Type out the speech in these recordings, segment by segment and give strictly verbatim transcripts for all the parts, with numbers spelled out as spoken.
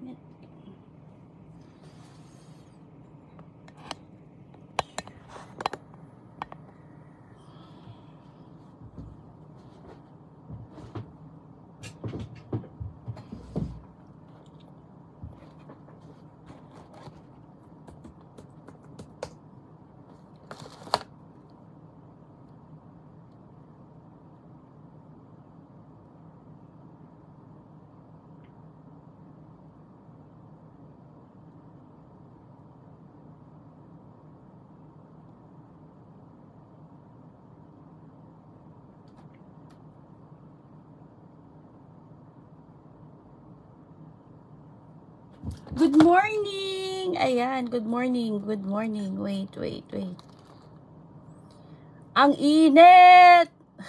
Good morning! Ayan, good morning, good morning. Wait, wait, wait. Ang init!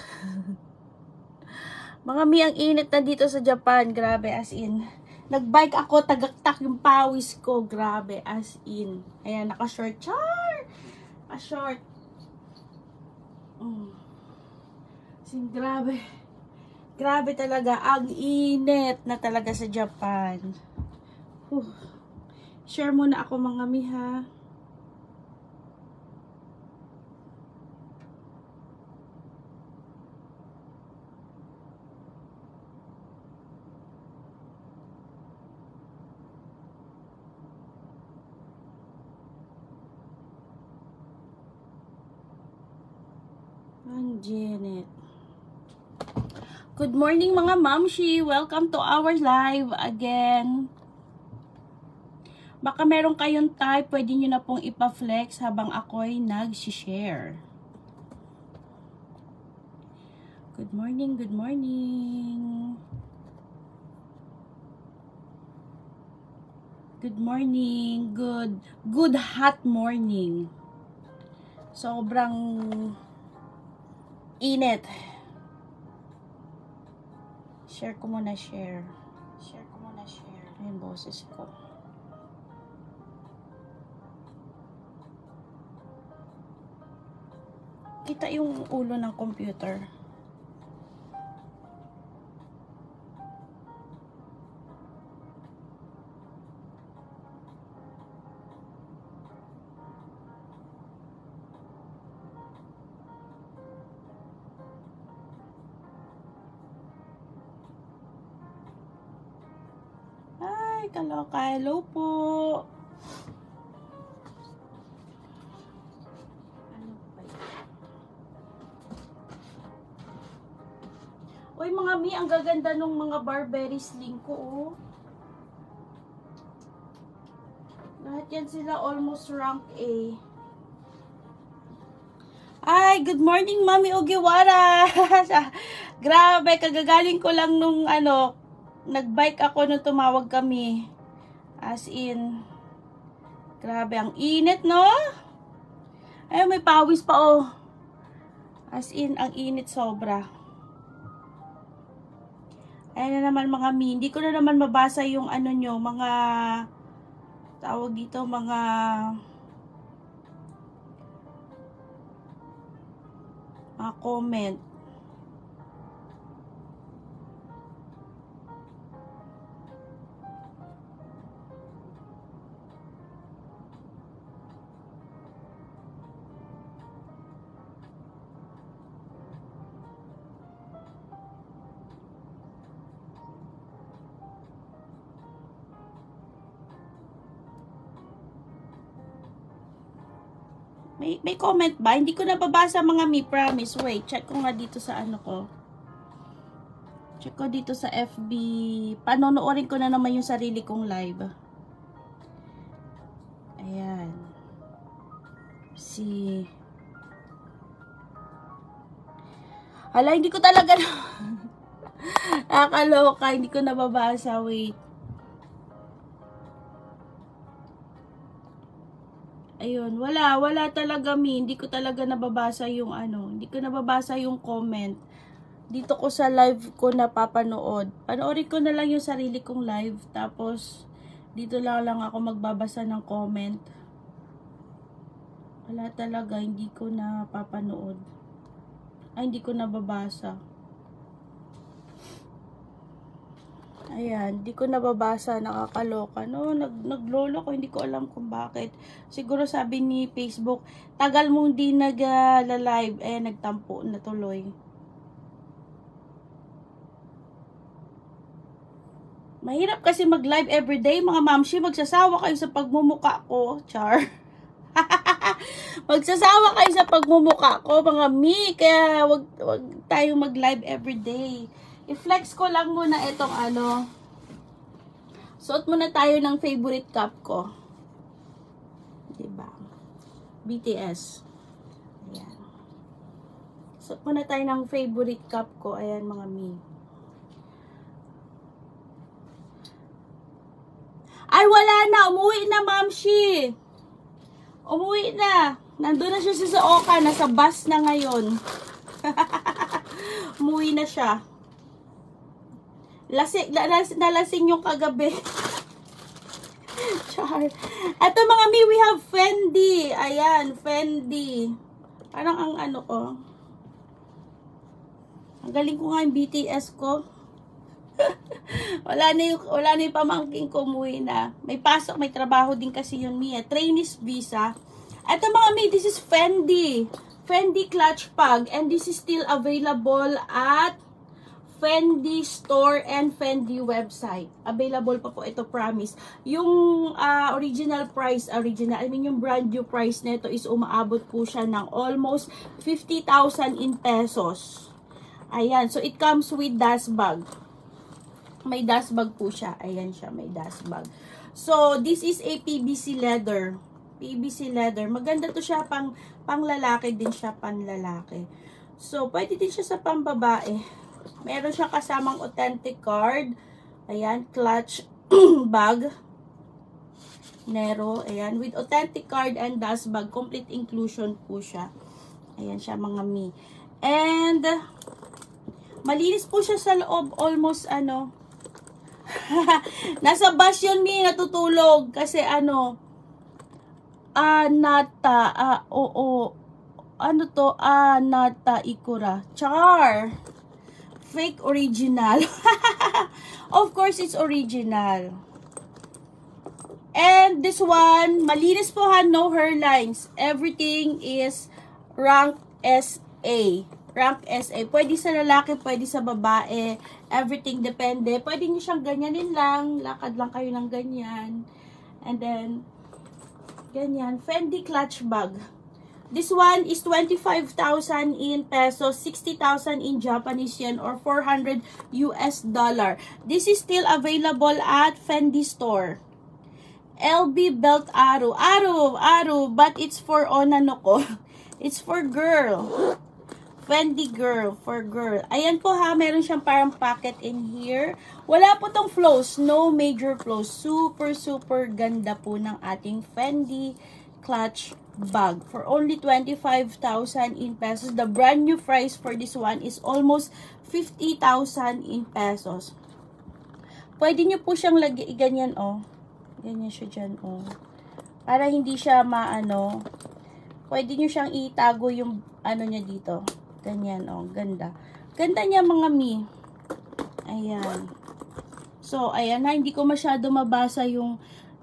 Mga mi, ang init na dito sa Japan. Grabe, as in. Nagbike ako, tagaktak yung pawis ko. Grabe, as in. Ayan, naka-short. Char! Naka-short. Mm. As in, grabe. Grabe talaga. Ang init na talaga sa Japan. Whew. Share muna ako mga mi, ha. Ang Janet. Good morning mga mamshi. Welcome to our live again. Baka meron kayong type, pwede nyo na pong ipa-flex habang ako'y nag-share. Good morning, good morning. Good morning, good, good hot morning. Sobrang init. Share ko muna, share. Share ko muna, share. Ayun, boses ko. Kita yung ulo ng computer. Ay, kaloka. Hello po. Uy, mga mi, ang gaganda nung mga Burberry sling ko, oh. Lahat yan sila almost rank A. Ay, good morning, Mami Ogiwara. Grabe, kagagaling ko lang nung, ano, nagbike ako nung tumawag kami. As in, grabe, ang init, no? Ay, may pawis pa, oh. As in, ang init sobra. Ayan na naman mga mi, hindi ko na naman mabasa yung ano nyo, mga, tawag dito, mga, mga comment. May, may comment ba? Hindi ko nababasa mga mi, promise. Wait, check ko nga dito sa ano ko. Check ko dito sa F B. Panonoorin ko na naman yung sarili kong live. Ayan. Si... Hala, hindi ko talaga na... Nakakaloka, hindi ko nababasa. Wait. Ayun, wala, wala talaga mi. Hindi ko talaga nababasa yung ano. Hindi ko nababasa yung comment. Dito ko sa live ko napapanood. Panoorin ko na lang yung sarili kong live. Tapos, dito lang lang ako magbabasa ng comment. Wala talaga, hindi ko napapanood. Ay, hindi ko nababasa. Ayan, di ko nababasa, nakakaloka. No, nag naglolo ko, hindi ko alam kung bakit. Siguro sabi ni Facebook, tagal mong di nag-live, eh nagtampo na tuloy. Mahirap kasi mag-live everyday, mga mamshi, magsasawa kayo sa pagmumuka ko, char. Magsasawa kayo sa pagmumuka ko, mga mi, kaya wag, wag tayo mag-live everyday. I-flex ko lang muna itong ano. Suot muna tayo ng favorite cup ko. Diba? B T S. Ayan. Suot muna tayo ng favorite cup ko. Ayan, mga mi. Ay, wala na. Umuwi na, mamshi. Umuwi na. Nandun na siya sa Oka. Nasa bus na ngayon. Umuwi na siya. Lasing, nalasing yung kagabi. Char. Ito mga mi, we have Fendi. Ayan, Fendi. Parang ang ano ko. Ang galing ko nga yung B T S ko. wala na yung, wala na yung pamangking ko, umuwi na. May pasok, may trabaho din kasi yun, mi. Trainees visa. Ito mga mi, this is Fendi. Fendi clutch pug. And this is still available at Fendi store and Fendi website. Available pa po ito, promise. Yung uh, original price, original, I mean yung brand new price nito is umaabot po siya ng almost fifty thousand in pesos. Ayan, so it comes with dust bag. May dust bag po siya. Ayan siya, may dust bag. So, this is a P V C leather. P V C leather. Maganda to siya pang, pang lalaki din siya, pang lalaki. So, pwede din siya sa pambabae. Meron siya kasamang authentic card. Ayan, clutch bag. Nero. Ayan, with authentic card and dust bag. Complete inclusion po siya. Ayan siya, mga mi. And, malinis po siya sa loob. Almost, ano, nasa bus yun, mi, natutulog. Kasi, ano, ah, nata, ah, oo, ano to, ah, nata, ikura. Char! Fake original. Of course, it's original. And this one, malinis po ha, no hairlines. Everything is rank S A. Rank S A. Pwede sa lalaki, pwede sa babae. Everything depende. Pwede nyo siyang ganyanin lang. Lakad lang kayo ng ganyan. And then, ganyan. Fendi clutch bag. This one is twenty-five thousand in pesos, sixty thousand in Japanese yen, or four hundred U S dollar. This is still available at Fendi store. L B belt arrow. Arrow, arrow, but it's for onanoko. It's for girl. Fendi girl, for girl. Ayan po ha, meron siyang parang pocket in here. Wala po tong flows, no major flows. Super, super ganda po ng ating Fendi clutch bag for only twenty-five thousand in pesos. The brand new price for this one is almost fifty thousand in pesos. Pwede nyo po siyang lagi, ganyan oh. Ganyan siya dyan oh. Para hindi siya maano. Pwede nyo siyang itago yung ano niya dito. Ganyan oh, ganda. Ganda niya mga mi. Ayan. So, ayan na, hindi ko masyado mabasa yung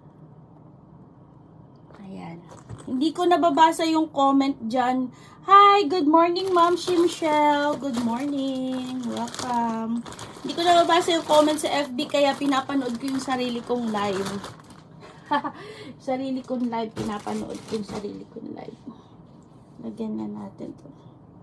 Hindi ko nababasa yung comment dyan. Hi, good morning, Ma'am Shimshel. Good morning. Welcome. Hindi ko nababasa yung comment sa F B, kaya pinapanood ko yung sarili kong live. sarili kong live, pinapanood ko yung sarili kong live. Lagyan na natin to.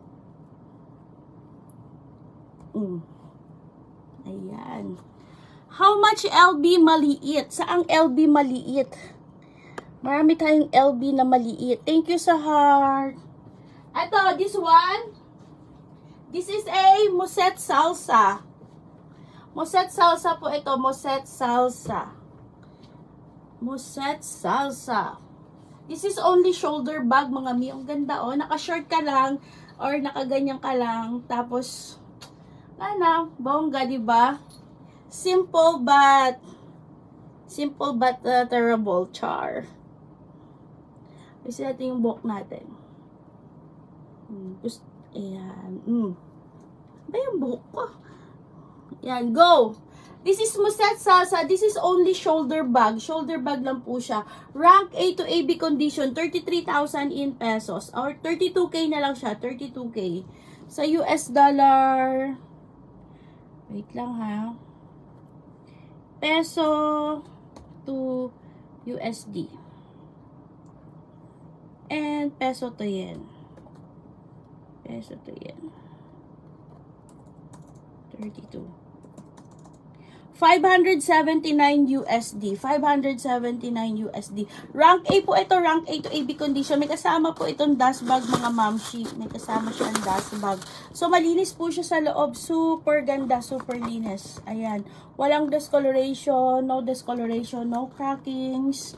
Mm. Ayan. How much L B maliit? Saang L B maliit? Marami tayong L B na maliit. Thank you sa heart. Ito, this one. This is a Musset Salsa. Musset Salsa po ito. Musset Salsa. Musset Salsa. This is only shoulder bag, mga mi. Ang ganda, oh. Naka-short ka lang or nakaganyan ka lang. Tapos, ano, bongga, diba? Simple but, simple but uh, terrible, char. Kasi natin yung buhok natin. Just, ayan. Mm. Ba yung buhok ko? Ayan, go! This is Musette Salsa. This is only shoulder bag. Shoulder bag lang po siya. Rank A to A B condition, thirty-three thousand in pesos. Or thirty-two K na lang siya. thirty-two K. Sa U S dollar, wait lang ha. Peso to U S D. And peso to yen. Peso to yen. thirty-two. five hundred seventy-nine U S D. five hundred seventy-nine U S D. Rank A po ito. Rank A to A B condition. May kasama po itong dust bag, mga mamshi. May kasama siyang dust bag. So, malinis po siya sa loob. Super ganda. Super linis. Ayan. Walang discoloration. No discoloration. No crackings.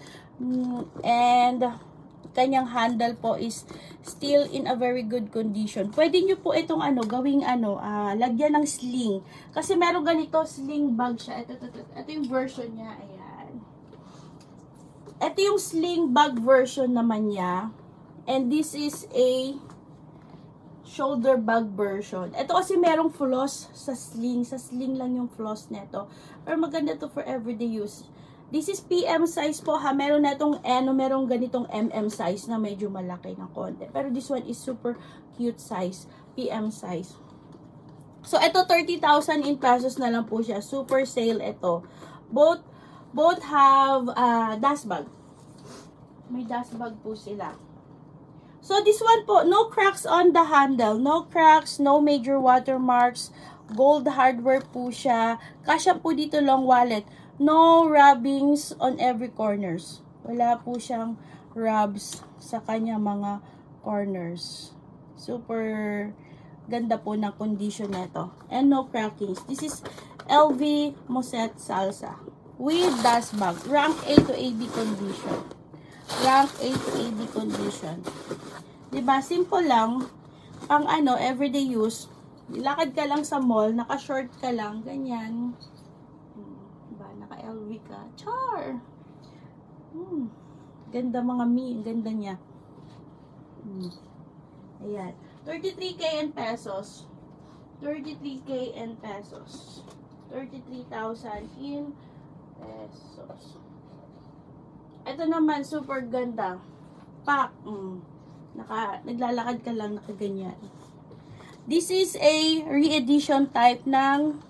And kanyang handle po is still in a very good condition. Pwede nyo po itong ano, gawing ano, uh, lagyan ng sling. Kasi meron ganito, sling bag siya. Ito, ito, ito, ito yung version niya. Ayan. Ito yung sling bag version naman niya. And this is a shoulder bag version. Ito kasi merong floss sa sling. Sa sling lang yung floss nito. Pero maganda to for everyday use. This is P M size po ha. Meron na itong ano, merong ganitong M M size na medyo malaki ng konti. Pero this one is super cute size. P M size. So, ito thirty thousand in pesos na lang po siya. Super sale ito. Both, both have uh, dust bag. May dust bag po sila. So, this one po, no cracks on the handle. No cracks, no major watermarks. Gold hardware po siya. Kasya po dito long wallet. No rubbings on every corners. Wala po siyang rubs sa kanya mga corners. Super ganda po ng condition nito. And no crackings. This is L V Musette Salsa. With dust bag. Rank A to A B condition. Rank A to A B condition. Diba? Simple lang. Pang ano, everyday use. Lakad ka lang sa mall. Naka-short ka lang. Ganyan. Naka-L V ka. Char! Hmm. Ganda mga mi. Ganda niya. Hmm. Ayan. thirty-three K in pesos. thirty-three K in pesos. thirty-three thousand in pesos. Ito naman, super ganda. Pack. Hmm. Naka, naglalakad ka lang, nakaganyan. This is a re-edition type ng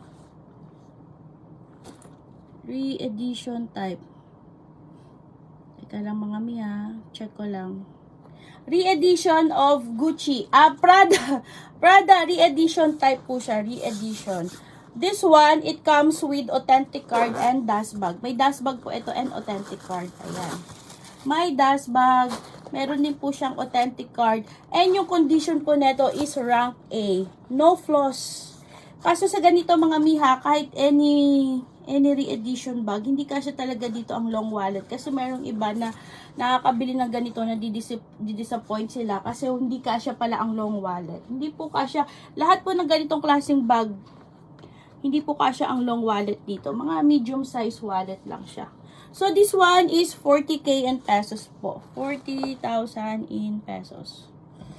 re-edition type. Teka lang mga miya. Check ko lang. Re-edition of Gucci. Ah, Prada. Prada, re-edition type po siya. Re-edition. This one, it comes with authentic card and dust bag. May dust bag po ito and authentic card. Ayan. May dust bag. Meron din po siyang authentic card. And yung condition po nito is rank A. No flaws. Kaso sa ganito mga miha, kahit any any re-edition bag, hindi kasi talaga dito ang long wallet. Kasi mayroong iba na nakakabili ng ganito na didisappoint sila kasi hindi kasya pala ang long wallet. Hindi po kasya, lahat po ng ganitong klaseng bag, hindi po kasya ang long wallet dito. Mga medium size wallet lang siya. So, this one is forty K in pesos po. forty thousand in pesos.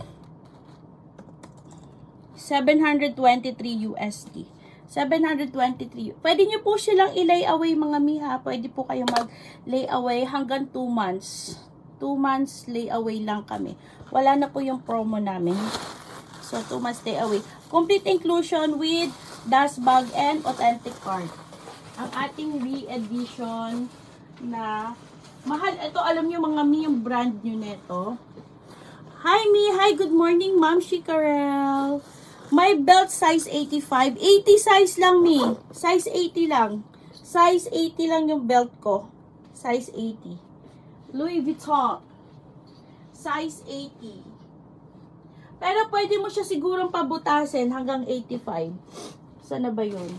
seven hundred twenty-three U S D. seven hundred twenty-three. Pwede nyo po silang i-lay away mga miha. Pwede po kayo mag-lay away hanggang two months. two months lay away lang kami. Wala na po yung promo namin. So, two months lay away. Complete inclusion with dust bag and authentic card. Ang ating re-edition na mahal. Ito, alam nyo mga mi, yung brand nyo neto. Hi mi! Hi! Good morning, Ma'am Shikarel! My belt size eighty-five. eighty size lang, mi. Size eighty lang. Size eighty lang yung belt ko. Size eighty. Louis Vuitton. Size eighty. Pero pwede mo siya sigurong pabutasin hanggang eighty-five. Sana ba yun?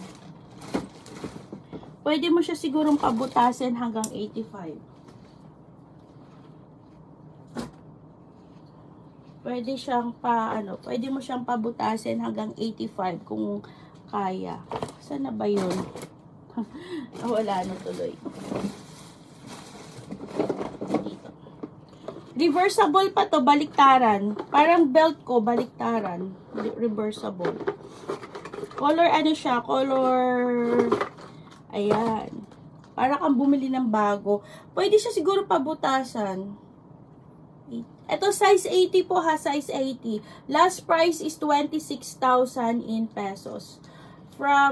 Pwede mo siya sigurong pabutasin hanggang eighty-five. Pwede siyang pa, ano, pwede mo siyang pabutasin hanggang eighty-five kung kaya. Saan na ba yun? Wala na tuloy. Dito. Reversible pa to, baliktaran. Parang belt ko, baliktaran. Reversible. Color, ano siya, color Ayan. Para kang bumili ng bago. Pwede siya siguro pabutasan. Ito, size eighty po ha, size eighty. Last price is twenty-six thousand in pesos. From,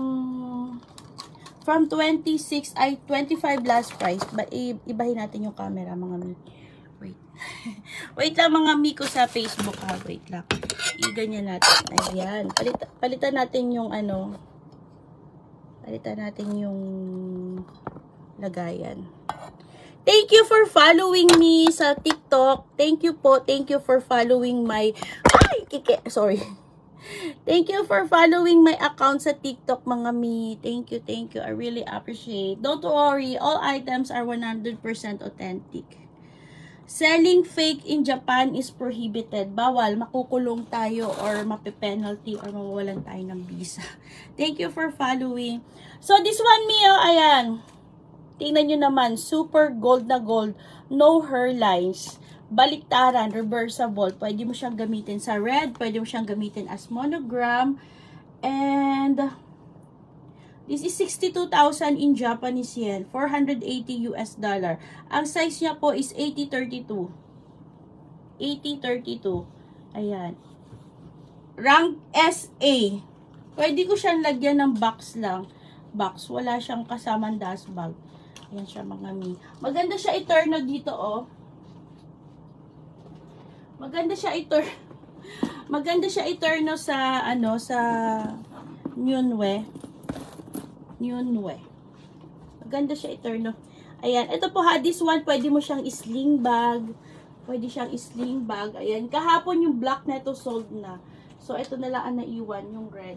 from twenty-six, ay twenty-five last price. Ba, ibahin natin yung camera, mga mi. Wait. Wait lang mga mi ko sa Facebook ha. Wait lang. I-ganyan natin. Ayan. Palita, palitan natin yung ano. Palitan natin yung lagayan. Thank you for following me sa TikTok. Thank you po. Thank you for following my... Ay! Kike. Sorry. Thank you for following my account sa TikTok, mga mi. Thank you, thank you. I really appreciate. Don't worry. All items are one hundred percent authentic. Selling fake in Japan is prohibited. Bawal. Makukulong tayo or mape-penalty or mawawalan tayo ng visa. Thank you for following. So, this one, Mio, ayan. Tingnan nyo naman. Super gold na gold. No hairlines. Baliktaran. Reversible. Pwede mo siyang gamitin sa red. Pwede mo siyang gamitin as monogram. And... this is sixty-two thousand in Japanese yen, four hundred eighty U S dollar. Ang size niya po is eighty thirty-two. eighty thirty-two. Ayan. Rank S A. Pwede ko siyang lagyan ng box lang. Box. Wala siyang kasamang dust bag. Ayan siya, mga mi. Maganda siya i-turn dito, oh. Maganda siya i-turn. Maganda siya i-turn sa, ano, sa Nyunwe. Nyunwe. Maganda siya i-turn. Ayan. Ito po ha, this one, pwede mo siyang sling bag. Pwede siyang sling bag. Ayan. Kahapon yung black na ito sold na. So, ito na lang ang naiwan, yung red.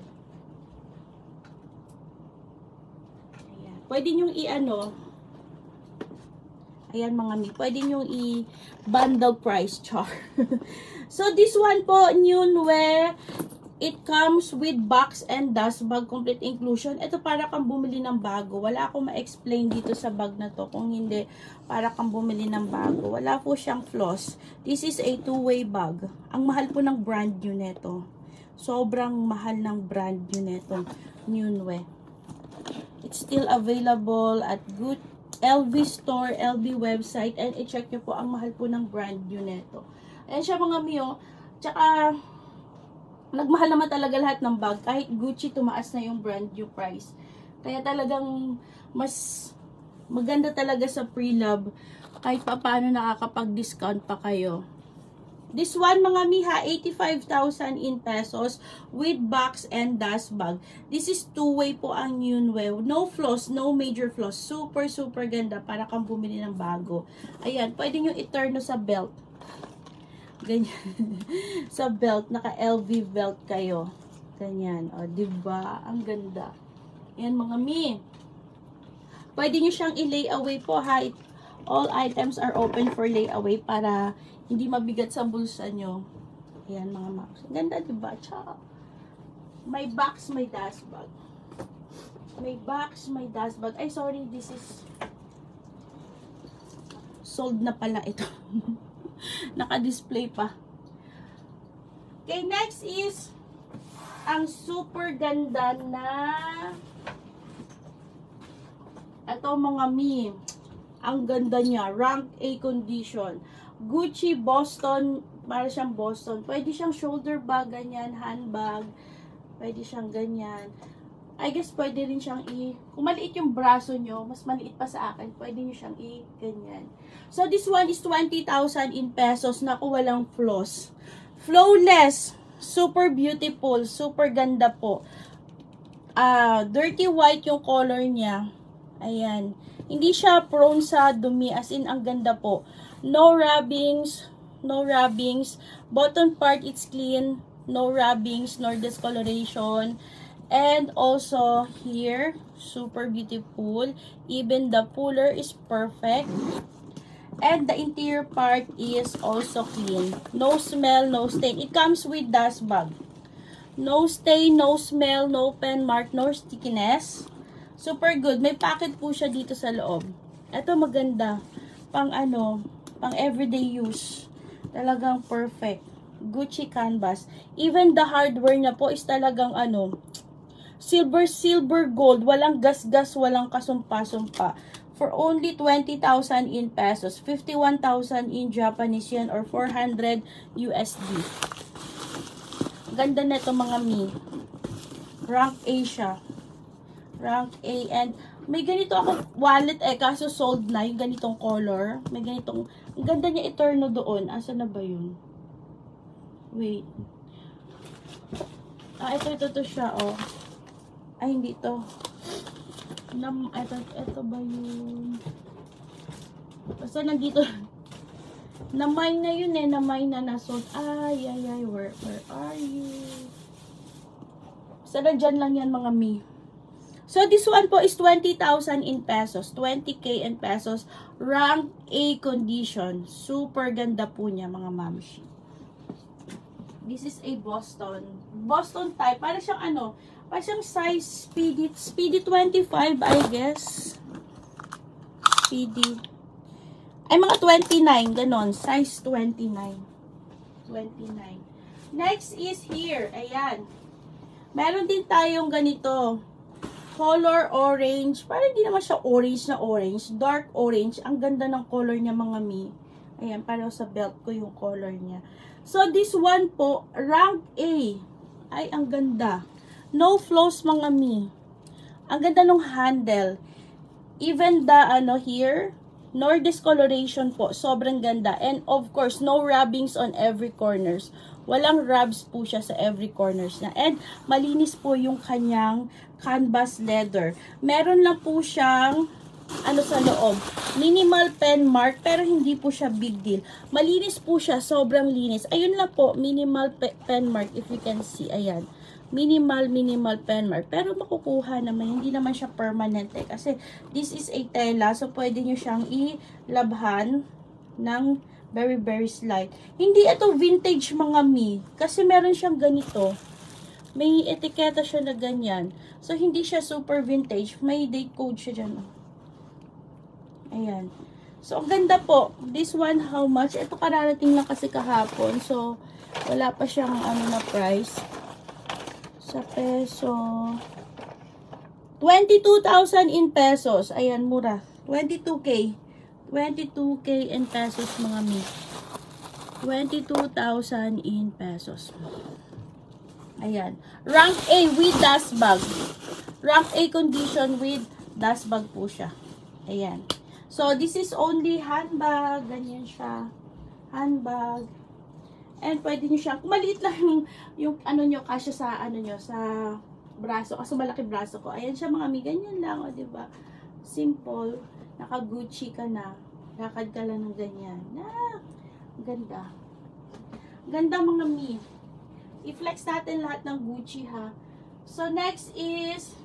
Ayan. Pwede nyong i-ano. Ayan, mga mi. Pwede nyong i-bundle price, char. So, this one po, Nyunwe. It comes with box and dust bag, complete inclusion. Ito para kang bumili ng bago. Wala akong ma-explain dito sa bag na to. Kung hindi, para kang bumili ng bago. Wala po siyang floss. This is a two-way bag. Ang mahal po ng brand new neto. Sobrang mahal ng brand new neto. Nyunwe. It's still available at good L V store, L V website. And i-check nyo po, ang mahal po ng brand new neto. Ayan siya, mga miyo. Tsaka... nagmahal naman talaga lahat ng bag. Kahit Gucci, tumaas na yung brand new price. Kaya talagang mas maganda talaga sa pre-love. Kahit pa paano nakakapag-discount pa kayo. This one, mga miha, eighty-five thousand in pesos with box and dust bag. This is two-way po ang Nyunwe. No floss, no major floss. Super, super ganda para kang bumili ng bago. Ayan, pwede nyo i-turn sa belt. Ganyan. Sa belt, naka-L V belt kayo. Ganyan. O, diba? Ang ganda. Yan, mga mi. Pwede nyo siyang i-lay away po, ha? All items are open for lay away para hindi mabigat sa bulsa nyo. Ayan, mga max. Ang ganda, diba? Tsaka, may box, may dust bag. May box, may dust bag. Ay, sorry, this is sold na pala ito. Naka-display pa. Okay, next is ang super ganda na ito, mga mi. Ang ganda niya. Rank A condition. Gucci Boston. Para siyang Boston. Pwede siyang shoulder bag, ganyan. Handbag. Pwede siyang ganyan. I guess pwede rin siyang i... Kung maliit yung braso nyo, mas maliit pa sa akin, pwede nyo siyang i... ganyan. So, this one is twenty thousand in pesos. Naku, walang floss. Flawless. Super beautiful. Super ganda po. Uh, dirty white yung color niya. Ayan. Hindi siya prone sa dumi. As in, ang ganda po. No rubbings. No rubbings. Bottom part, it's clean. No rubbings, nor discoloration. And also, here, super beautiful. Even the puller is perfect. And the interior part is also clean. No smell, no stain. It comes with dust bag. No stain, no smell, no pen mark, no stickiness. Super good. May packet po siya dito sa loob. Ito maganda. Pang ano, pang everyday use. Talagang perfect. Gucci canvas. Even the hardware niya po is talagang ano, Silver, silver gold. Walang gas-gas, walang kasumpa-sumpa. For only twenty thousand in pesos. fifty-one thousand in Japanese yen or four hundred U S D. Ganda na ito mga mi. Rank A siya. Rank A. And may ganito ako wallet eh. Kaso sold na yung ganitong color. May ganitong. Ang ganda niya Eterno doon. Asa na ba yun? Wait. Ah, ito, ito, ito siya, oh. Ay, hindi ito. Nam, ito, ito ba yun? Basta nandito. Namay na yun eh. Namay na nasold. Ay, ay, ay. Where, where are you? Basta dyan lang yan, mga mi. So, this one po is twenty thousand in pesos. twenty K in pesos. Rank A condition. Super ganda po niya, mga mamshi. This is a Boston. Boston type. Para siyang ano, para siyang size Speedy. Speedy twenty-five, I guess. Speedy. Ay, mga twenty-nine. Ganon. Size twenty-nine. twenty-nine. Next is here. Ayan. Meron din tayong ganito. Color orange. Parang hindi naman siya orange na orange. Dark orange. Ang ganda ng color niya, mga mi. Ayan, parang sa belt ko yung color niya. So, this one po, rank A. Ay, ang ganda. No flaws, mga mi. Ang ganda ng handle. Even the, ano, here, nor discoloration po. Sobrang ganda. And, of course, no rubbings on every corners. Walang rubs po siya sa every corners na. And, malinis po yung kanyang canvas leather. Meron lang po siyang ano sa loob, minimal pen mark, pero hindi po siya big deal. Malinis po siya, sobrang linis. Ayun lang po, minimal pe pen mark, if you can see, ayan. Minimal, minimal pen mark. Pero makukuha naman, hindi naman siya permanent eh. Kasi this is a tela, so pwede nyo siyang ilabhan ng very, very slight. Hindi ito vintage, mga mi. Kasi meron siyang ganito. May etiketa siya na ganyan. So, hindi siya super vintage. May date code siya dyan. Ayan. So, ang ganda po. This one, how much? Ito kararating lang kasi kahapon. So, wala pa siyang ano na price. Sa peso. twenty-two thousand in pesos. Ayan, mura. twenty-two K. twenty-two K in pesos, mga mi. twenty-two thousand in pesos. Ayan. Rank A with dust bag. Rank A condition with dust bag po siya. Ayan. So, this is only handbag. Ganyan siya. Handbag. And pwede nyo siya, maliit lang yung, yung ano nyo, kasya sa, ano nyo, sa braso. Kasi malaki braso ko. Ayan siya, mga mi. Ganyan lang, o, diba? Simple. Naka-Gucci ka na. Lakad ka lang ng ganyan. Ah, ganda. Ganda, mga mi. I-flex natin lahat ng Gucci, ha. So, next is,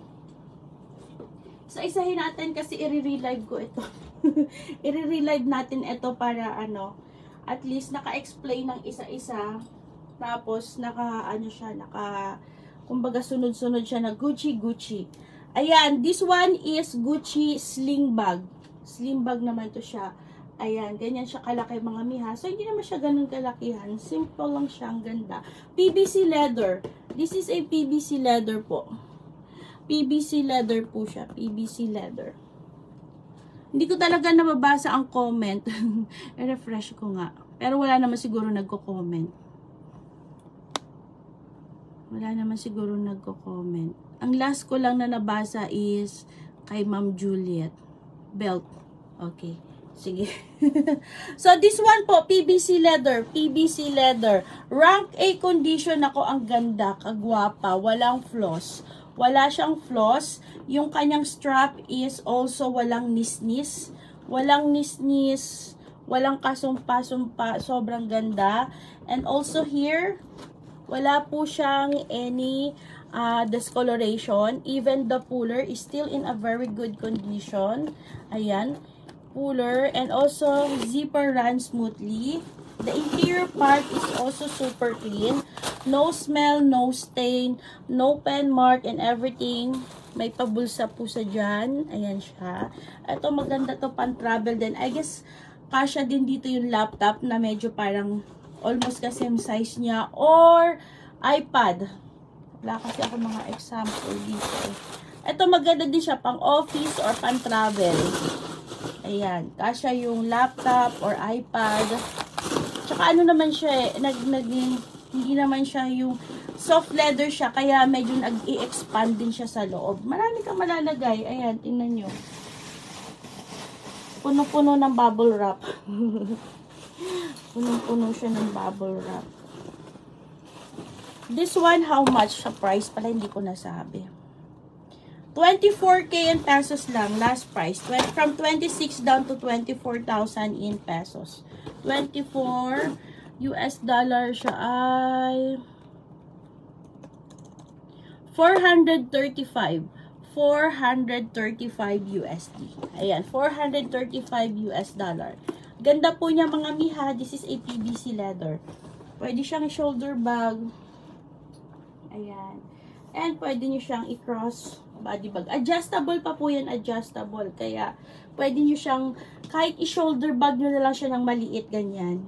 so, isahin natin kasi i-relive ko ito. I-relive natin ito para, ano, at least naka-explain ng isa-isa. Tapos, naka, ano siya, naka, kumbaga sunod-sunod siya na Gucci, Gucci. Ayan, this one is Gucci sling bag. Sling bag naman to siya. Ayan, ganyan siya kalaki, mga miha. So, hindi naman siya ganun kalakihan. Simple lang siya, ang ganda. P V C leather. This is a P V C leather po. P V C leather po siya. P V C leather. Hindi ko talaga nababasa ang comment. I-refresh ko nga. Pero wala naman siguro nagko-comment. Wala naman siguro nagko-comment. Ang last ko lang na nabasa is kay Ma'am Juliet. Belt. Okay. Sige. So, this one po, P V C leather. P V C leather. Rank A condition ako. Ang ganda. Kagwapa. Walang flaws. Wala siyang flaws. Yung kanyang strap is also walang nisnis. Walang nisnis. Walang kasumpa-sumpa. Sobrang ganda. And also here, wala po siyang any uh, discoloration. Even the puller is still in a very good condition. Ayan. Puller. And also, zipper runs smoothly. The interior part is also super clean. No smell, no stain, no pen mark and everything. May pabulsa po sa dyan. Ayan siya. Ito maganda to pan travel din. I guess, kasya din dito yung laptop na medyo parang almost the same size niya. Or iPad. Wala kasi ako mga example dito. Ito maganda din siya pang office or pang travel. Ayan. Kasya yung laptop or iPad. Tsaka ano naman siya eh. Nag, nag, hindi naman siya yung soft leather siya. Kaya medyo nag-i-expand din siya sa loob. Marami kang malalagay. Ayan. Tingnan nyo. Puno-puno ng bubble wrap. Puno-puno siya ng bubble wrap. This one, how much sa price? Pala hindi ko nasabi. twenty-four K in pesos lang, last price. From twenty-six down to twenty-four thousand in pesos. twenty-four U S dollar siya ay four hundred thirty-five. four hundred thirty-five U S D. Ayan, four hundred thirty-five U S dollar. Ganda po niya mga miha. This is a P V C leather. Pwede siyang shoulder bag. Ayan. And pwede niyo siyang i-cross body bag. Adjustable pa po yan, adjustable. Kaya, pwede nyo siyang, kahit i-shoulder bag nyo na lang siya ng maliit, ganyan.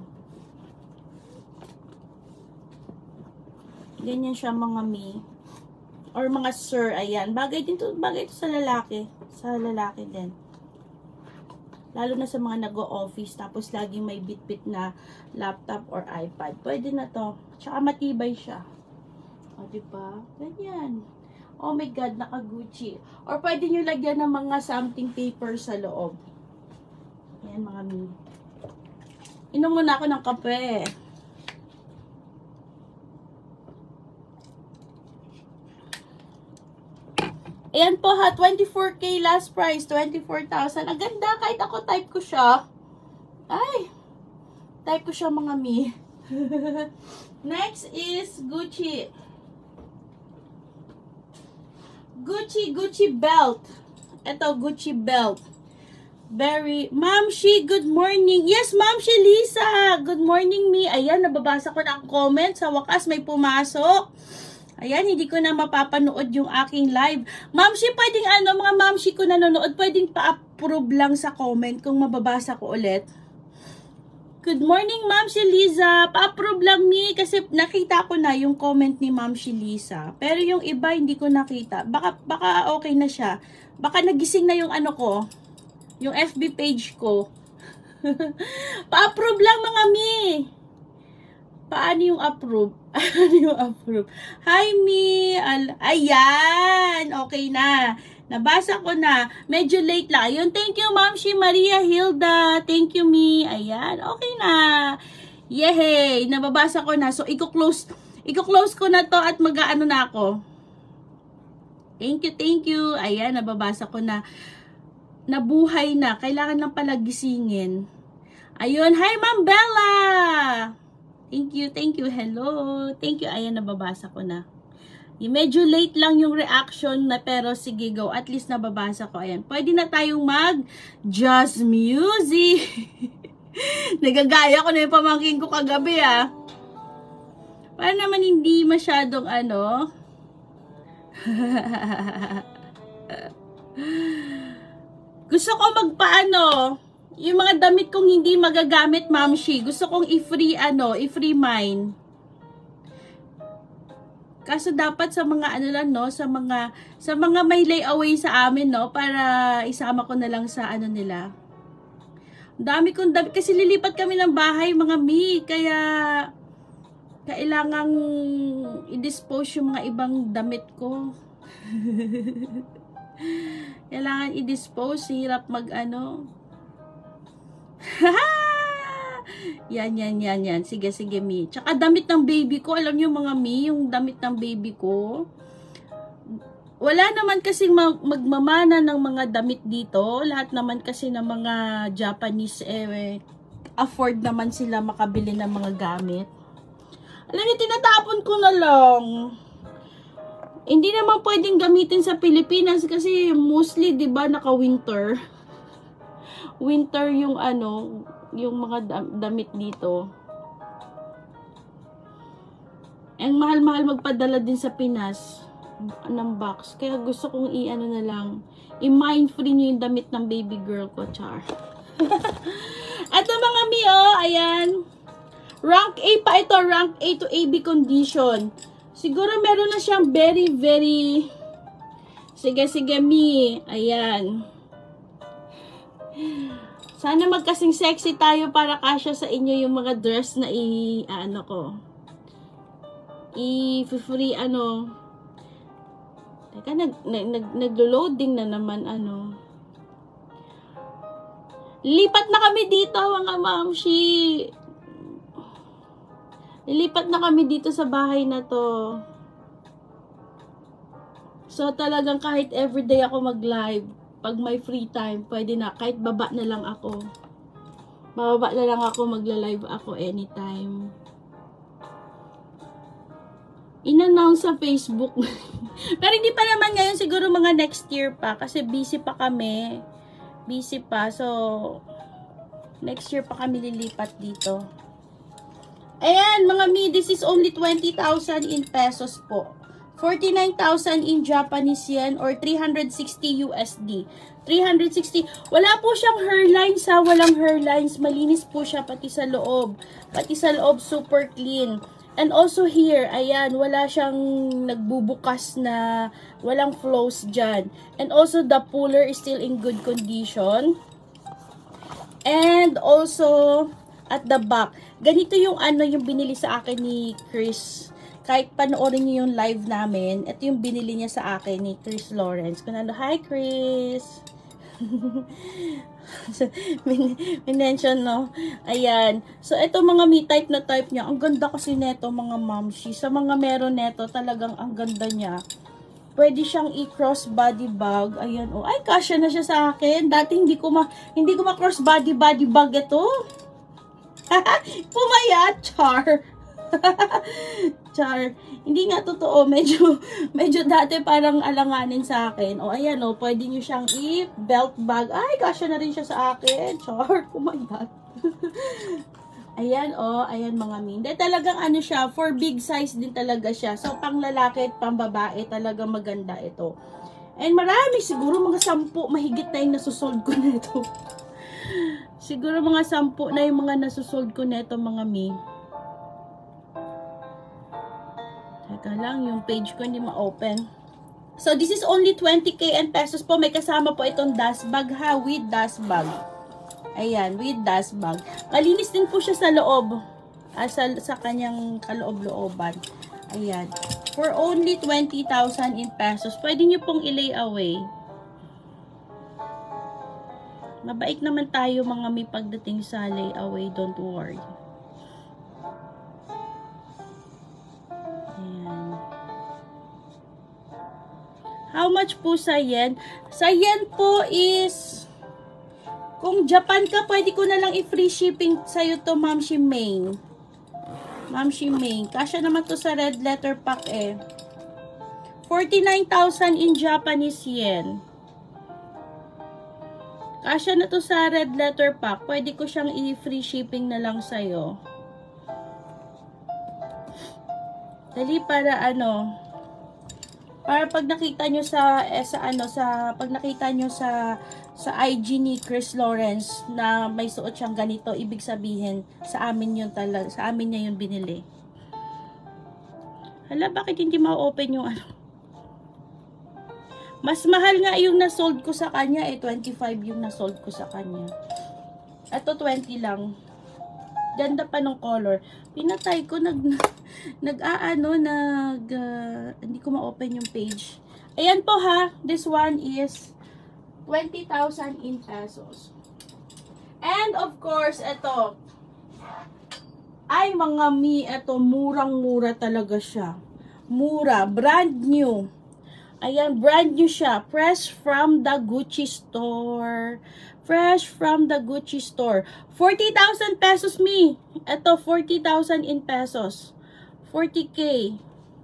Ganyan siya mga mi. Or mga sir, ayan. Bagay din to, bagay to sa lalaki. Sa lalaki din. Lalo na sa mga nag-o-office, tapos laging may bit-bit na laptop or iPad. Pwede na to. Tsaka matibay siya. O, diba? Ganyan. Oh my God, naka-Gucci. Or pwede nyo lagyan ng mga something paper sa loob. Ayan, mga mi. Inom muna ako ng kape. Ayan po ha, twenty-four K last price, twenty-four thousand. Ang ganda, kahit ako type ko siya. Ay, type ko siya mga mi. Next is Gucci. Gucci, Gucci belt. Ito, Gucci belt. Very, Ma'am Shi, good morning. Yes, Ma'am Shi Lisa. Good morning, me. Ayan, nababasa ko na ang comment. Sa wakas, may pumasok. Ayan, hindi ko na mapapanood yung aking live. Ma'am Shi, pwedeng ano, mga Ma'am Shi ko nanonood, pwedeng pa-approve lang sa comment kung mababasa ko ulit. Good morning, Ma'am Shi Liza. Pa-approve lang me kasi nakita ko na yung comment ni Ma'am Shi Liza. Pero yung iba hindi ko nakita. Baka baka okay na siya. Baka nagising na yung ano ko, yung F B page ko. Pa-approve lang mga mi. Paano yung approve? Ano yung approve? Hi mi. Ayan, okay na. Nabasa ko na. Medyo late lang. Ayun, thank you, Ma'am Shi Maria Hilda. Thank you, me. Ayan, okay na. Yehey! Nababasa ko na. So, i-close, i-close ko na to at mag-ano na ako. Thank you, thank you. Ayan, nababasa ko na. Nabuhay na. Kailangan lang pala gisingin. Ayun, hi, Ma'am Bella! Thank you, thank you. Hello. Thank you. Ayan, nababasa ko na. Medyo late lang yung reaction na pero sige go. At least nababasa ko. Ayan. Pwede na tayong mag jazz music. Nagagaya ko na yung pamangkin ko kagabi ah. Para naman hindi masyadong ano. Gusto ko magpaano. Yung mga damit kong hindi magagamit, Ma'am Shi. Gusto kong i-free ano, i-free mine. Kaso dapat sa mga ano lang no, sa mga sa mga may layaway sa amin no, para isama ko na lang sa ano nila. Dami kong damit kasi lilipat kami ng bahay mga mi, kaya kailangang i-dispose yung mga ibang damit ko. Kailangan i-dispose, hirap mag ano. Yan, yan, yan, yan. Sige, sige, mi. Tsaka damit ng baby ko. Alam nyo mga mi, yung damit ng baby ko. Wala naman kasi mag magmamana ng mga damit dito. Lahat naman kasi ng mga Japanese, eh, afford naman sila makabili ng mga gamit. Alam nyo, tinatapon ko na lang. Hindi naman pwedeng gamitin sa Pilipinas kasi mostly, di ba, naka-winter. Winter yung ano, yung mga damit dito. Ang mahal-mahal magpadala din sa Pinas ng box. Kaya gusto kong i-ano na lang, i-mind free nyo yung damit ng baby girl ko, char. At mga mi, oh, ayan. Rank A pa ito, rank A to A B condition. Siguro meron na siyang very, very... Sige, sige, mi. Ayan. Sana magkasing sexy tayo para kasya sa inyo yung mga dress na i... ano ko. I-free, ano... Teka, nag, nag, nag, nag-loading na naman, ano. Lipat na kami dito, mga mamshi. Lilipat na kami dito sa bahay na to. So, talagang kahit everyday ako mag-live, pag may free time, pwede na. Kahit baba na lang ako. Bababa na lang ako, magla-live ako anytime. In-announce sa Facebook. Pero hindi pa naman ngayon, siguro mga next year pa. Kasi busy pa kami. Busy pa. So, next year pa kami lilipat dito. Ayan, mga mi, this is only twenty thousand in pesos po. forty-nine thousand in Japanese yen or three hundred sixty U S D. three hundred sixty. Wala po siyang hairlines ha. Walang hairlines. Malinis po siya pati sa loob. Pati sa loob, super clean. And also here, ayan, wala siyang nagbubukas na walang flows dyan. And also, the puller is still in good condition. And also, at the back, ganito yung ano yung binili sa akin ni Chris. Kahit panoorin niyo yung live namin, ito yung binili niya sa akin ni Chris Lawrence. Kunano, hi Chris! Minention, no? Ayan. So, ito mga me type na type niya. Ang ganda kasi neto, mga mamshi. Sa mga meron neto, talagang ang ganda niya. Pwede siyang i-cross body bag. Ayan, oh. Ay, kasya na siya sa akin. Dati hindi ko ma hindi ko ma-cross body body bag ito. Pumayat, char. Char. Hindi nga totoo. Medyo, medyo dati parang alanganin sa akin. O, ayan o. Pwede nyo siyang i-belt bag. Ay, kasya na rin siya sa akin. Char. Pumayat. Ayan o. Ayan mga min. Dahil talagang ano siya. For big size din talaga siya. So, pang lalaki at pang babae. Talagang maganda ito. And marami. Siguro mga sampu. Mahigit na yung nasusold ko na ito. Siguro mga sampu na yung mga nasusold ko na ito mga mi. Teka lang, yung page ko hindi ma-open. So, this is only twenty K and pesos po. May kasama po itong dust bag ha, with dust bag. Ayan, with dust bag. Malinis din po siya sa loob. Ah, sa, sa kanyang kaloob-looban. Ayan. For only twenty thousand in pesos. Pwede nyo pong i-lay away. Mabait naman tayo mga may pagdating sa lay away. Don't worry. How much po sa yen? Sa yen po is, kung Japan ka, pwede ko na lang i-free shipping sa'yo to, Ma'am Shimeng. Ma'am Shimeng. Kasya naman to sa red letter pack eh. forty-nine thousand in Japanese yen. Kasya na to sa red letter pack. Pwede ko siyang i-free shipping na lang sa'yo. Dali para ano... Para pag nakita nyo sa, eh, sa ano, sa, pag nakita nyo sa, sa I G ni Chris Lawrence na may suot siyang ganito, ibig sabihin, sa amin yun talaga, sa amin niya yun binili. Hala, bakit hindi ma-open yung ano? Mas mahal nga yung nasold ko sa kanya, eh, twenty-five yung nasold ko sa kanya. Ito, twenty lang. Ganda pa ng color. Pinatay ko, nag, nag-aano, nag, uh, hindi ko ma-open yung page. Ayan po ha, this one is twenty thousand in pesos. And of course, ito, ay mga mi, ito, murang-mura talaga siya. Mura, brand new. Ayan, brand new siya. Fresh from the Gucci store. Fresh from the Gucci store. forty thousand pesos, mi. Ito, forty thousand in pesos. forty K.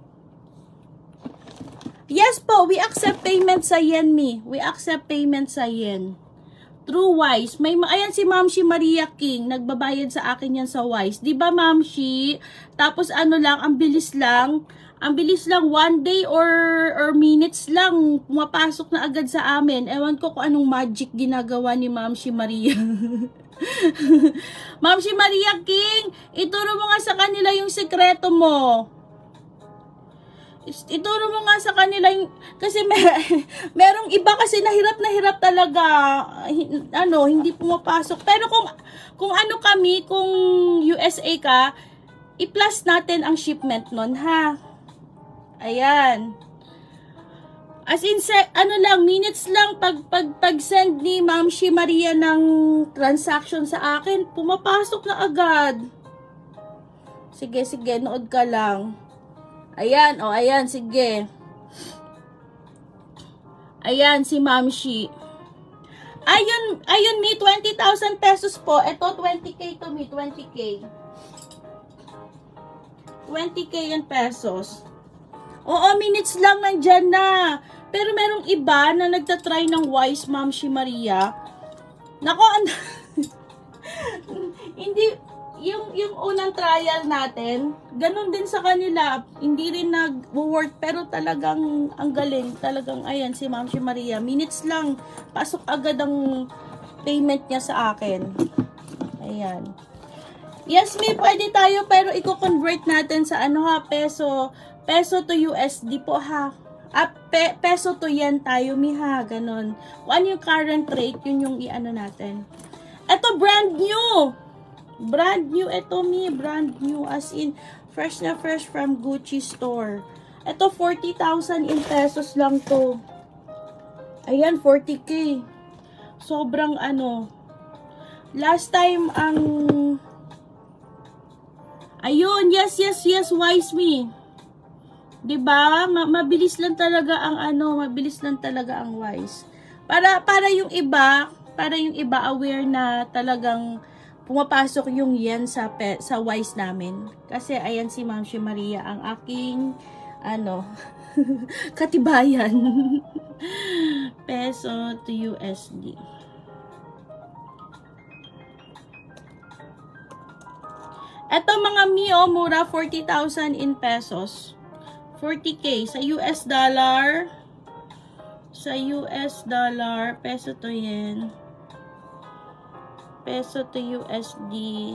Yes po, we accept payment sa yen, mi. We accept payment sa yen. Through Wise. May, ayan si Ma'am Shi Maria King. Nagbabayad sa akin yan sa Wise. Diba, Ma'am Shi? Tapos ano lang, ang bilis lang. Ang bilis lang, one day or, or minutes lang, pumapasok na agad sa amin. Ewan ko kung anong magic ginagawa ni Ma'am Shi Maria. Ma'am Shi Maria King, ituro mo nga sa kanila yung sekreto mo. Ituro mo nga sa kanila yung, kasi may, merong iba kasi nahirap na hirap talaga, ano, hindi pumapasok. Pero kung, kung ano kami, kung U S A ka, i-plus natin ang shipment nun, ha? Ayan. As in, ano lang, minutes lang, pag, pag, pag send ni Ma'am Shi Maria ng transaction sa akin, pumapasok na agad. Sige, sige, nood ka lang. Ayan, o, oh, ayan, sige. Ayan, si Ma'am Shi. Ayun, ayun, mi, twenty thousand pesos po. Ito, twenty K to mi, twenty K. twenty K yan pesos. Oo, minutes lang nandyan na. Pero merong iba na nagtatry ng Wise, Ma'am Shi Maria. Nako, hindi, yung, yung unang trial natin, ganun din sa kanila. Hindi rin nag-work, pero talagang ang galing. Talagang, ayan, si Ma'am Shi Maria. Minutes lang, pasok agad ang payment niya sa akin. Ayan. Yes, may pwede tayo, pero i-convert natin sa ano ha, peso, peso to U S D po ha. Ah, pe, peso to yen tayo, mi ha, ganun. Kung ano yung current rate, yun yung i-ano natin. Ito, brand new. Brand new, ito mi, brand new, as in, fresh na fresh from Gucci store. Ito, forty thousand in pesos lang to. Ayan, forty K. Sobrang ano. Last time, ang... Ayun, yes, yes, yes, Wise me. Diba? Ma mabilis lang talaga ang ano, mabilis lang talaga ang Wise. Para, para yung iba, para yung iba aware na talagang pumapasok yung yen sa, pe, sa Wise namin. Kasi ayan si Ma'am Shi Maria, ang aking, ano, katibayan. Peso to U S D. Eto mga mio, mura, forty thousand in pesos. forty K sa U S dollar. Sa U S dollar, peso to yen. Peso to U S D.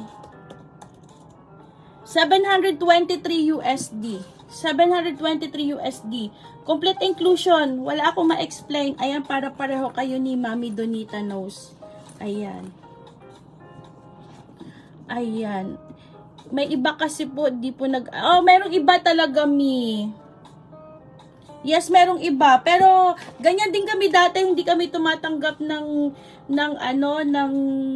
seven hundred twenty-three U S D. seven hundred twenty-three U S D. Complete inclusion. Wala akong ma-explain. Ayan, para pareho kayo ni Mami Donita knows. Ayan. Ayan. May iba kasi po, di po nag... Oh, merong iba talaga, mi. Yes, merong iba. Pero, ganyan din kami dati. Hindi kami tumatanggap ng, ng ano, ng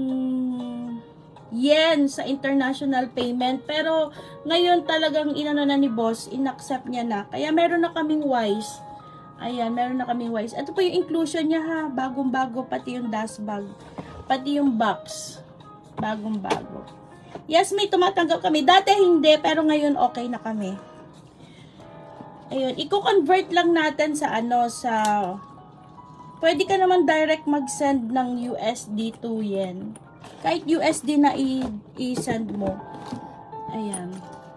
yen sa international payment. Pero, ngayon talagang inano na ni boss, inaccept niya na. Kaya, meron na kaming Wise. Ayan, meron na kaming Wise. Ito po yung inclusion niya, ha. Bagong-bago, pati yung dust bag. Pati yung box. Bagong-bago. Yes, may tumatanggap kami. Dati hindi, pero ngayon okay na kami. Ayun, i-convert lang natin sa ano, sa... Pwede ka naman direct mag-send ng U S D to yen. Kahit U S D na i-send mo. Ayan.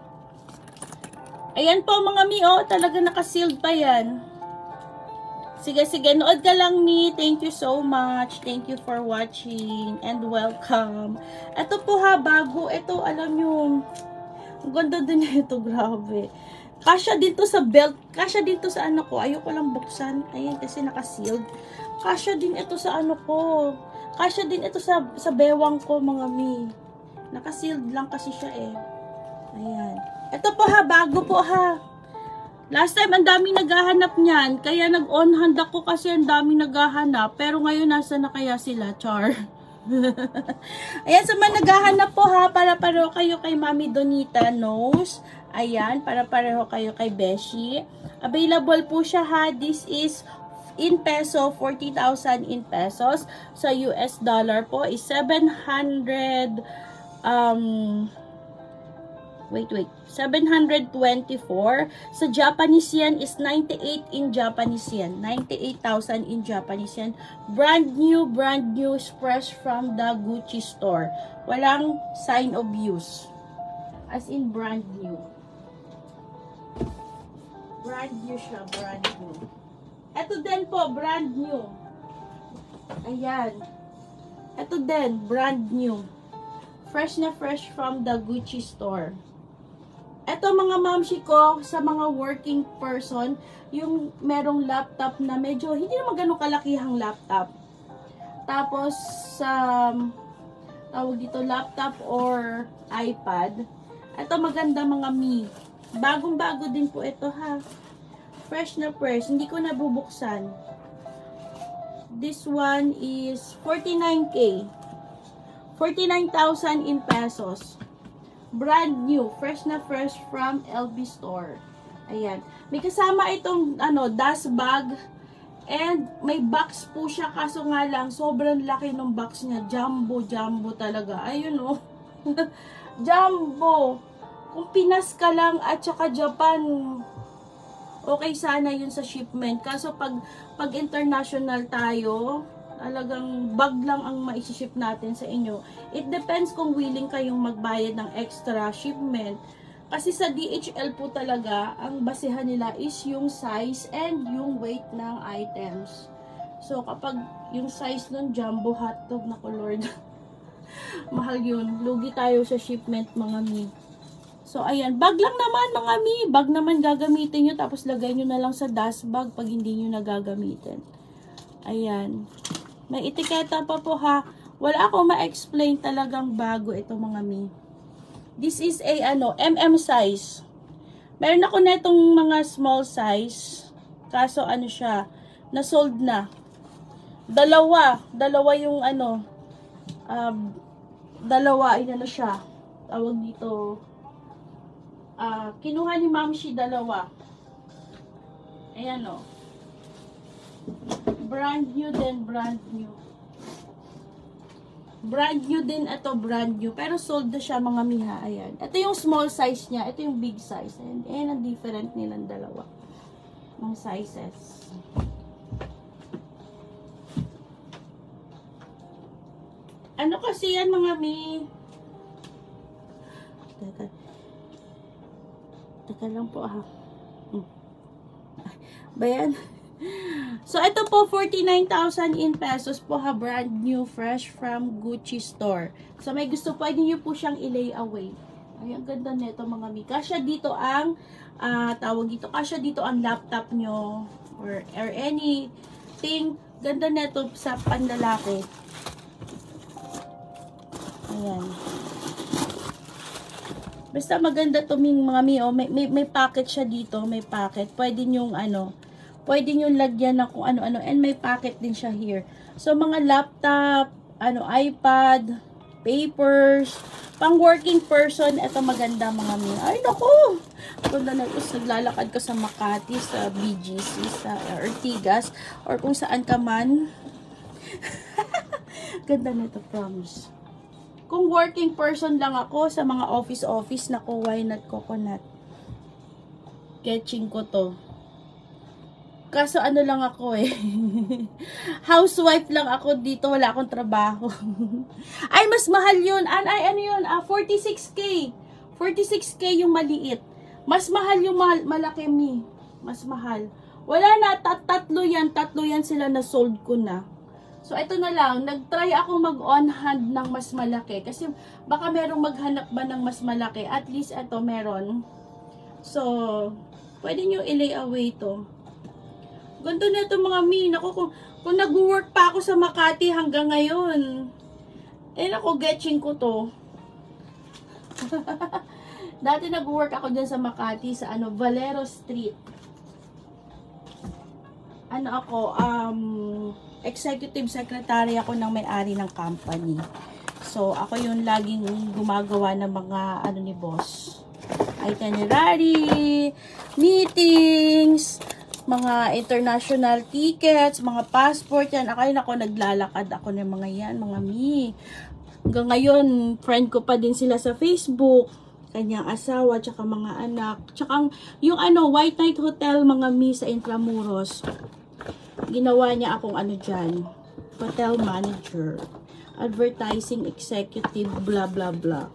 Ayan po mga mi, oh, talaga naka-sealed pa yan. Sige, sige, nood ka lang mi. Thank you so much. Thank you for watching and welcome. Ito po ha, bago. Ito, alam nyo, ang ganda din ito, grabe. Kasya dito sa belt. Kasya dito sa ano ko. Ayoko lang buksan. Ayan, kasi naka-sealed. Kasya din ito sa ano ko. Kasya din ito sa, sa bewang ko, mga mi. Naka-sealed lang kasi siya eh. Ayan. Ito po ha, bago po ha. Last time, ang daming naghahanap niyan. Kaya nag-on hand ako kasi ang daming naghahanap. Pero ngayon, nasa na kaya sila, char? Ayan, sa mga naghahanap po ha, para pareho kayo kay Mami Donita knows. Ayan, para pareho kayo kay Beshi. Available po siya ha. This is in peso, forty thousand in pesos. Sa U S dollar po is seven hundred, um... Wait, wait. seven hundred twenty-four. Sa Japanese yen is ninety-eight in Japanese yen. ninety-eight thousand in Japanese yen. Brand new, brand new, fresh from the Gucci store. Walang sign of use. As in brand new. Brand new siya, brand new. Ito din po, brand new. Ayan. Ito din, brand new. Fresh na fresh from the Gucci store. Eto mga mamshi ko, sa mga working person, yung merong laptop na medyo, hindi naman ganun kalakihang laptop. Tapos, um, tawag dito, laptop or iPad. Eto maganda mga mi. Bagong-bago din po ito ha. Fresh na fresh. Hindi ko nabubuksan. This one is forty-nine K. forty-nine thousand in pesos. Brand new. Fresh na fresh from L B Store. Ayan. May kasama itong ano, dust bag. And may box po siya. Kaso nga lang, sobrang laki ng box niya. Jumbo, jumbo talaga. Ayun oh. Jumbo. Kung Pinas ka lang at saka Japan, okay sana yun sa shipment. Kaso pag, pag international tayo, talagang bag lang ang ma-ship natin sa inyo. It depends kung willing kayong magbayad ng extra shipment. Kasi sa D H L po talaga, ang basehan nila is yung size and yung weight ng items. So kapag yung size ng jumbo hotdog, naku Lord, mahal yun. Lugi tayo sa shipment mga mi. So, ayan. Bag lang naman, mga mi. Bag naman gagamitin nyo. Tapos, lagay nyo na lang sa dust bag pag hindi nyo nagagamitin. Ayan. May etiketa pa po, ha. Wala akong ma-explain talagang bago ito, mga mi. This is a, ano, M M size. Meron ako na itong mga small size. Kaso, ano siya, na-sold na. Dalawa. Dalawa yung, ano, um, dalawa, inano siya. Tawag dito, Uh, kinuha ni Mamshi dalawa. Ayan o. Brand new din, brand new. Brand new din ito, brand new. Pero sold na siya mga miha. Ayan. Ito yung small size niya. Ito yung big size. Ayan, ayan ang different nilang dalawa. Ng sizes. Ano kasi yan mga mi? Teka. Teka lang po ha. Hmm. Bayan. So, ito po, forty-nine thousand in pesos po ha. Brand new, fresh from Gucci store. So, may gusto, pwede nyo po siyang i-lay away. Ay, ang ganda nito mga mi. Kasya dito ang, uh, tawag dito, kasya dito ang laptop nyo. Or, or anything. Ganda nito sa panlalaki. Ayan. Basta maganda to ming mga mi, oh. may, may, may packet siya dito, may packet. Pwede nyong ano, pwede nyong lagyan ng kung ano-ano, and may packet din siya here. So mga laptop, ano, iPad, papers, pang working person, ito maganda mga mi. Ay naku! Kung na naglalakad ka sa Makati, sa B G C, sa Ortigas, or kung saan ka man. Ganda nito, promise. Kung working person lang ako sa mga office-office, naku, why not coconut? Catching ko to. Kaso ano lang ako eh. Housewife lang ako dito, wala akong trabaho. Ay, mas mahal yun. An ay, ano yun? Ah, forty-six K. forty-six K yung maliit. Mas mahal yung mal malaki mi. Mas mahal. Wala na, tat tatlo yan. Tatlo yan sila na sold ko na. So, ito na lang. Nag-try ako mag-on hand ng mas malaki. Kasi, baka merong maghanap ba ng mas malaki. At least, ito meron. So, pwede nyo i-lay away to. Ganto na ito mga mi. Naku, kung, kung nag-work pa ako sa Makati hanggang ngayon. Eh, naku, getching ko to. Dati nag-work ako dyan sa Makati, sa ano, Valero Street. Ano ako, um... executive secretary ako ng may-ari ng company. So, ako yung laging gumagawa ng mga ano ni boss. Itinerary, meetings, mga international tickets, mga passport yan. Akayin ako, naglalakad ako ng mga yan, mga mi. Hanggang ngayon, friend ko pa din sila sa Facebook. Kanyang asawa, tsaka mga anak. Tsaka yung ano, White Knight Hotel, mga mi sa Intramuros. Ginawa niya akong ano dyan, hotel manager, advertising executive, blah blah blah.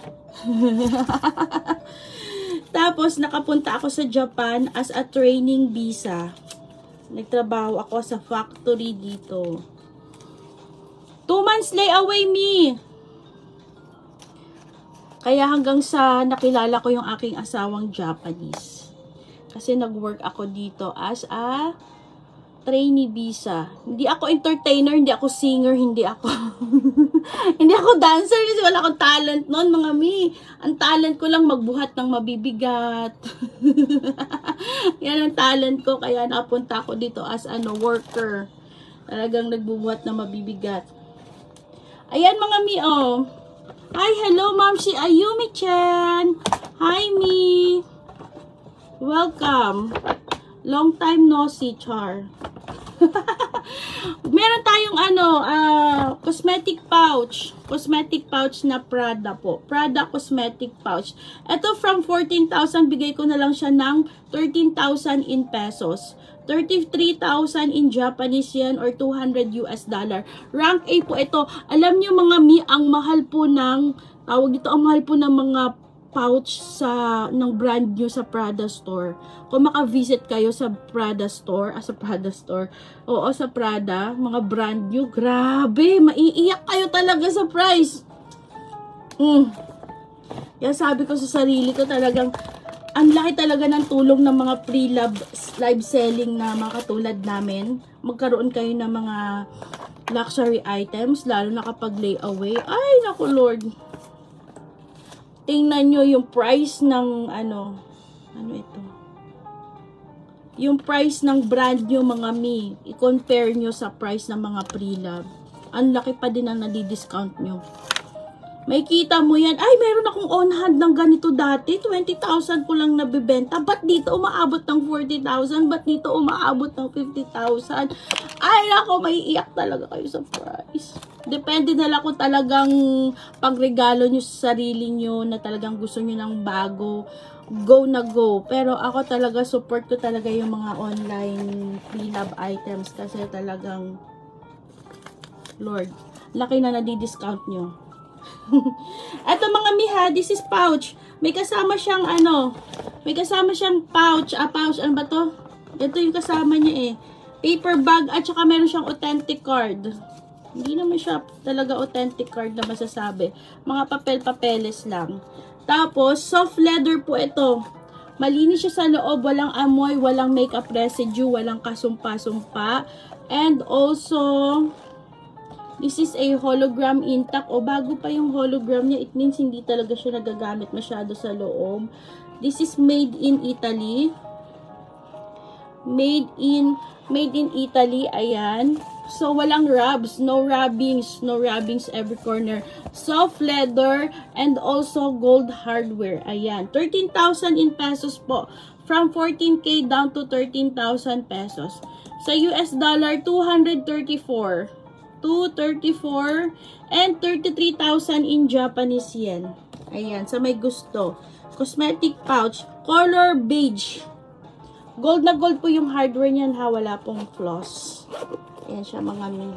Tapos nakapunta ako sa Japan as a training visa. Nagtrabaho ako sa factory dito. Two months lay away me. Kaya hanggang sa nakilala ko yung aking asawang Japanese. Kasi nag-work ako dito as a trainee visa. Hindi ako entertainer, hindi ako singer, hindi ako hindi ako dancer kasi wala akong talent noon, mga mi. Ang talent ko lang magbuhat ng mabibigat. Yan ang talent ko, kaya napunta ako dito as ano worker. Talagang nagbubuhat ng mabibigat. Ayan mga mi, oh. Hi, hello ma'am si Ayumi-chan. Hi mi. Welcome. Long time no see, Char. Meron tayong ano, uh, cosmetic pouch. Cosmetic pouch na Prada po. Prada cosmetic pouch. Ito from fourteen thousand, bigay ko na lang siya ng thirteen thousand in pesos. thirty-three thousand in Japanese yen or two hundred U S dollar. Rank A po ito. Alam niyo mga mi, ang mahal po ng, tawag dito, ang mahal po ng mga pouch sa ng brand nyo sa Prada store. Kung maka-visit kayo sa Prada store, ah, sa Prada store, oo, sa Prada, mga brand nyo, grabe, maiiyak kayo talaga sa price. Mm. Kaya sabi ko sa sarili ko talagang, ang laki talaga ng tulong ng mga pre-live live selling na mga katulad namin. Magkaroon kayo ng mga luxury items, lalo na kapag layaway. Ay, naku Lord. Tingnan nyo yung price ng ano, ano ito? Yung price ng brand nyo mga mi. I-compare nyo sa price ng mga pre-love. Ang laki pa din ang nadi-discount nyo. May kita mo yan. Ay, meron akong on hand ng ganito dati. twenty thousand ko lang nabibenta. Ba't dito umaabot ng forty thousand? Ba't dito umaabot ng fifty thousand? Ay, ako, may iyak talaga kayo sa price. Depende na lang kung talagang pagregalo nyo sa sarili nyo na talagang gusto nyo ng bago. Go na go. Pero ako talaga, support ko talaga yung mga online pre-love items kasi talagang, Lord, laki na nadi-discount nyo. Ito mga miha, this is pouch. May kasama siyang ano, may kasama siyang pouch. Ah, pouch, ano ba to? Ito yung kasama niya eh. Paper bag at saka meron siyang authentic card. Hindi naman siya talaga authentic card na masasabi. Mga papel-papeles lang. Tapos, soft leather po ito. Malinis siya sa loob, walang amoy, walang makeup residue, walang kasumpa-sumpa. And also, this is a hologram intact. O, bago pa yung hologram niya, it means hindi talaga siya nagagamit masyado sa loob. This is made in Italy. Made in, made in Italy, ayan. So, walang rubs, no rubbings, no rubbings every corner. Soft leather and also gold hardware. Ayan, thirteen thousand in pesos po. From fourteen K down to thirteen thousand pesos. Sa U S dollar, two hundred thirty-four. two thirty-four and thirty-three thousand in Japanese yen. Ayan, sa may gusto. Cosmetic pouch, color beige. Gold na gold po yung hardware niyan ha, wala pong floss. Ayan siya mga mi.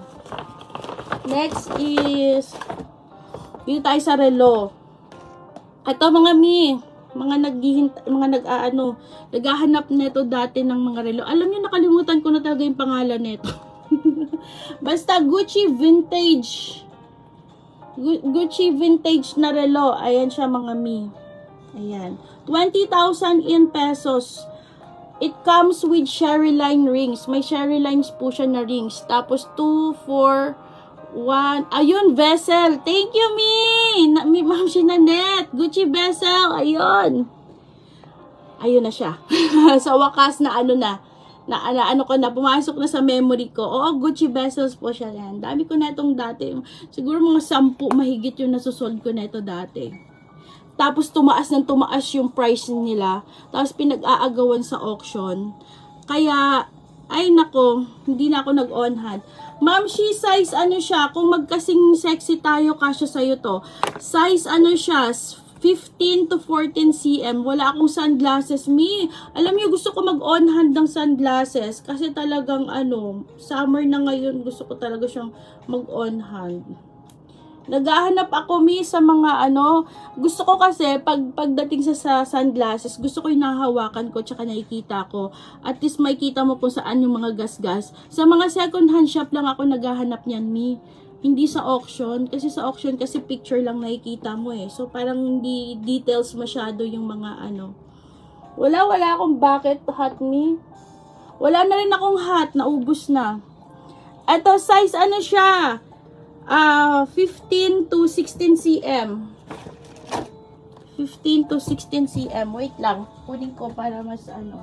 Next is, dito tayo sa relo. Ito mga mi, mga naghihintay, mga nag-aano, naghahanap nito dati ng mga relo. Alam niyo, nakalimutan ko na talaga yung pangalan nito. Basta Gucci vintage. Gu Gucci vintage na relo. Ayan siya mga mi. Ayan. twenty thousand in pesos. It comes with Sherry Line rings. May Sherry Lines po siya na rings. Tapos two, four, one. Ayun, vessel. Thank you, Mi. Na, mi Ma'am Shinanet. Gucci vessel. Ayun. Ayun na siya. Sa wakas na ano na. Na, na ano ko na. Pumasok na sa memory ko. Oo, Gucci vessels po siya yan. Dami ko na itong dati. Siguro mga sampu mahigit yung nasusold ko na ito dati. Tapos tumaas ng tumaas yung price nila. Tapos pinag-aagawan sa auction. Kaya, ay nako, hindi na ako nag-on hand. Ma'am, she size ano siya? Kung magkasing sexy tayo, kasya sa'yo to. Size ano siya? fifteen to fourteen centimeters. Wala akong sunglasses, mi. Alam niyo, gusto ko mag-on hand ng sunglasses. Kasi talagang ano, summer na ngayon, gusto ko talaga siyang mag-on hand. Naghahanap ako mi sa mga ano, gusto ko kasi pag pagdating sa, sa sunglasses, gusto ko yung nahahawakan ko tsaka nakikita ko. At least makikita mo kung saan yung mga gasgas. Sa mga second hand shop lang ako naghahanap niyan mi. Hindi sa auction. Kasi sa auction, kasi picture lang nakikita mo eh. So, parang hindi details masyado yung mga ano. Wala, wala akong bucket hat me. Wala na rin akong hat. Naubos na. Ito, size ano siya? Uh, fifteen to sixteen centimeters. fifteen to sixteen centimeters. Wait lang. Kunin ko para mas ano.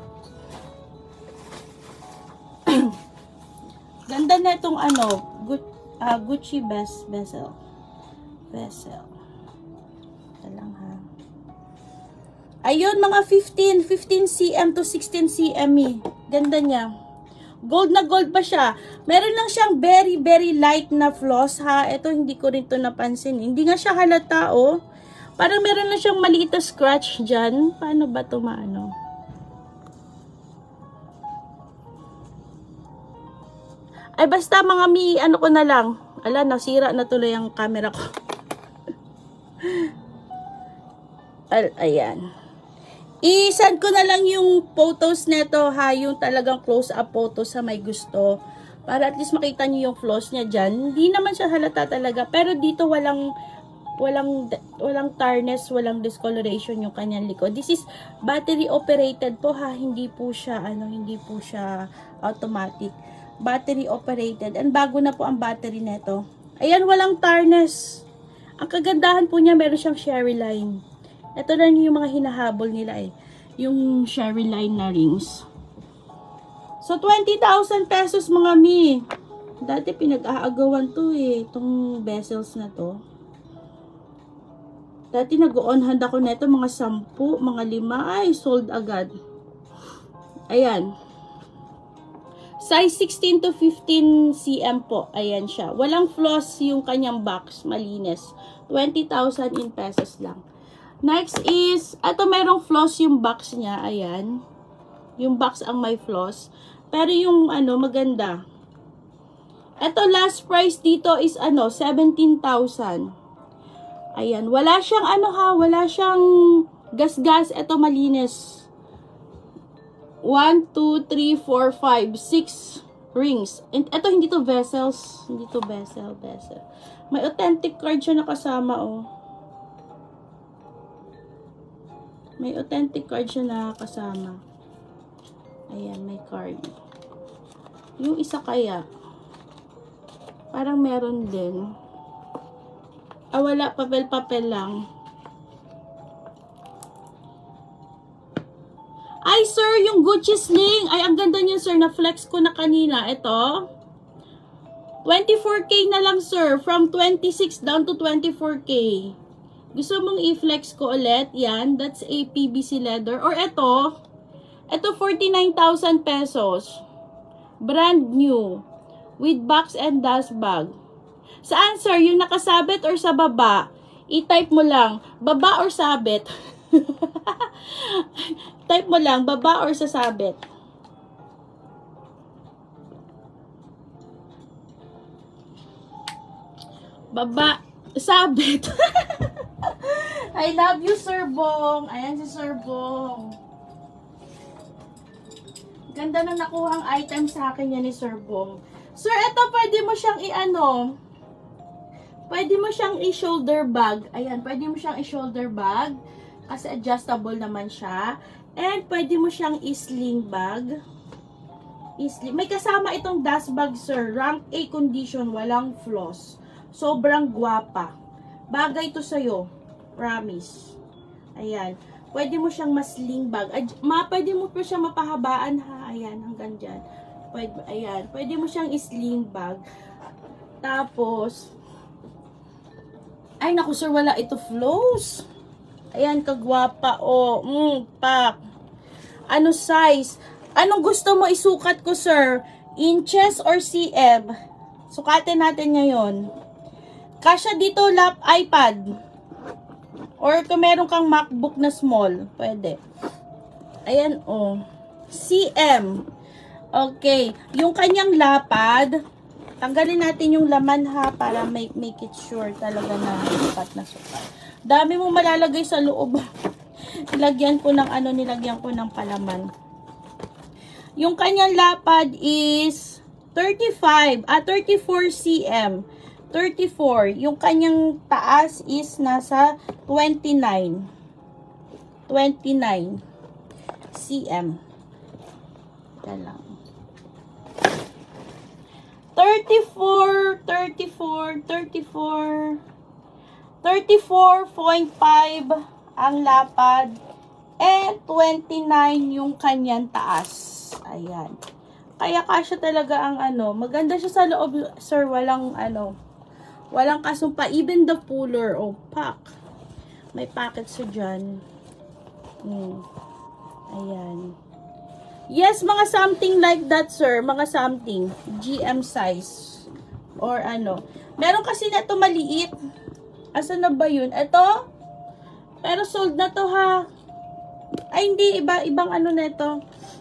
Ganda na itong ano. Gu uh, Gucci best bezel. Bezel. Ito lang ha. Ayun, mga fifteen centimeters to sixteen centimeters. Ganda niya. Gold na gold pa siya. Meron lang siyang very, very light na floss, ha. Ito, hindi ko rin to napansin. Hindi nga siya halata, oh. Parang meron lang siyang maliit na scratch dyan. Paano ba ito maano? Ay, basta mga mi, ano ko na lang. Ala, nasira na tuloy ang camera ko. Al, ayan. I-send ko na lang yung photos neto ha, yung talagang close-up photos sa may gusto. Para at least makita niyo yung flaws niya dyan. Hindi naman siya halata talaga. Pero dito walang, walang, walang tarnish, walang discoloration yung kanyang likod. This is battery operated po ha. Hindi po siya, ano, hindi po siya automatic. Battery operated. And bago na po ang battery neto. Ayan, walang tarnish. Ang kagandahan po niya, meron siyang sherry line. Ito lang yung mga hinahabol nila eh. Yung sherry line na rings. So, twenty thousand pesos mga mi. Dati pinag-aagawan to eh. Itong bezels na to. Dati nag-on hand ako neto mga sampu, mga lima. Ay, sold agad. Ayan. Size sixteen to fifteen centimeters po. Ayan siya. Walang flaws yung kanyang box. Malinis. twenty thousand in pesos lang. Next is, ito merong floss yung box niya. Ayan. Yung box ang may floss. Pero yung ano, maganda. Ito, last price dito is ano, seventeen thousand. Ayan. Wala siyang ano ha, wala siyang gas-gas. Ito malinis. one, two, three, four, five, six rings. And ito, hindi to vessels. Hindi to vessel, vessel. May authentic card siya nakasama, oh. May authentic card siya na kasama. Ayan, may card. Yung isa kaya, parang meron din. Ah, wala. Papel-papel lang. Ay, sir, yung Gucci sling. Ay, ang ganda niya, sir. Na-flex ko na kanina. Ito. twenty-four K na lang, sir. From twenty-six down to twenty-four K. Gusto mong i-flex ko ulit? Yan. That's a P V C leather. Or ito. Ito, forty-nine thousand pesos. Brand new. With box and dust bag. Saan, sir? Yung nakasabit or sa baba? I-type mo lang. Baba or sabit? Type mo lang. Baba or sa sabit? Baba. Sabit. I love you, Sir Bong. Ayan si Sir Bong. Ganda na nakuhang item sa akin yan ni Sir Bong. Sir, ito pwede mo siyang i-ano. Pwede mo siyang i-shoulder bag. Ayan, pwede mo siyang i-shoulder bag. Kasi adjustable naman siya. And pwede mo siyang i-sling bag. I-sling. May kasama itong dust bag, sir. Rank A condition, walang flaws. Sobrang gwapa. Bagay to sa'yo. Promise. Ayan. Pwede mo siyang masling bag. Ad, ma, pwede mo pa siyang mapahabaan ha. Ayan, hanggang dyan. Pwede, ayan. Pwede mo siyang isling bag. Tapos, ay naku sir, wala ito flows. Ayan, kagwapa. O, oh, mm, pak. Ano size? Anong gusto mo isukat ko, sir? Inches or C M? Sukatin natin ngayon. Kasya dito, lap iPad. Or kung meron kang MacBook na small, pwede. Ayan, oh. C M. Okay. Yung kanyang lapad, tanggalin natin yung laman ha, para make, make it sure talaga na sukat na sukat. Dami mo malalagay sa loob. Nilagyan ko ng ano, nilagyan ko ng palaman. Yung kanyang lapad is thirty-five, ah, thirty-four centimeters. thirty-four. Yung kanyang taas is nasa twenty-nine. twenty-nine cm. Ito lang. thirty-four, thirty-four, thirty-four, thirty-four point five ang lapad, and twenty-nine yung kanyang taas. Ayan. Kaya kasya talaga ang ano, maganda siya sa loob, sir, walang ano, walang kasumpa. Even the puller, oh, pack. May packet siya dyan. Hmm. Ayan. Yes, mga something like that, sir. Mga something. G M size. Or ano. Meron kasi na ito maliit. Asa na ba yun? Ito? Pero sold na to, ha? Ay, hindi. Iba, ibang ano na ito.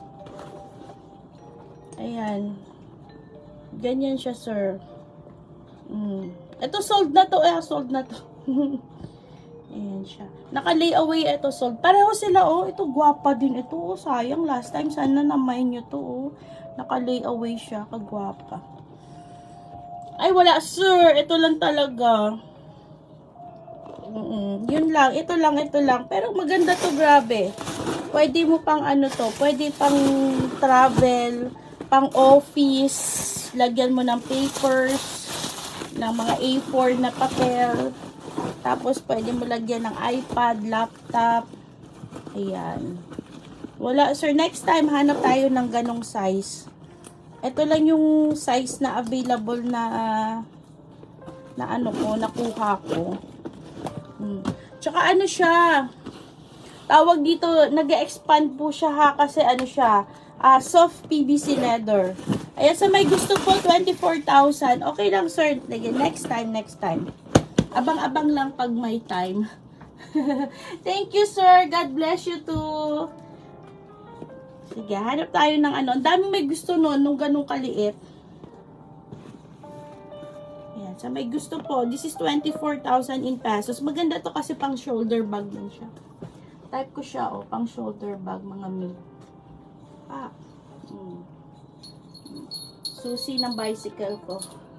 Ayan. Ganyan siya, sir. Mm. Ito, sold na to. Eh, sold na to. Ayan siya. Naka-layaway ito, sold. Pareho sila, oh. Ito, gwapa din ito. Oh, sayang. Last time, sana namay nyo to, oh. Naka-layaway siya. Kagwapa. Ay, wala, sir. Ito lang talaga. Mm-mm. Yun lang. Ito lang, ito lang. Pero maganda to, grabe. Pwede mo pang ano to. Pwede pang travel, pang office. Lagyan mo ng papers, ng mga A four na papel. Tapos, pwede mo lagyan ng iPad, laptop. Ayan. Wala, sir. Next time, hanap tayo ng ganong size. Ito lang yung size na available na, uh, na ano ko, nakuha ko. Hmm. Tsaka ano siya, tawag dito, nag-expand po siya, ha, kasi ano siya, uh, soft P V C leather. Ayan, sa may gusto po, twenty-four thousand. Okay lang, sir. Next time, next time. Abang-abang lang pag may time. Thank you, sir. God bless you too. Sige, hanap tayo ng ano. Ang daming may gusto nun, nung ganung kaliit. Ayan, sa may gusto po, this is twenty-four thousand in pesos. Maganda to kasi pang shoulder bag din siya. Type ko siya, oh, pang shoulder bag, mga mi. Ah. Hmm. Susi ng bicycle ko.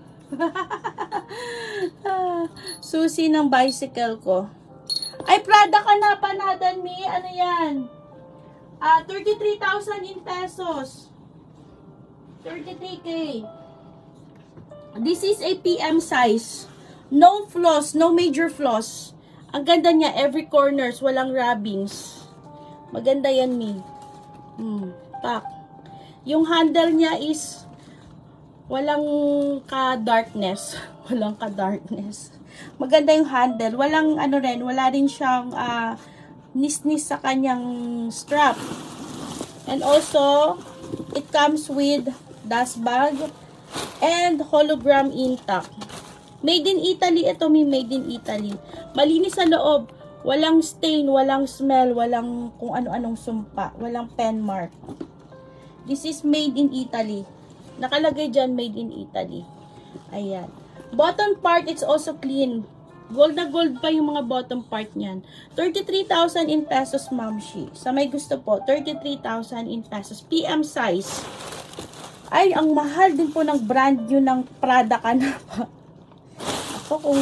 Susi ng bicycle ko. Ay, Prada ka na, panadan, mi. Ano yan? Ah, thirty-three thousand in pesos. thirty-three K. This is a P M size. No floss, no major floss. Ang ganda niya, every corners, walang rubbings. Maganda yan, mi. Hmm, pak. Yung handle niya is walang ka-darkness. Walang ka-darkness. Maganda yung handle. Walang ano rin, wala rin siyang uh, nis-nis sa kanyang strap. And also, it comes with dust bag and hologram intact. Made in Italy. Ito may made in Italy. Malinis sa loob. Walang stain, walang smell, walang kung ano-anong sumpa. Walang pen mark. This is made in Italy. Nakalagay dyan, made in Italy. Ayan. Bottom part, it's also clean. Gold na gold pa yung mga bottom part niyan. thirty-three thousand in pesos, mamshi. Sa may gusto po, thirty-three thousand in pesos. P M size. Ay, ang mahal din po ng brand new ng Prada ka na pa. Ako kung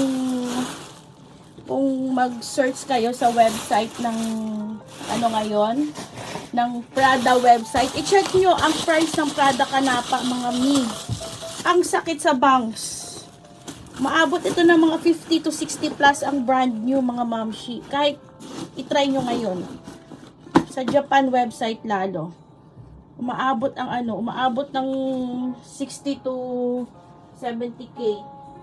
kung mag-search kayo sa website ng ano ngayon, ng Prada website, i-check nyo ang price ng Prada Kanapa, mga mi. Ang sakit sa banks. Maabot ito ng mga fifty to sixty plus ang brand new, mga mamshi. Kahit i-try nyo ngayon. Sa Japan website lalo. Umaabot ang ano, umaabot ng sixty to seventy K.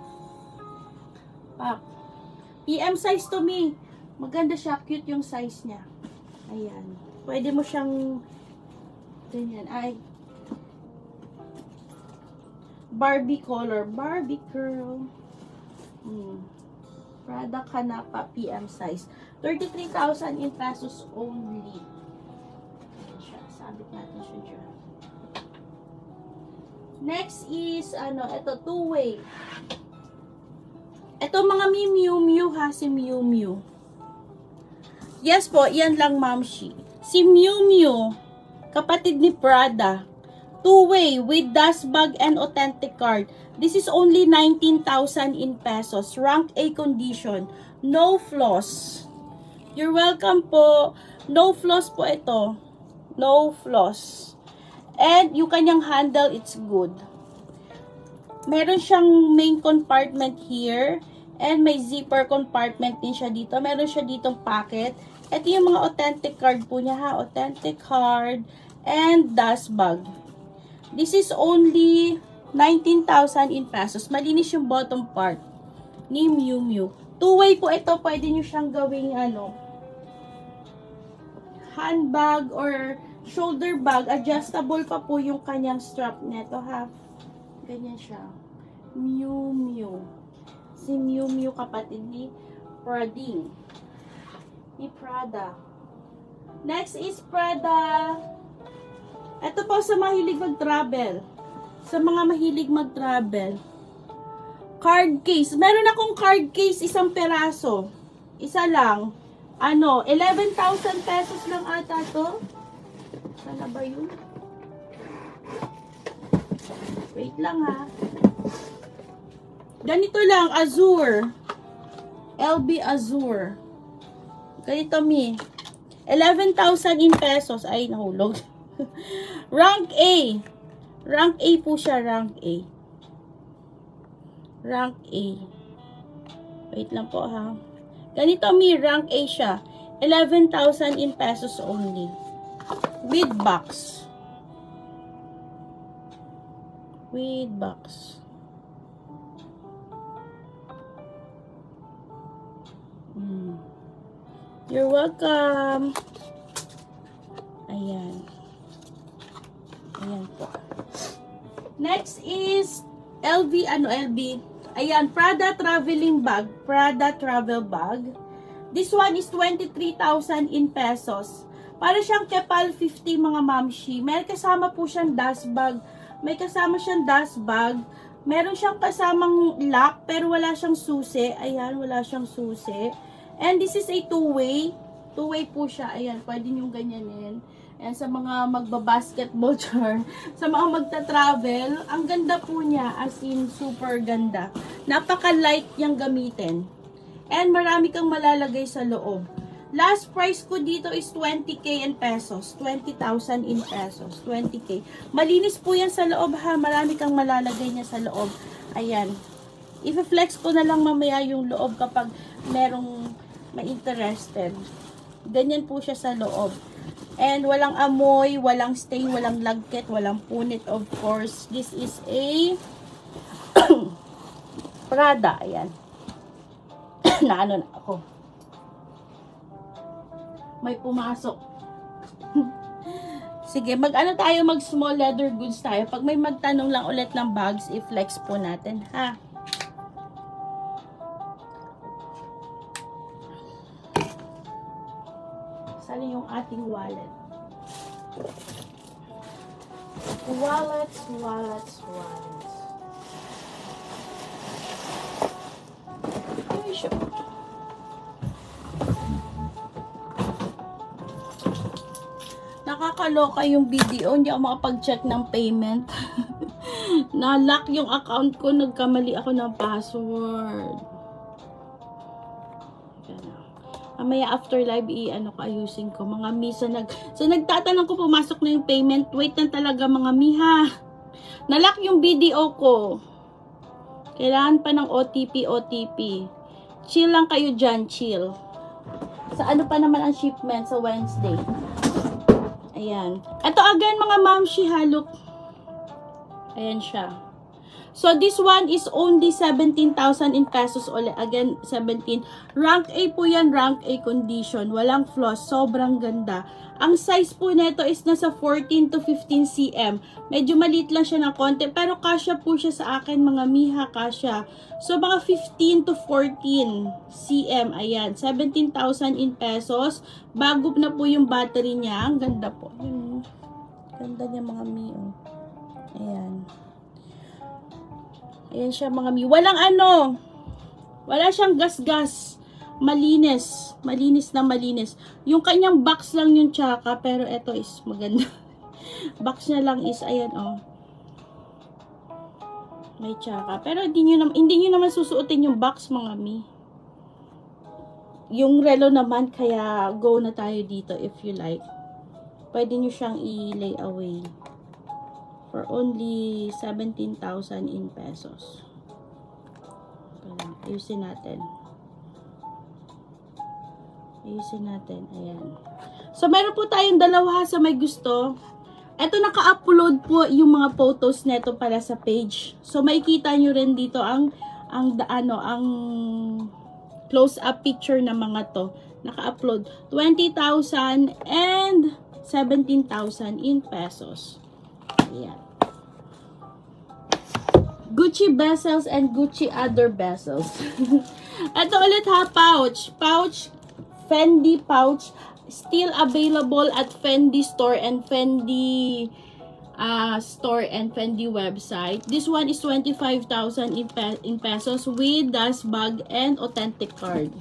Pak. P M size to me. Maganda siya. Cute yung size niya. Ayan. Pwede mo siyang ganyan. Ay. Barbie color. Barbie girl. Hmm. Prada Kanapa P M size. thirty-three thousand in pesos only. Ayan siya. Sabit natin siya dyan. Next is, ano, ito, two-way. Ito mga mi Miu Miu, ha, si Miu Miu. Yes po, yan lang, mamshi. Si Miu Miu, kapatid ni Prada. Two-way with dust bag and authentic card. This is only nineteen thousand in pesos. Rank A condition. No flaws. You're welcome po. No flaws po ito. No flaws. And yung kanyang handle, it's good. Meron siyang main compartment here. And may zipper compartment din siya dito. Meron siya ditong pocket. Ito yung mga authentic card po niya ha. Authentic card and dust bag. This is only nineteen thousand in pesos. Malinis yung bottom part ni Miu Miu. Two-way po ito. Pwede nyo siyang gawing ano, handbag or shoulder bag. Adjustable pa po yung kanyang strap neto ha. Ganyan siya. Miu Miu. Si Miu Miu kapatid ni Prading. Ni Prada. Next is Prada. Ito po sa mahilig mag-travel. Sa mga mahilig mag-travel. Card case. Meron akong card case, isang peraso. Isa lang. Ano, eleven thousand pesos lang ata to. Sana ba yun? Wait lang ha. Ganito lang, Azure. L B Azure. Ganito mi. eleven thousand in pesos. Ay, nahulog. Rank A. Rank A po siya, rank A. Rank A. Wait lang po ha. Ganito mi, rank A siya. eleven thousand in pesos only. With box. With box. Hmm. You're welcome. Ayan. Ayan po. Next is L V, ano L V? Ayan, Prada traveling bag. Prada travel bag. This one is twenty-three thousand in pesos. Para siyang Kepal fifty mga mamshi. May kasama po siyang dust bag. May kasama siyang dust bag. Meron siyang kasamang lock pero wala siyang susi. Ayan, wala siyang susi. And this is a two-way. Two-way po siya. Ayan, pwede nyo ganyanin. Ayan, sa mga magbabasketball char, sa mga magta-travel, ang ganda po niya, as in, super ganda. Napaka-light niyang gamitin. And marami kang malalagay sa loob. Last price ko dito is twenty K in pesos. twenty thousand in pesos. twenty K. Malinis po yan sa loob ha. Marami kang malalagay niya sa loob. Ayan. I-flex ko na lang mamaya yung loob kapag merong ma-interested. Ganyan po siya sa loob. And walang amoy, walang stain, walang lagkit, walang punit, of course. This is a Prada. Ayan. na ano na ako. May pumasok. Sige, mag-ano tayo, mag-small leather goods tayo. Pag may magtanong lang ulit ng bags, i-flex po natin, ha? Saan yung ating wallet? Wallets, wallets, wallets. Ay, siya. Nakakaloka yung video. Hindi ako makapag-check ng payment. Na-lock yung account ko. Nagkamali ako ng password. Mamaya after live, i-ano ko, ayusin ko. Mga mi, sa, nag, sa nagtatanong ko, pumasok na yung payment. Wait lang talaga mga mi, ha. Na-lock yung video ko. Kailangan pa ng O T P, O T P. Chill lang kayo dyan, chill. Sa ano pa naman ang shipment sa Wednesday. Ayan. Ito again mga mamshi, ha, look. Ayan siya. So, this one is only seventeen thousand in pesos. Again, seventeen. Rank A po yan. Rank A condition. Walang flaws. Sobrang ganda. Ang size po nito is nasa fourteen to fifteen centimeters. Medyo maliit lang siya ng konti. Pero kasya po siya sa akin, mga miha, kasya. So, mga fifteen to fourteen centimeters. Ayan. seventeen thousand in pesos. Bago na po yung battery niya. Ang ganda po. Ayan. Ganda niya, mga miha. Ayan. Ayan siya mga mi. Walang ano. Wala siyang gas-gas. Malinis. Malinis na malinis. Yung kanyang box lang yung tsaka. Pero ito is maganda. Box niya lang is, ayan, oh. May tsaka. Pero hindi nyo, naman, hindi nyo naman susuotin yung box, mga mi. Yung relo naman, kaya go na tayo dito if you like. Pwede nyo siyang i-lay away. For only seventeen thousand in pesos. Ayusin natin. Ayusin natin. Ayan. So, meron po tayong dalawa sa may gusto. Ito, naka-upload po yung mga photos neto para sa page. So, makikita nyo rin dito ang, ang, ano, ang close-up picture ng mga to. Naka-upload. twenty thousand and seventeen thousand in pesos. Ayan. Gucci bezels and Gucci other bezels. Ito ulit ha, pouch. Pouch, Fendi pouch. Still available at Fendi store and Fendi uh, store and Fendi website. This one is twenty-five thousand in, pe in pesos with dust bag and authentic card.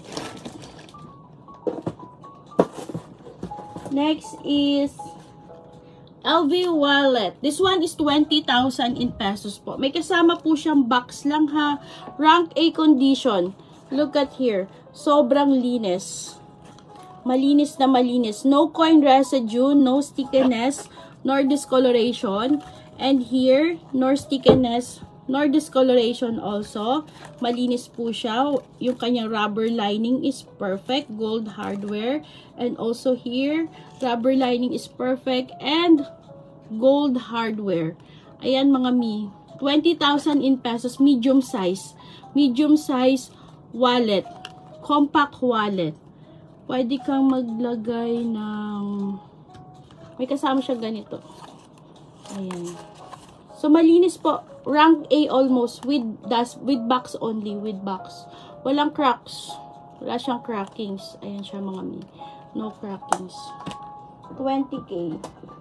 Next is L V wallet. This one is twenty thousand in pesos po. May kasama po siyang box lang ha. Rank A condition. Look at here. Sobrang linis. Malinis na malinis. No coin residue, no stickiness, nor discoloration. And here, nor stickiness, nor discoloration also. Malinis po siya. Yung kanyang rubber lining is perfect. Gold hardware. And also here, rubber lining is perfect. And gold hardware. Ayan mga mi. twenty thousand in pesos. Medium size. Medium size wallet. Compact wallet. Pwede kang maglagay ng... May kasama siya ganito. Ayan. So, malinis po. Rank A almost with dust, with box only. With box. Walang cracks. Wala siyang crackings. Ayan siya mga mi. No crackings. twenty K.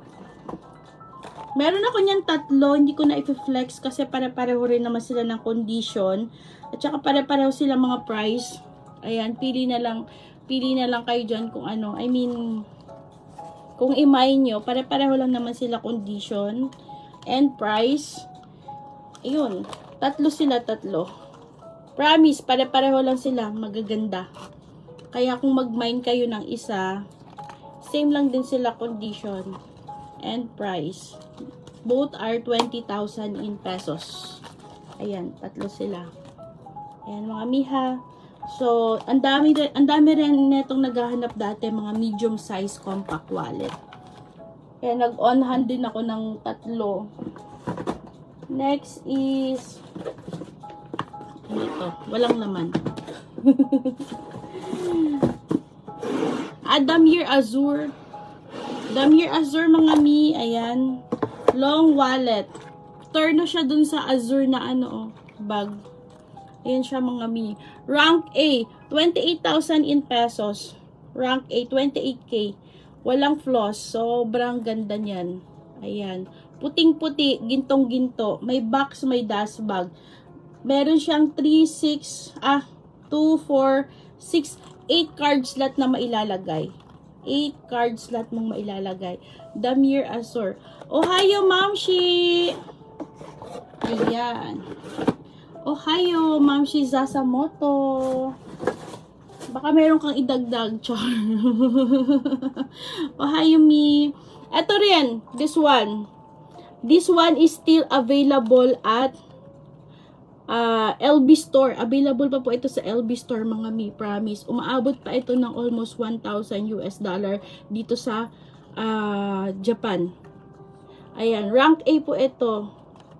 Meron ako niyan tatlo. Hindi ko na i-flex kasi pare-pareho rin naman sila ng condition. At saka pare-pareho sila mga price. Ayan. Pili na lang. Pili na lang kayo dyan kung ano. I mean, kung imay nyo, pare-pareho lang naman sila condition and price. Ayun. Tatlo sila, tatlo. Promise, pare-pareho lang sila. Magaganda. Kaya kung mag-mine kayo ng isa, same lang din sila condition and price. Both are twenty thousand in pesos. Ayan, tatlo sila. Ayan mga miha. So, ang dami, ang dami rin netong naghahanap dati mga medium size compact wallet. Kaya nag-on hand din ako ng tatlo. Next is ito, walang laman. ah, Damier Azur. Damier Azur mga mi, ayan. Long wallet. Turn na siya dun sa Azur na ano, oh, bag. Ayan siya mga mi. Rank A, twenty-eight thousand in pesos. Rank A, twenty-eight K. Walang floss. Sobrang ganda niyan. Ayan. Puting-puti, gintong-ginto. May box, may dust bag. Meron siyang three, six, ah, two, four, six, eight card slot na mailalagay. eight card slot mong mailalagay. Damier Azur. Ohio, Mamshi! Ayan. Ohio, Mamshi Zasamoto. Baka meron kang idagdag, char. Ohio, mi. Ito rin, this one. This one is still available at uh, L B Store. Available pa po ito sa L B Store, mga mi. Promise. Umaabot pa ito ng almost one thousand U S dollar dito sa uh, Japan. Ayan, rank A po ito.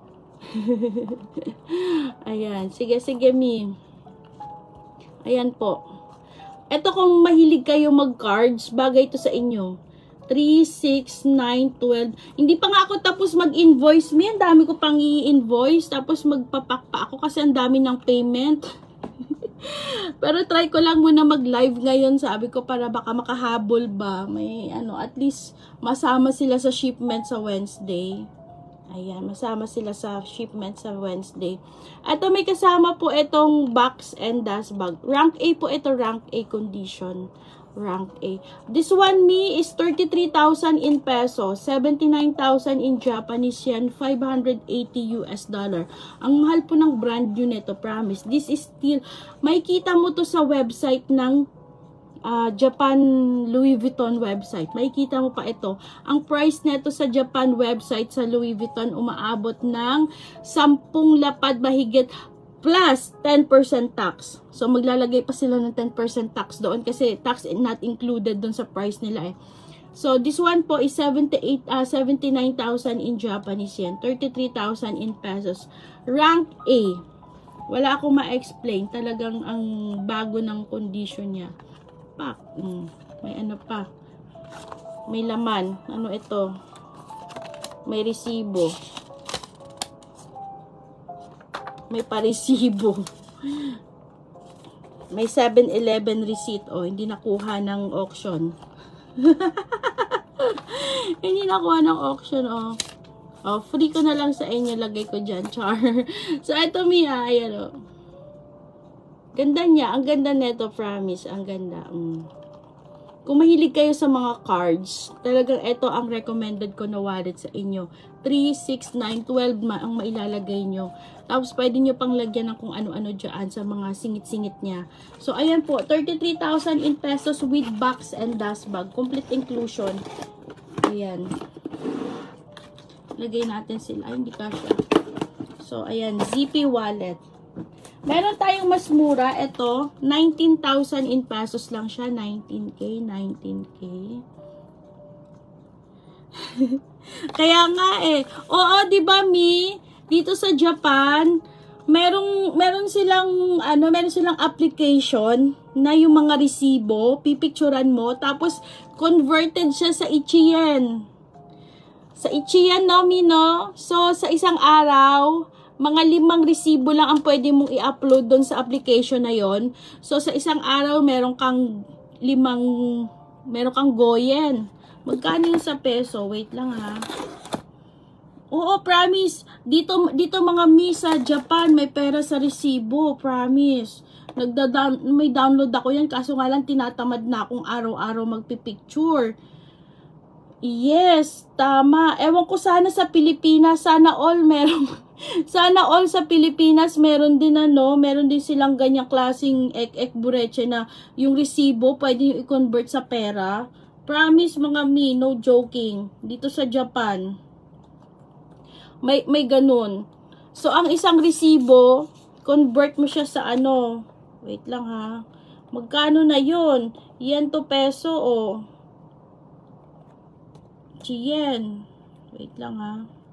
Ayan, sige, sige, mi. Ayan po. Ito kung mahilig kayo mag-cards, bagay ito sa inyo. three, six, nine, twelve. Hindi pa nga ako tapos mag-invoice, mi. Ang dami ko pang i-invoice. Tapos magpapak pa ako kasi ang dami ng payment. Pero try ko lang muna mag-live ngayon, sabi ko, para baka makahabol ba. May ano, at least masama sila sa shipment sa Wednesday. Ayan, masama sila sa shipment sa Wednesday. Ito may kasama po itong box and dust bag. Rank A po ito, rank A condition. Rank A. This one, me, is thirty-three thousand in pesos, seventy-nine thousand in Japanese yen, five hundred eighty U S dollar. Ang mahal po ng brand new nito, promise. This is still, may kita mo to sa website ng uh, Japan Louis Vuitton website. May kita mo pa ito. Ang price nito sa Japan website sa Louis Vuitton umaabot ng sampung lapad mahigit plus ten percent tax. So, maglalagay pa sila ng ten percent tax doon kasi tax not included doon sa price nila eh. So, this one po is seventy-eight, uh, seventy-nine thousand in Japanese yen, thirty-three thousand in pesos. Rank A. Wala akong ma-explain. Talagang ang bago ng condition niya. Pak. Mm, may ano pa. May laman. Ano ito? May resibo. May paresibo. May seven eleven receipt. O, oh, hindi nakuha ng auction. Hindi nakuha ng auction, oh. Oh, free ko na lang sa inyo. Lagay ko dyan, char. So, ito, Mia. Ayan, oh. Ganda niya. Ang ganda neto, promise. Ang ganda. Mm. Kung mahilig kayo sa mga cards, talagang ito ang recommended ko na wallet sa inyo. three, six, nine, twelve ma ang mailalagay nyo. Tapos, pwede nyo pang lagyan ng kung ano-ano dyan sa mga singit-singit niya. So, ayan po. thirty-three thousand in pesos with box and dust bag. Complete inclusion. Ayan. Lagay natin sila. Ay, hindi kasha. So, ayan. Z P wallet. Meron tayong mas mura. Ito, nineteen thousand in pesos lang siya. nineteen K, nineteen K. Kaya nga eh. Oo, di ba, Mi? Dito sa Japan, merong meron silang ano, meron silang application na yung mga resibo, pipicturan mo, tapos converted siya sa ichiyen. Sa ichiyen, no, Mi, no? So, sa isang araw, mga limang resibo lang ang pwede mong i-upload doon sa application na yon. So, sa isang araw, meron kang limang, meron kang goyen. Magkano yung sa peso? Wait lang, ha. Oo, promise. Dito, dito mga Mi sa Japan, may pera sa resibo. Promise. Nagda-down, may download ako yan. Kaso nga lang, tinatamad na akong araw-araw magpipicture. Yes, tama. Ewan ko sana sa Pilipinas, sana all meron. Sana all sa Pilipinas meron din ano, meron din silang ganyang klaseng ek-ek bureche na yung resibo pwede yung i-convert sa pera. Promise mga Mi, no joking. Dito sa Japan, may may ganun. So ang isang resibo, convert mo siya sa ano. Wait lang ha. Magkano na 'yon? Yen to peso o. Oh. Chien. Wait lang ha.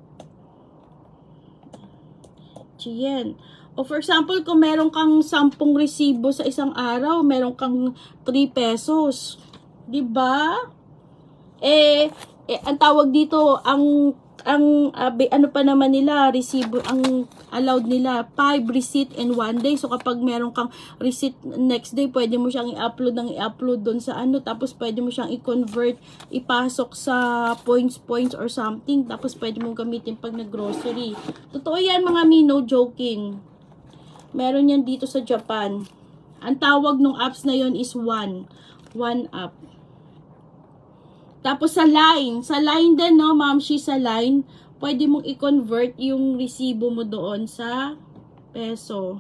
Chien. O for example, kung meron kang sampung resibo sa isang araw, meron kang three pesos. 'Di ba? Eh, eh ang tawag dito, ang ang uh, ano pa naman nila, resibo, ang allowed nila five receipt in one day. So kapag meron kang receipt next day, pwede mo siyang i-upload ng i-upload doon sa ano, tapos pwede mo siyang i-convert, ipasok sa points points or something, tapos pwede mo gamitin pag nag-grocery. Totoo yan mga Mi, no joking. Meron yan dito sa Japan. Ang tawag ng apps na yon is One. One app. Tapos sa Line, sa Line din, no, ma'am, she sa Line, pwede mong i-convert yung resibo mo doon sa peso.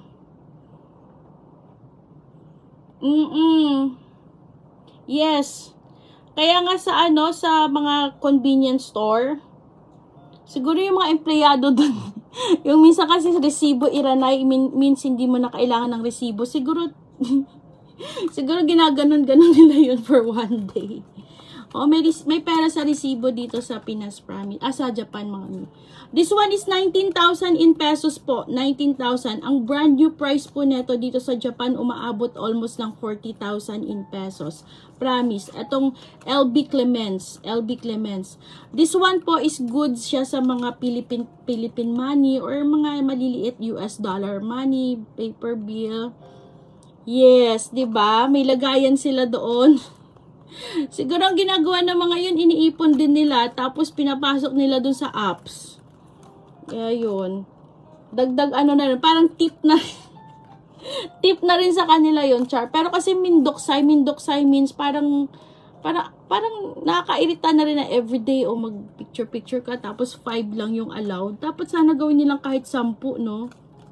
Mm-mm. Yes. Kaya nga sa ano, sa mga convenience store, siguro yung mga empleyado doon, yung minsan kasi resibo iranay, min means hindi mo na kailangan ng resibo. Siguro, siguro ginaganon-ganon nila yun for one day. Oh, may, may pera sa resibo dito sa Pinas, promise. Ah, sa Japan, mga Mi. This one is nineteen thousand in pesos po. nineteen thousand. Ang brand new price po neto dito sa Japan, umaabot almost ng forty thousand in pesos. Promise. Itong L B Clements. L B Clements. This one po is good siya sa mga Philippine, Philippine money or mga maliliit U S dollar money, paper bill. Yes, 'di ba? May lagayan sila doon. Siguro ang ginagawa ng mga yun, iniipon din nila, tapos pinapasok nila dun sa apps. Kaya yun. Dagdag ano na rin, parang tip na Tip na rin sa kanila yon, char. Pero kasi mindoksay, mindoksay means parang, para, parang nakakairita na rin na everyday o mag-picture-picture ka, tapos five lang yung allowed. Dapat sana gawin nilang kahit sampu, no?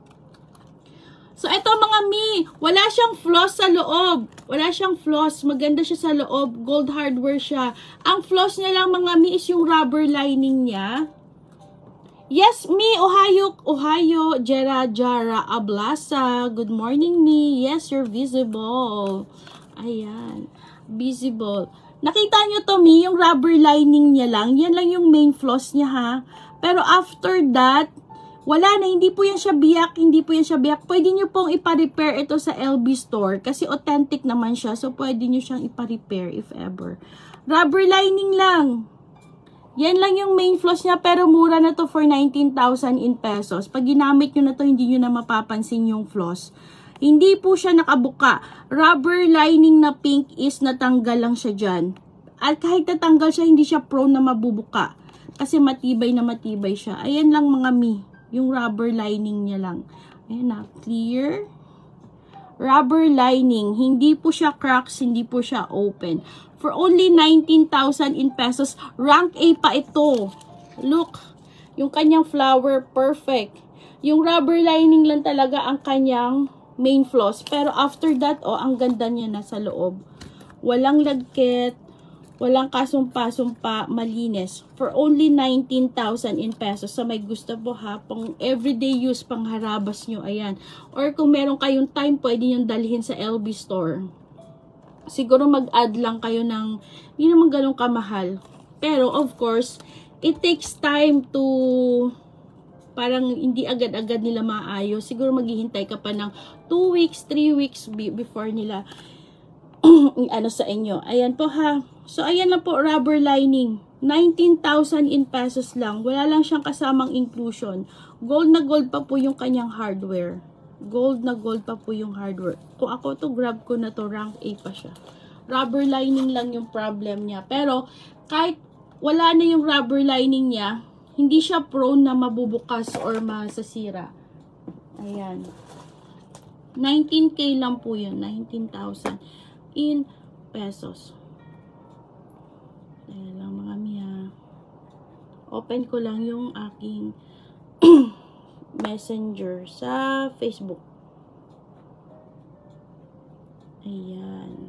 So, eto mga mi, wala siyang floss sa loob. Wala siyang floss. Maganda siya sa loob. Gold hardware siya. Ang floss niya lang mga mi is yung rubber lining niya. Yes, mi, Ohio, Ohio, Jera, Jara, Ablasa. Good morning, mi. Yes, you're visible. Ayan. Visible. Nakita nyo to, mi, yung rubber lining niya lang. Yan lang yung main floss niya, ha. Pero after that, wala na, hindi po yan siya biyak, hindi po yan siya biyak. Pwede nyo pong ipa-repair ito sa L B store kasi authentic naman siya. So, pwede nyo siyang ipa-repair if ever. Rubber lining lang. Yan lang yung main floss niya pero mura na to for nineteen thousand in pesos. Pag ginamit nyo na to, hindi nyo na mapapansin yung floss. Hindi po siya nakabuka. Rubber lining na pink is natanggal lang siya dyan. At kahit natanggal siya, hindi siya prone na mabubuka. Kasi matibay na matibay siya. Ayan lang mga mi. Yung rubber lining niya lang. Ayan na, clear. Rubber lining. Hindi po siya cracks, hindi po siya open. For only nineteen thousand in pesos. Rank A pa ito. Look. Yung kanyang flower, perfect. Yung rubber lining lang talaga ang kanyang main floss. Pero after that, oh, ang ganda niya na sa loob. Walang lagkit. Walang kasumpa-sumpa, malinis. For only nineteen thousand in pesos. Sa may gusto po ha, pang everyday use, pang harabas nyo, ayan. Or kung meron kayong time, pwede nyo dalhin sa L B store. Siguro mag-add lang kayo ng, hindi naman ganun kamahal. Pero of course, it takes time to, parang hindi agad-agad nila maayos. Siguro maghihintay ka pa ng two weeks, three weeks before nila ano sa inyo. Ayan po ha. So, ayan lang po, rubber lining. nineteen thousand in pesos lang. Wala lang siyang kasamang inclusion. Gold na gold pa po yung kanyang hardware. Gold na gold pa po yung hardware. Kung ako to, grab ko na to, rank A pa siya. Rubber lining lang yung problem niya. Pero, kahit wala na yung rubber lining niya, hindi siya prone na mabubukas or masasira. Ayan. nineteen K lang po yun. nineteen thousand in pesos. Ayan lang mga miya. Open ko lang yung aking messenger sa Facebook. Ayan.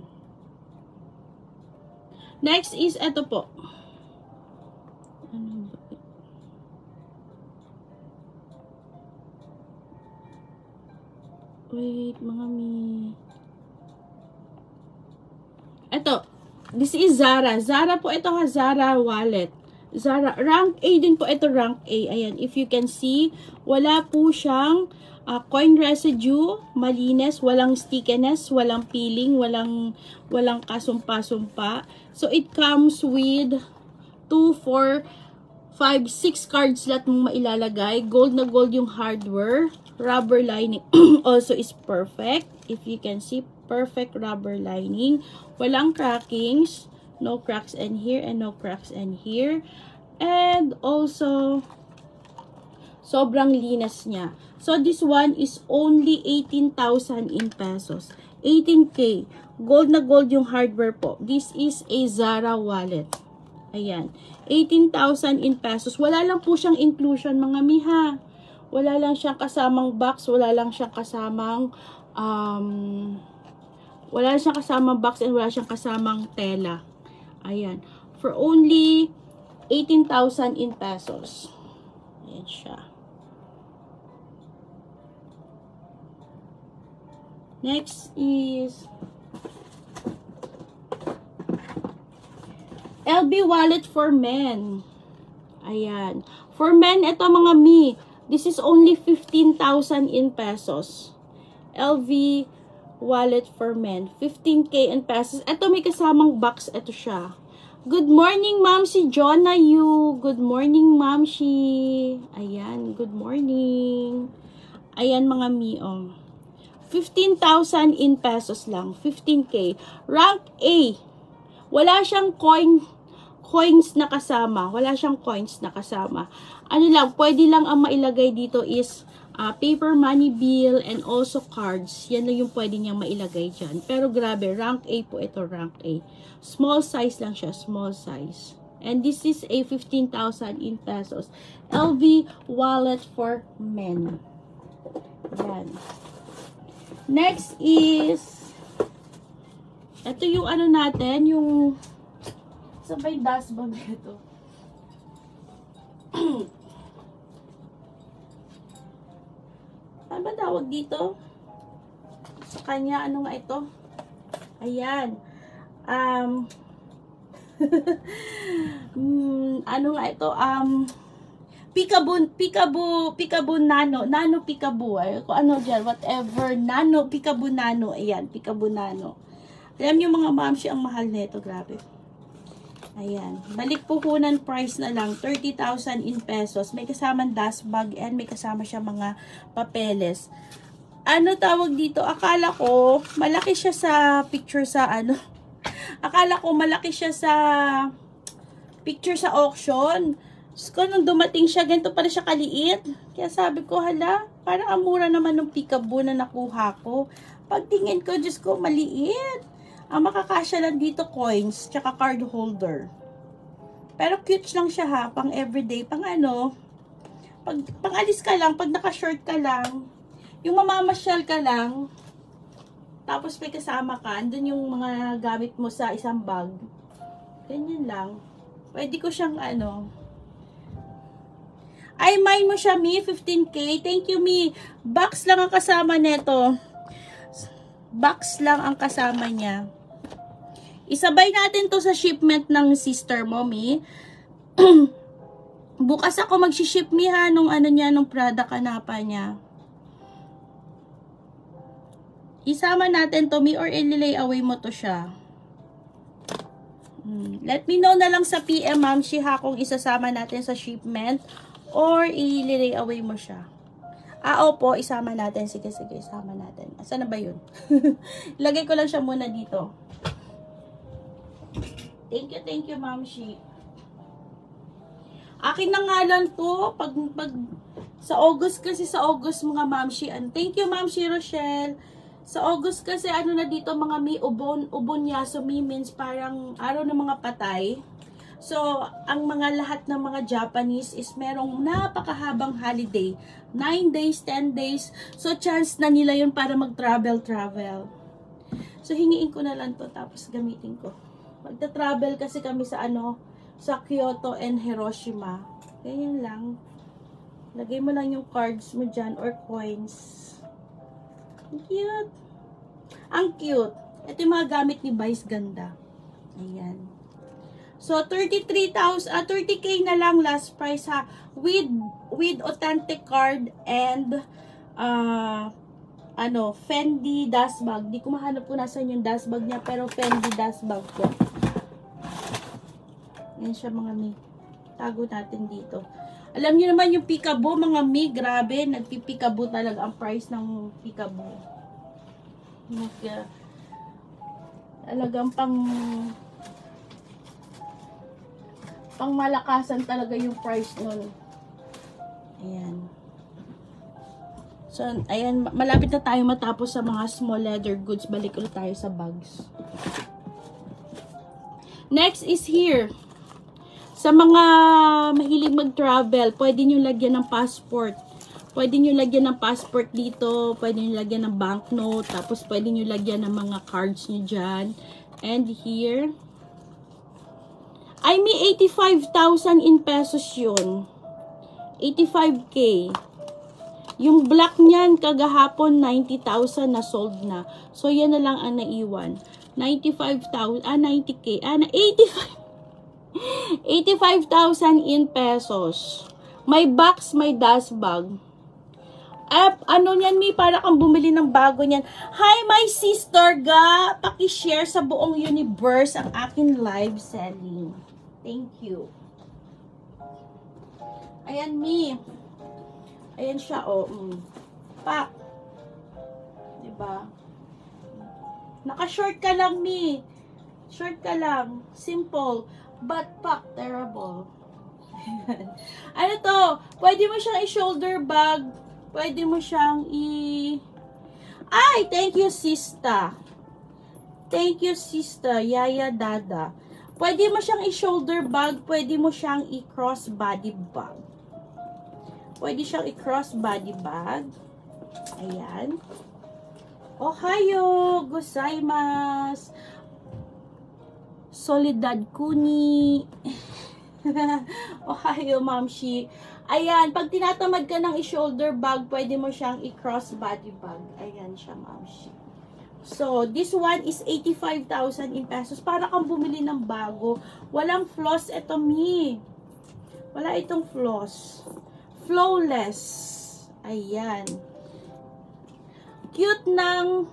Next is ito po. Ano ba? Wait, mga mi. Ito, this is Zara. Zara po ito ha, Zara wallet. Zara, rank A din po ito, rank A. Ayan, if you can see, wala po siyang uh, coin residue, malinis, walang stickiness, walang peeling, walang, walang kasumpa-sumpa. So, it comes with two, four, five, six card slot mong mailalagay. Gold na gold yung hardware. Rubber lining also is perfect. If you can see, perfect rubber lining. Walang crackings. No cracks in here and no cracks in here. And also, sobrang linas niya. So, this one is only eighteen thousand in pesos. eighteen K. Gold na gold yung hardware po. This is a Zara wallet. Ayan. eighteen thousand in pesos. Wala lang po siyang inclusion, mga miha. Wala lang siyang kasamang box. Wala lang siyang kasamang um, wala siyang kasamang box and wala siyang kasamang tela. Ayan. For only eighteen thousand in pesos. Ayan siya. Next is L B wallet for men. Ayan. For men, ito mga mi. This is only fifteen thousand in pesos. L V wallet for men. fifteen K in pesos. Ito may kasamang box. Ito siya. Good morning, Ma'am si Jonah Yu. Good morning, Ma'am si. Ayan. Good morning. Ayan mga mi. Oh. fifteen thousand in pesos lang. fifteen K. Rank A. Wala siyang coin coins na kasama. Wala siyang coins na kasama. Ano lang, pwede lang ang mailagay dito is uh, paper money bill, and also cards. Yan lang yung pwede niyang mailagay dyan. Pero grabe, rank A po ito, rank A. Small size lang siya, small size. And this is a fifteen thousand in pesos. L V wallet for men. Yan. Next is, ito yung ano natin, yung, sabay dust bag ito. Ano ba tawag dito? Sa kanya, ano nga ito? Ayan. Um, mm, ano nga ito? Um, Peekaboo, Peekaboo, Peekaboo Nano, Nano Peekaboo, ay, kung ano dyan, whatever, Nano, Peekaboo Nano, ayan, Peekaboo Nano. Alam nyo mga mamsi, ang mahal nito, grabe. Ayan, balik puhunan price na lang, thirty thousand in pesos, may kasamang dust bag, and may kasama siya mga papeles. Ano tawag dito, akala ko, malaki siya sa picture sa ano, akala ko malaki siya sa picture sa auction. So, nung dumating siya, ganito pala siya kaliit. Kaya sabi ko, hala, parang amura naman ng Peekaboo na nakuha ko. Pagtingin ko, Diyos ko, maliit. Ang makakasya lang dito, coins, tsaka card holder. Pero cute lang siya ha, pang everyday, pang ano, pag, pang alis ka lang, pag naka-short ka lang, yung mamamasyal ka lang, tapos may kasama ka, andun yung mga gamit mo sa isang bag. Ganyan lang. Pwede ko siyang ano, ay, mine mo siya, Mi. fifteen K. Thank you, Mi. Box lang ang kasama nito. Box lang ang kasama niya. Isabay natin to sa shipment ng sister mo, Mi. Bukas ako mag-ship, Mi, ha, nung ano niya, nung product hanapa niya. Isama natin to, Mi, or ililay away mo to siya. Hmm. Let me know na lang sa P M, Ma'am Shi, ha, kung isasama natin sa shipment. Or, i-lay away mo siya. Ah, opo, isama natin. Sige, sige, isama natin. Saan na ba yun? Lagay ko lang siya muna dito. Thank you, thank you, Ma'am Shi. Akin na nga lang to. Pag, pag, sa August kasi, sa August mga Ma'am Shi. Thank you, Ma'am Shi Rochelle. Sa August kasi, ano na dito, mga mi, ubon, ubon niya. So, mi means parang araw ng mga patay. So, ang mga lahat ng mga Japanese is merong napakahabang holiday. nine days, ten days. So, chance na nila yun para mag-travel-travel. So, hingiin ko na lang to tapos gamitin ko. Magta-travel kasi kami sa ano, sa Kyoto and Hiroshima. Ganyan lang. Lagay mo lang yung cards mo dyan or coins. Ang cute. Ang cute. Ito yung mga gamit ni Vice Ganda. Ayan. So, thirty-three thousand, uh, thirty K na lang last price ha. With, with authentic card and, uh, ano, Fendi dust bag. Di ko mahanap kung nasan yung dust bag niya, pero Fendi dust bag ko. Yan siya mga mi. Tago natin dito. Alam niyo naman yung Peekaboo, mga mi, grabe. Nagpi-Peekaboo talaga ang price ng Peekaboo. Nag, uh, talagang pang... pang malakasan talaga yung price nun. Ayan. So, ayan, malapit na tayo matapos sa mga small leather goods. Balik ulit tayo sa bags. Next is here. Sa mga mahilig mag-travel, pwede nyo lagyan ng passport. Pwede nyo lagyan ng passport dito. Pwede nyo lagyan ng banknote. Tapos, pwede nyo lagyan ng mga cards nyo dyan. And here, I mean, eighty-five thousand in pesos yun. eighty-five K. Yung black niyan, kagahapon, ninety thousand na sold na. So, yan na lang ang naiwan. ninety-five thousand, ah, ninety K. Ah, na eighty-five. eighty-five thousand in pesos. May box, may dust bag. Eh, ano niyan, Mi? Para kang bumili ng bago niyan. Hi, my sister, ga! Pakishare sa buong universe ang akin live selling. Thank you. Ayan, Mi. Ayan siya, oh. Mm. Pak. Diba? Naka-short ka lang, Mi. Short ka lang. Simple. But pak, terrible. Ano to? Pwede mo siyang i-shoulder bag. Pwede mo siyang i... Ay, thank you, Sista. Thank you, Sista. Yaya Dada. Pwede mo siyang i-shoulder bag. Pwede mo siyang i-cross body bag. Pwede siyang i-cross body bag. Ayan. Ohayo gozaimasu. Solidad kuni. Ohayo, Mamshi. Ayan, pag tinatamad ka ng i-shoulder bag, pwede mo siyang i-cross body bag. Ayan siya, Mamshi. So, this one is eighty-five thousand in pesos. Para kang bumili ng bago. Walang floss ito, Mi. Wala itong floss. Flawless. Ayan. Cute ng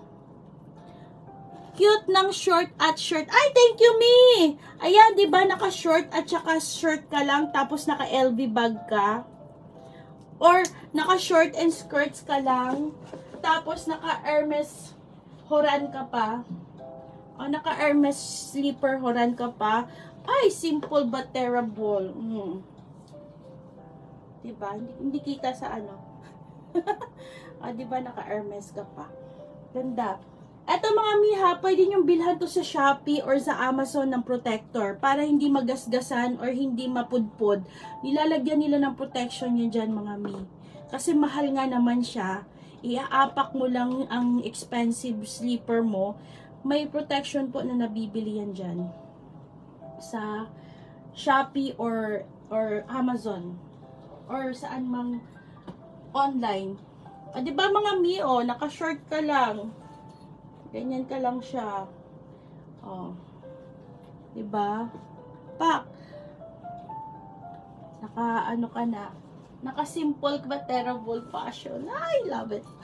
cute ng short at shirt. Ay, thank you, Mi! Ayan, di ba naka-short at saka shirt ka lang, tapos naka-L V bag ka? Or, naka-short and skirts ka lang, tapos naka-Hermes horan ka pa? O, naka-Hermes slipper horan ka pa? Ay, simple but terrible. Mm. Diba? Hindi, hindi kita sa ano. O, diba naka-Hermes ka pa? Ganda. Eto mga miha, pwede nyo bilhan to sa Shopee or sa Amazon ng protector para hindi magasgasan or hindi mapudpod. Nilalagyan nila ng protection nyo dyan mga mi. Kasi mahal nga naman siya. Iaapak mo lang ang expensive sleeper mo. May protection po na nabibili yan dyan. Sa Shopee or, or Amazon. Or saan mang online. O, diba mga mi, oh, naka-short ka lang. Ganyan ka lang siya. Oh. Diba? Pak. Naka, ano ka na. Naka-simple but terrible fashion. I love it.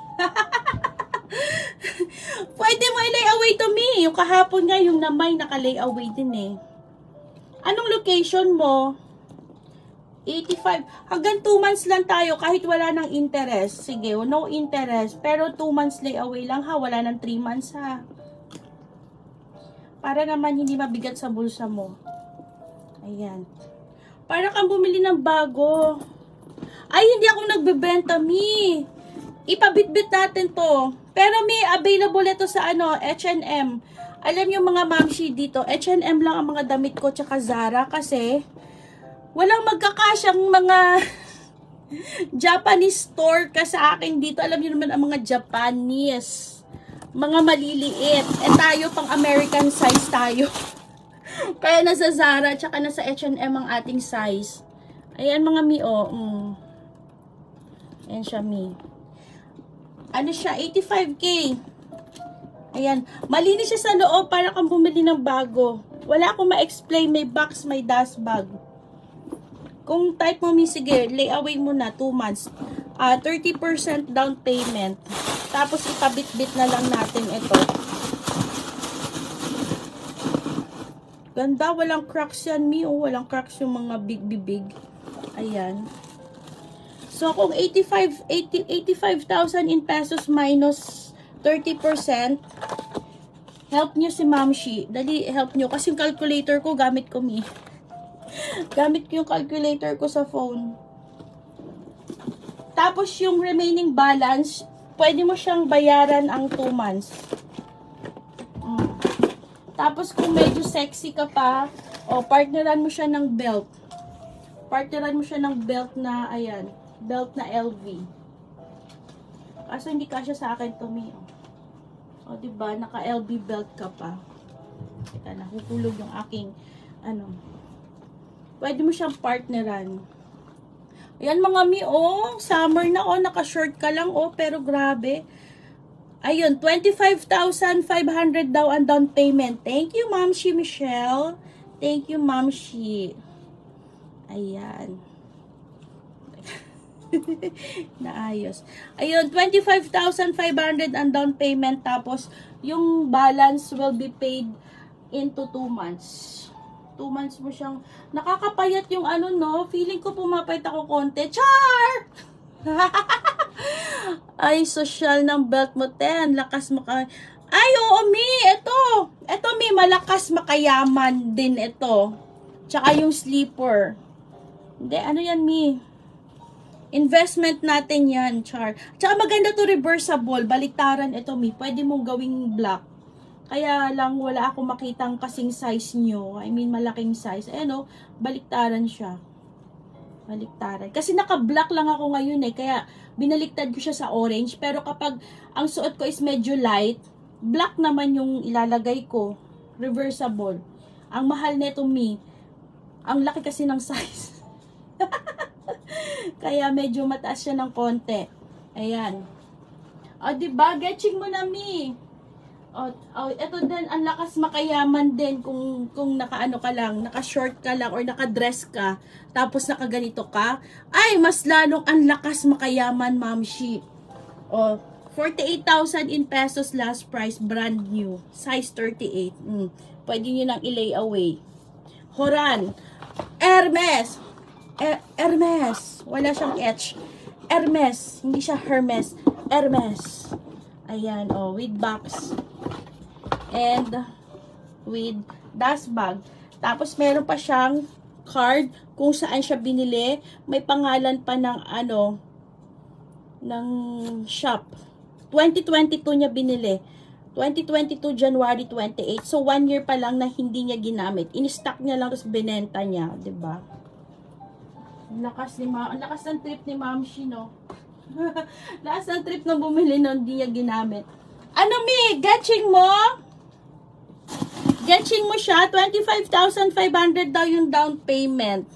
Pwede mo i-lay away to me. Yung kahapon nga, yung namay, naka-lay away din eh. Anong location mo? eighty-five. Hanggang two months lang tayo kahit wala ng interest. Sige, no interest. Pero two months layaway lang ha. Wala ng three months ha. Para naman hindi mabigat sa bulsa mo. Ayan. Para kang bumili ng bago. Ay, hindi ako nagbebenta, Mi. Ipabitbit natin to. Pero may available ito sa ano, H and M. Alam niyo mga mamshi dito, H and M lang ang mga damit ko tsaka Zara kasi walang magkakasyang mga Japanese store ka sa akin dito. Alam niyo naman ang mga Japanese. Mga maliliit. Eh tayo pang American size tayo. Kaya nasa Zara tsaka nasa H and M ang ating size. Ayan mga mi, oh. Mm. Ayan siya, mi. Ano siya? eighty-five K. Ayan. Malinis siya sa loob para kang bumili ng bago. Wala akong ma-explain. May box, may dust bag. Kung type mo, mi, sige, lay away mo na, two months. Uh, thirty percent down payment. Tapos, ipabit-bit na lang natin ito. Ganda, walang cracks yan, mi. Oh, walang cracks yung mga big-big. Ayan. So, kung eighty-five, eighty, eighty-five thousand in pesos minus thirty percent, help nyo si Mamshi. Dali, help nyo. Kasi yung calculator ko, gamit ko, mi. Gamit ko yung calculator ko sa phone. Tapos yung remaining balance, pwede mo siyang bayaran ang two months. Mm. Tapos kung medyo sexy ka pa, o partneran mo siya ng belt. Partneran mo siya ng belt na, ayan, belt na L V. Kaso hindi kasya sa akin to, mi. O, diba, naka L V belt ka pa. Teka, nahuhulog yung aking, ano, pwede mo siyang partneran. Ayan mga mi, oh. Summer na, oh. Naka-short ka lang, oh. Pero grabe. Ayun, twenty-five thousand five hundred daw ang down payment. Thank you, Mamshi Michelle. Thank you, Mamshi. Ayan. Naayos. Ayun, twenty-five thousand five hundred ang down payment. Tapos, yung balance will be paid into two months. two months mo siyang, nakakapayat yung ano, no? Feeling ko pumapayat ako konti. Char! Ay, social ng belt mo, ten. Lakas maka... Ay, oo, mi! Ito! Ito, mi, malakas makayaman din ito. Tsaka yung sleeper. Hindi, ano yan, mi? Investment natin yan, char. Tsaka maganda to reversible. Baliktaran ito, mi. Pwede mong gawing black. Kaya lang wala akong makitang kasing size nyo. I mean, malaking size. Ayan o, baliktaran siya. Baliktaran. Kasi naka-black lang ako ngayon eh. Kaya binaliktad ko siya sa orange. Pero kapag ang suot ko is medyo light, black naman yung ilalagay ko. Reversible. Ang mahal nito, mi. Ang laki kasi ng size. Kaya medyo mataas siya ng konti. Ayan. O, diba? Getching mo na, mi. O, o, ito din, ang lakas makayaman din kung, kung naka-ano ka lang, naka-short ka lang, or naka-dress ka, tapos nakaganito ka. Ay, mas lalong ang lakas makayaman, mamshi. O, forty-eight thousand in pesos last price, brand new. Size thirty-eight. Mm. Pwede nyo nang i-lay away. Horan. Hermes. Er Hermes. Wala siyang H. Hermes. Hindi siya Hermes. Hermes. Ayan, oh, with box. And with dust bag. Tapos meron pa siyang card kung saan siya binili. May pangalan pa ng ano, ng shop. twenty twenty-two niya binili. twenty twenty-two, January twenty-eight. So, one year pa lang na hindi niya ginamit. In-stock niya lang, tapos binenta niya. Diba? Ang lakas ni Ma, ang lakas ng trip ni Ma'am Shino. Lakas ng trip na bumili nun, hindi niya ginamit. Ano, Mi? Getching mo? Getching mo siya? twenty-five thousand five hundred daw yung down payment.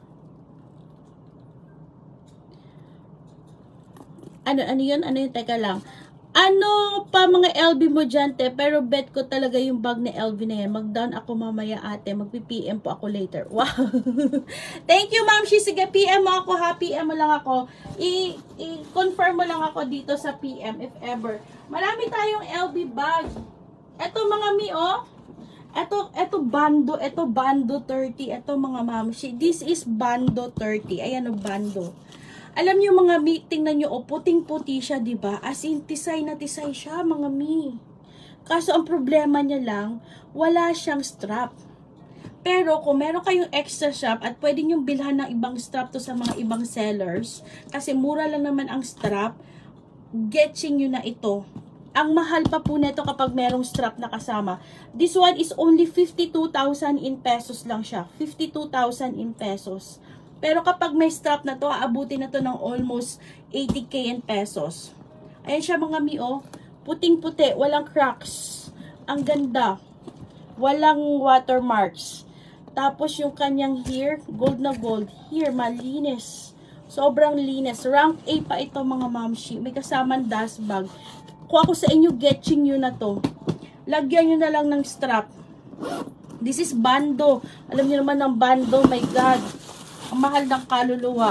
Ano, ano yun? Ano yun? Teka lang. Ano pa mga L V mo dyan, te? Pero bet ko talaga yung bag ni L V na yan. Mag-down ako mamaya, ate. Mag-P M po ako later. Wow! Thank you, ma'am. Sige, P M mo ako, ha? P M mo lang ako. I-confirm mo lang ako dito sa P M, if ever. Marami tayong L V bag. Eto, mga mi, oh. Eto, eto, bando. Eto, bando thirty. Eto, mga ma'am. This is bando thirty. Ayan, oh, bando. Alam niyo mga mi, tingnan niyo, oh, puting-puti siya, di ba? As in, tisay na tisay siya, mga mi. Kaso ang problema niya lang, wala siyang strap. Pero kung meron kayong extra strap at pwede niyong bilhan ng ibang strap to sa mga ibang sellers, kasi mura lang naman ang strap, getching nyo na ito. Ang mahal pa po nito kapag merong strap na kasama. This one is only fifty-two thousand in pesos lang siya. fifty-two thousand in pesos. Pero kapag may strap na to, aabutin na to ng almost eighty K in pesos. Ayan siya mga mi, oh. Puting-puti, walang cracks. Ang ganda. Walang watermarks. Tapos yung kanyang here, gold na gold. Here, malinis. Sobrang linis. Rank A pa ito mga mamshi. May kasamang dust bag. Kung ako sa inyo, getching nyo na to. Lagyan nyo na lang ng strap. This is bando. Alam nyo naman ng bando, my God. Ang mahal ng kaluluwa.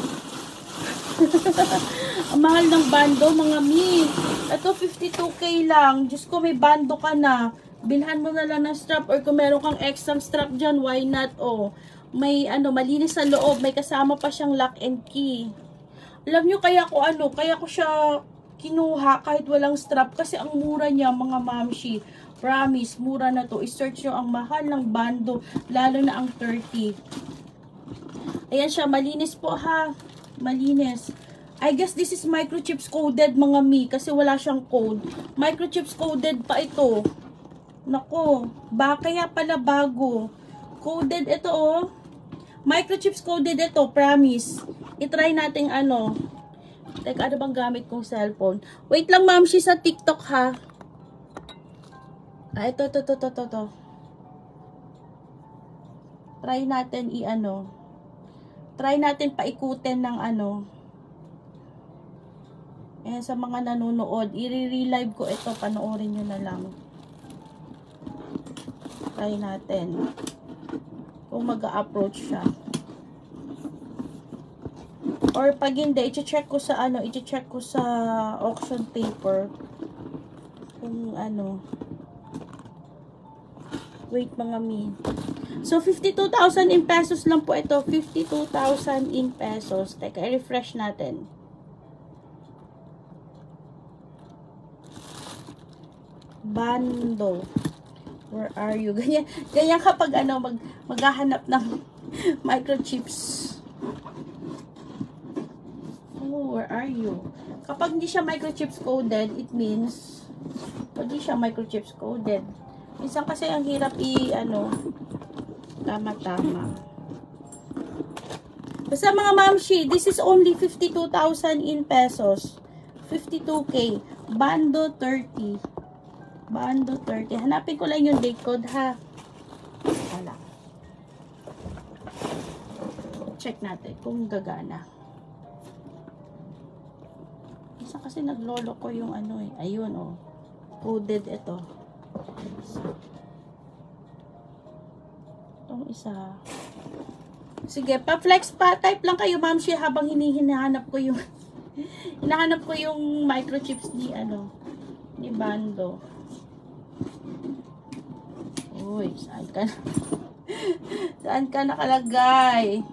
Ang mahal ng bando, mga mi. Ito, fifty-two K lang. Diyos ko, may bando ka na. Bilhan mo na lang ng strap. Or kung meron kang extra strap dyan, why not? Oh, may ano, malinis sa loob. May kasama pa siyang lock and key. Alam nyo, kaya ko ano, kaya ko siya kinuha kahit walang strap. Kasi ang mura niya, mga mamshi. Promise, mura na to. I-search nyo ang mahal ng bando. Lalo na ang thirty. Ayan siya, malinis po ha. Malinis. I guess this is microchips coded mga mi. Kasi wala siyang code. Microchips coded pa ito. Nako. Ba, kaya pala bago. Coded ito oh. Microchips coded ito. Promise. I-try natin ano. Teka, ano bang gamit kong cellphone? Wait lang ma'am, she's sa TikTok ha. Ah, ito, ito, ito, ito, ito. Try natin i-ano. Try natin paikutin ng ano. Eh, sa mga nanonood, i-relive ko ito. Panoorin nyo na lang. Try natin. Kung mag-a-approach siya. Or pag hindi, i-check ko sa ano, i-check ko sa auction paper. Kung ano. Wait mga mi. So, fifty-two thousand in pesos lang po ito. fifty-two thousand in pesos. Teka, i-refresh natin. Bando. Where are you? Ganyan, ganyan kapag ano, mag, maghahanap ng microchips. mo, where are you? Kapag hindi siya microchips coded, it means, hindi siya microchips coded. Minsan kasi ang hirap i, ano, tama-tama. Basta mga mamshi, this is only fifty-two thousand in pesos. fifty-two K. Bando thirty. Bando thirty. Hanapin ko lang yung date code, ha? Wala. Check natin kung gagana. Isa kasi naglolo ko yung ano eh. Ayun, oh. Coded ito. Itong isa. Sige, pa-flex pa. Type lang kayo, ma'am, siya habang hinihanap ko yung hinahanap ko yung microchips ni ano ni Bando. Uy, saan ka na? Saan ka nakalagay?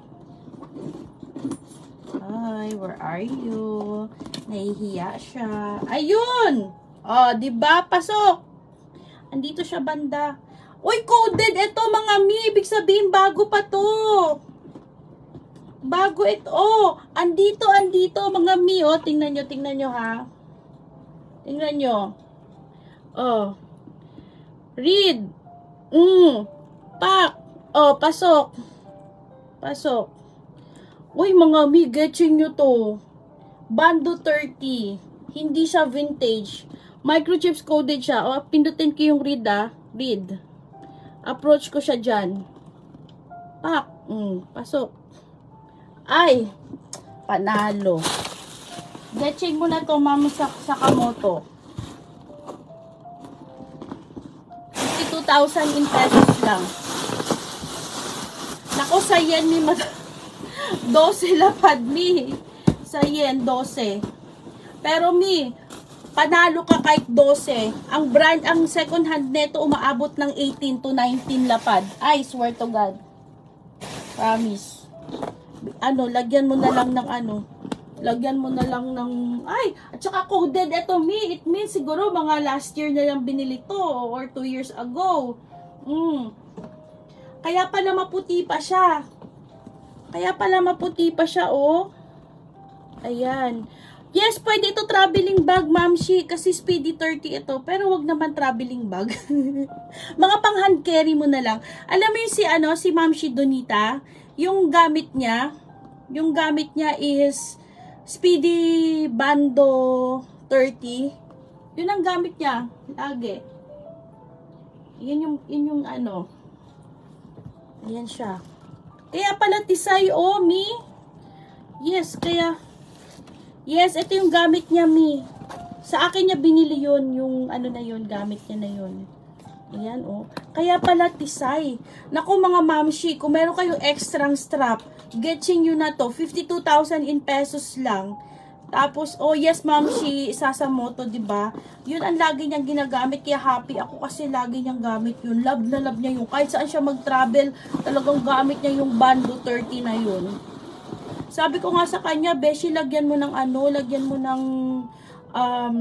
Hi, where are you? Nahihiya siya. Ayun! Oh, di ba? Pasok! Andito siya banda. Uy, coded ito mga mi. Ibig sabihin, bago pa to. Bago ito. Oh, andito, andito mga mi. Oh, tingnan nyo, tingnan nyo ha. Tingnan nyo. Oh. Read. Mm. Pak. Oh, pasok. Pasok. Uy, mga mi, getching nyo to. Bando thirty. Hindi siya vintage. Microchips coded siya. O, pindutin ko yung read, ah. Read. Approach ko siya dyan. Pak. Mm, pasok. Ay. Panalo. Getching mo na to, ma'am, sa Sakamoto. fifty-two thousand in pesos lang. Nako, sa yen, mi, twelve lapad, mi. Sa yen, twelve. Pero, mi, panalo ka kahit twelve. Ang brand, ang second hand neto, umaabot ng eighteen to nineteen lapad. I swear to God. Promise. Ano, lagyan mo na lang ng ano, lagyan mo na lang ng, ay, at saka coded ito, mi. It means siguro mga last year na lang binili to, or two years ago. Mm. Kaya pala maputi pa siya. Kaya pala maputi pa siya, oh. Ayan. Yes, pwede ito traveling bag, mamshi, kasi Speedy thirty ito, pero wag naman traveling bag. Mga pang hand carry mo na lang. Alam mo yung si, ano, si Mamshi Donita, yung gamit niya, yung gamit niya is Speedy Bando thirty. Yun ang gamit niya, lagi. Yun yung, yun yung ano. Ayan siya. Kaya pala tisay, oh, mi. Yes, kaya, yes, ito yung gamit niya, mi. Sa akin niya binili yun, yung ano na yun, gamit niya na yun. Ayan, oh. Kaya pala tisay. Naku, mga mamshi, kung meron kayong extrang strap, getching yun na to, fifty-two thousand in pesos lang. Tapos, oh yes, mamshi, Sasamoto, diba? Yun ang lagi niyang ginagamit, kaya happy ako kasi lagi niyang gamit yun. Love na love niya yun. Kahit saan siya mag-travel, talagang gamit niya yung Bando thirty na yun. Sabi ko nga sa kanya, Beshi, lagyan mo ng ano, lagyan mo ng um,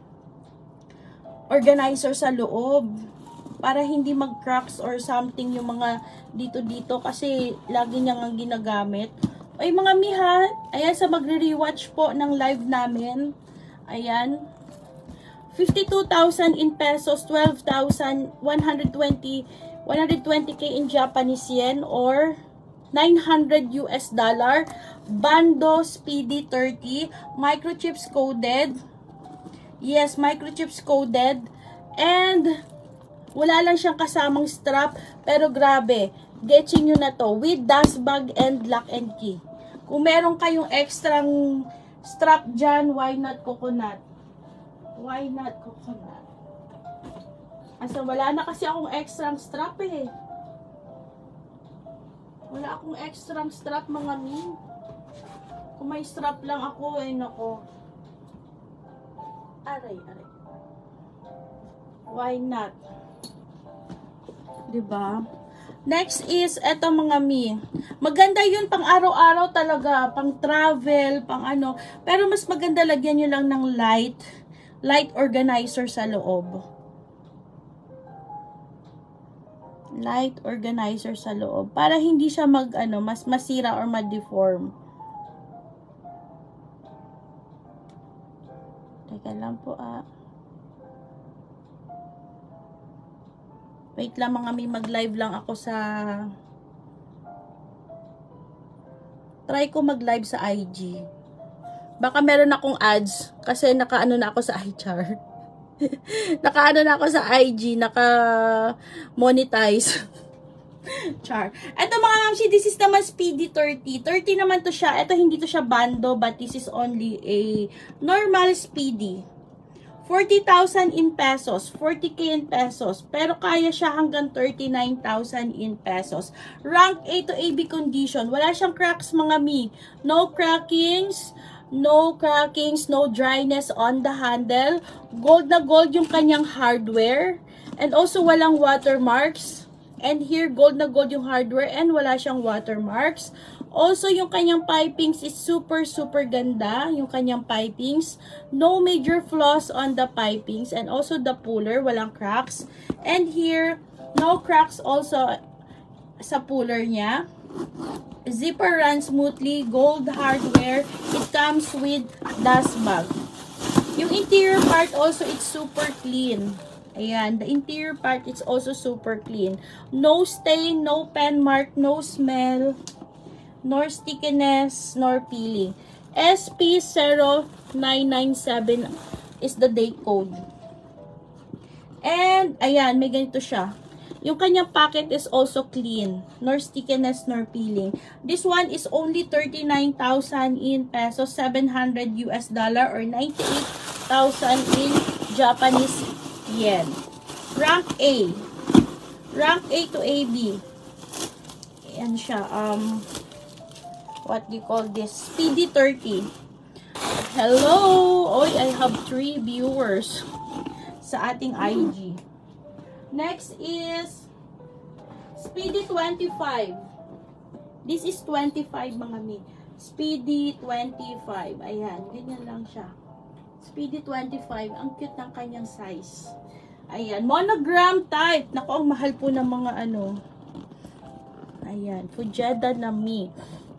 organizer sa loob. Para hindi mag-cracks or something yung mga dito-dito kasi lagi niya nga ginagamit. Ay mga miha, ayan sa magre-rewatch po ng live namin. Ayan. fifty-two thousand in pesos, twelve thousand one hundred twenty, one hundred twenty K in Japanese yen or nine hundred U S dollar. Bando Speedy thirty, microchips coded. Yes, microchips coded. And wala lang siyang kasamang strap, pero grabe, getching nyo na to with dust bag and lock and key. Kung meron kayong extrang strap dyan, why not coconut? Why not coconut? Asa wala na kasi akong extrang strap eh. Wala akong extrang strap mga min. Kung may strap lang ako, eh nako. Aray, aray. Why not? Diba? Next is, eto mga mi. Maganda yun pang araw-araw talaga. Pang travel, pang ano. Pero mas maganda lagyan nyo lang ng light. Light organizer sa loob. Light organizer sa loob. Para hindi siya mag, ano, mas masira or ma-deform. lang po ah. Wait lang mga mi, mag-live lang ako sa... Try ko mag-live sa I G. Baka meron akong ads kasi naka-ano na ako sa iChart. Naka-ano na ako sa I G, naka-monetize. Char. Ito mga mamsi, this is naman Speedy thirty. thirty naman to siya. Ito hindi to siya bando, but this is only a normal Speedy. forty thousand in pesos, forty K in pesos, pero kaya siya hanggang thirty-nine thousand in pesos. Rank A to A B condition. Wala siyang cracks mga mi. No crackings, no crackings, no dryness on the handle. Gold na gold yung kanyang hardware. And also walang watermarks. And here, gold na gold yung hardware and wala siyang watermarks. Also, yung kanyang pipings is super, super ganda. Yung kanyang pipings. No major flaws on the pipings. And also the puller, walang cracks. And here, no cracks also sa puller niya. Zipper runs smoothly. Gold hardware. It comes with dust bag. Yung interior part also, it's super clean. Ayan, the interior part is also super clean. No stain, no pen mark, no smell, nor stickiness, nor peeling. S P zero nine nine seven is the date code. And, ayan, may ganito siya. Yung kanyang packet is also clean. Nor stickiness, nor peeling. This one is only thirty-nine thousand in pesos, seven hundred U S dollar or ninety-eight thousand in Japanese yen. Rank A. Rank A to A B. Ayan siya. Um, what do you call this? Speedy thirty. Hello! Oy, I have three viewers sa ating I G. Next is Speedy twenty-five. This is twenty-five mga mi. Speedy twenty-five. Ayan, ganyan lang siya. Speedy twenty-five. Ang cute ng kanyang size. Ayan, monogram type. Naku, ang mahal po ng mga ano. Ayan, Fujeda na mi.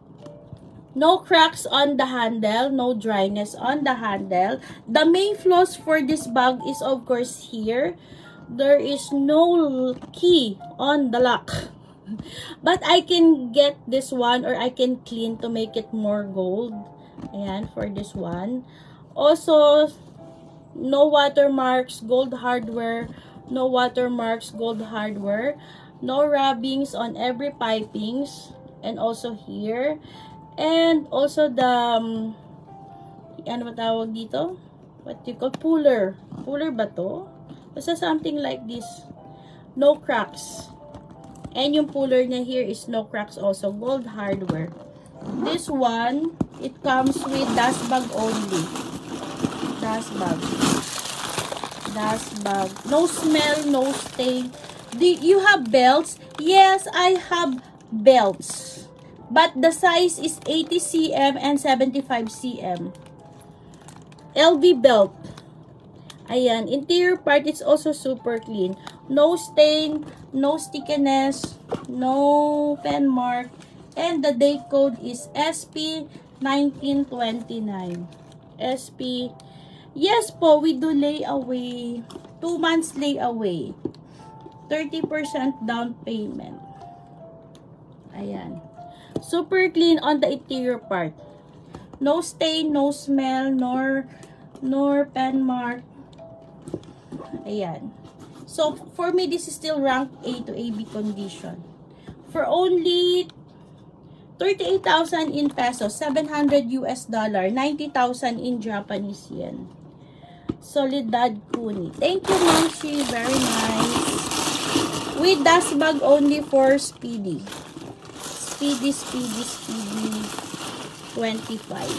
No cracks on the handle, no dryness on the handle. The main flaws for this bag is of course here. There is no key on the lock. But I can get this one or I can clean to make it more gold. Ayan, for this one. Also, no watermarks, gold hardware. No watermarks, gold hardware. No rubbings on every pipings. And also here. And also the, um, ano ba tawag dito? What do you call? Puller. Puller ba to? Basta something like this. No cracks. And yung puller niya here is no cracks also. Gold hardware. This one, it comes with dust bag only. Dust bag. Dust bag. No smell, no stain. Do you have belts? Yes, I have belts. But the size is eighty centimeters and seventy-five centimeters. L V belt. Ayan. Interior part is also super clean. No stain, no stickiness, no pen mark. And the date code is S P nineteen twenty-nine. S P. Yes po, we do layaway. Two months layaway. thirty percent down payment. Ayan. Super clean on the interior part. No stain, no smell, nor nor pen mark. Ayan. So, for me, this is still rank A to A B condition. For only thirty-eight thousand in pesos, seven hundred U S dollar, ninety thousand in Japanese yen. Solidad Kuni. Thank you, Mamshi. Very nice. With dust bag only for Speedy. Speedy, Speedy, Speedy. twenty-five.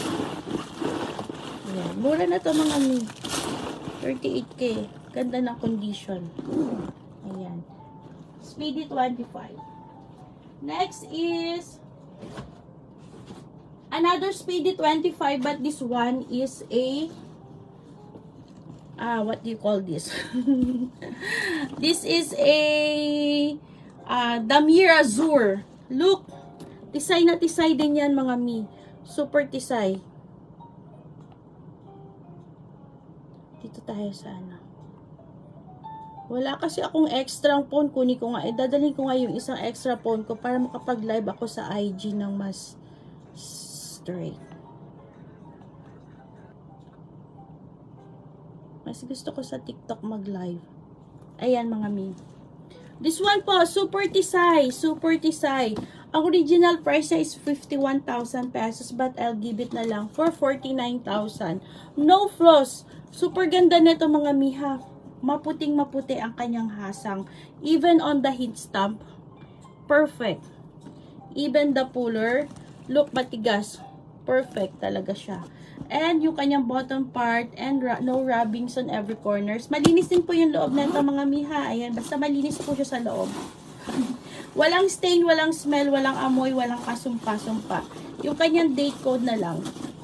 Ayan. Mura na to mga mi. thirty-eight K. Ganda ng condition. Ayan. Speedy twenty-five. Next is another Speedy twenty-five, but this one is a ah, what do you call this? This is a uh, Damir Azur. Look, tisay na tisay din yan mga mi. Super tisay. tayo sa ano. Wala kasi akong extra phone. Kunin ko nga. Eh, dadalhin ko nga yung isang extra phone ko para makapag-live ako sa I G ng mas straight. Mas gusto ko sa TikTok mag-live. Ayan mga mi. This one po, Super Tisay. Super Tisay. Ang original price niya is fifty-one thousand pesos but I'll give it na lang for forty-nine thousand. No floss. Super ganda nito mga miha. Maputing maputi ang kanyang hasang. Even on the heat stamp, perfect. Even the puller, look matigas. Perfect talaga siya. And yung kanyang bottom part and no rubbings on every corners. Malinis din po yung loob nito mga miha. Ayan, basta malinis po siya sa loob. Walang stain, walang smell, walang amoy, walang kasumpa-sumpa. Yung kanyang date code na lang.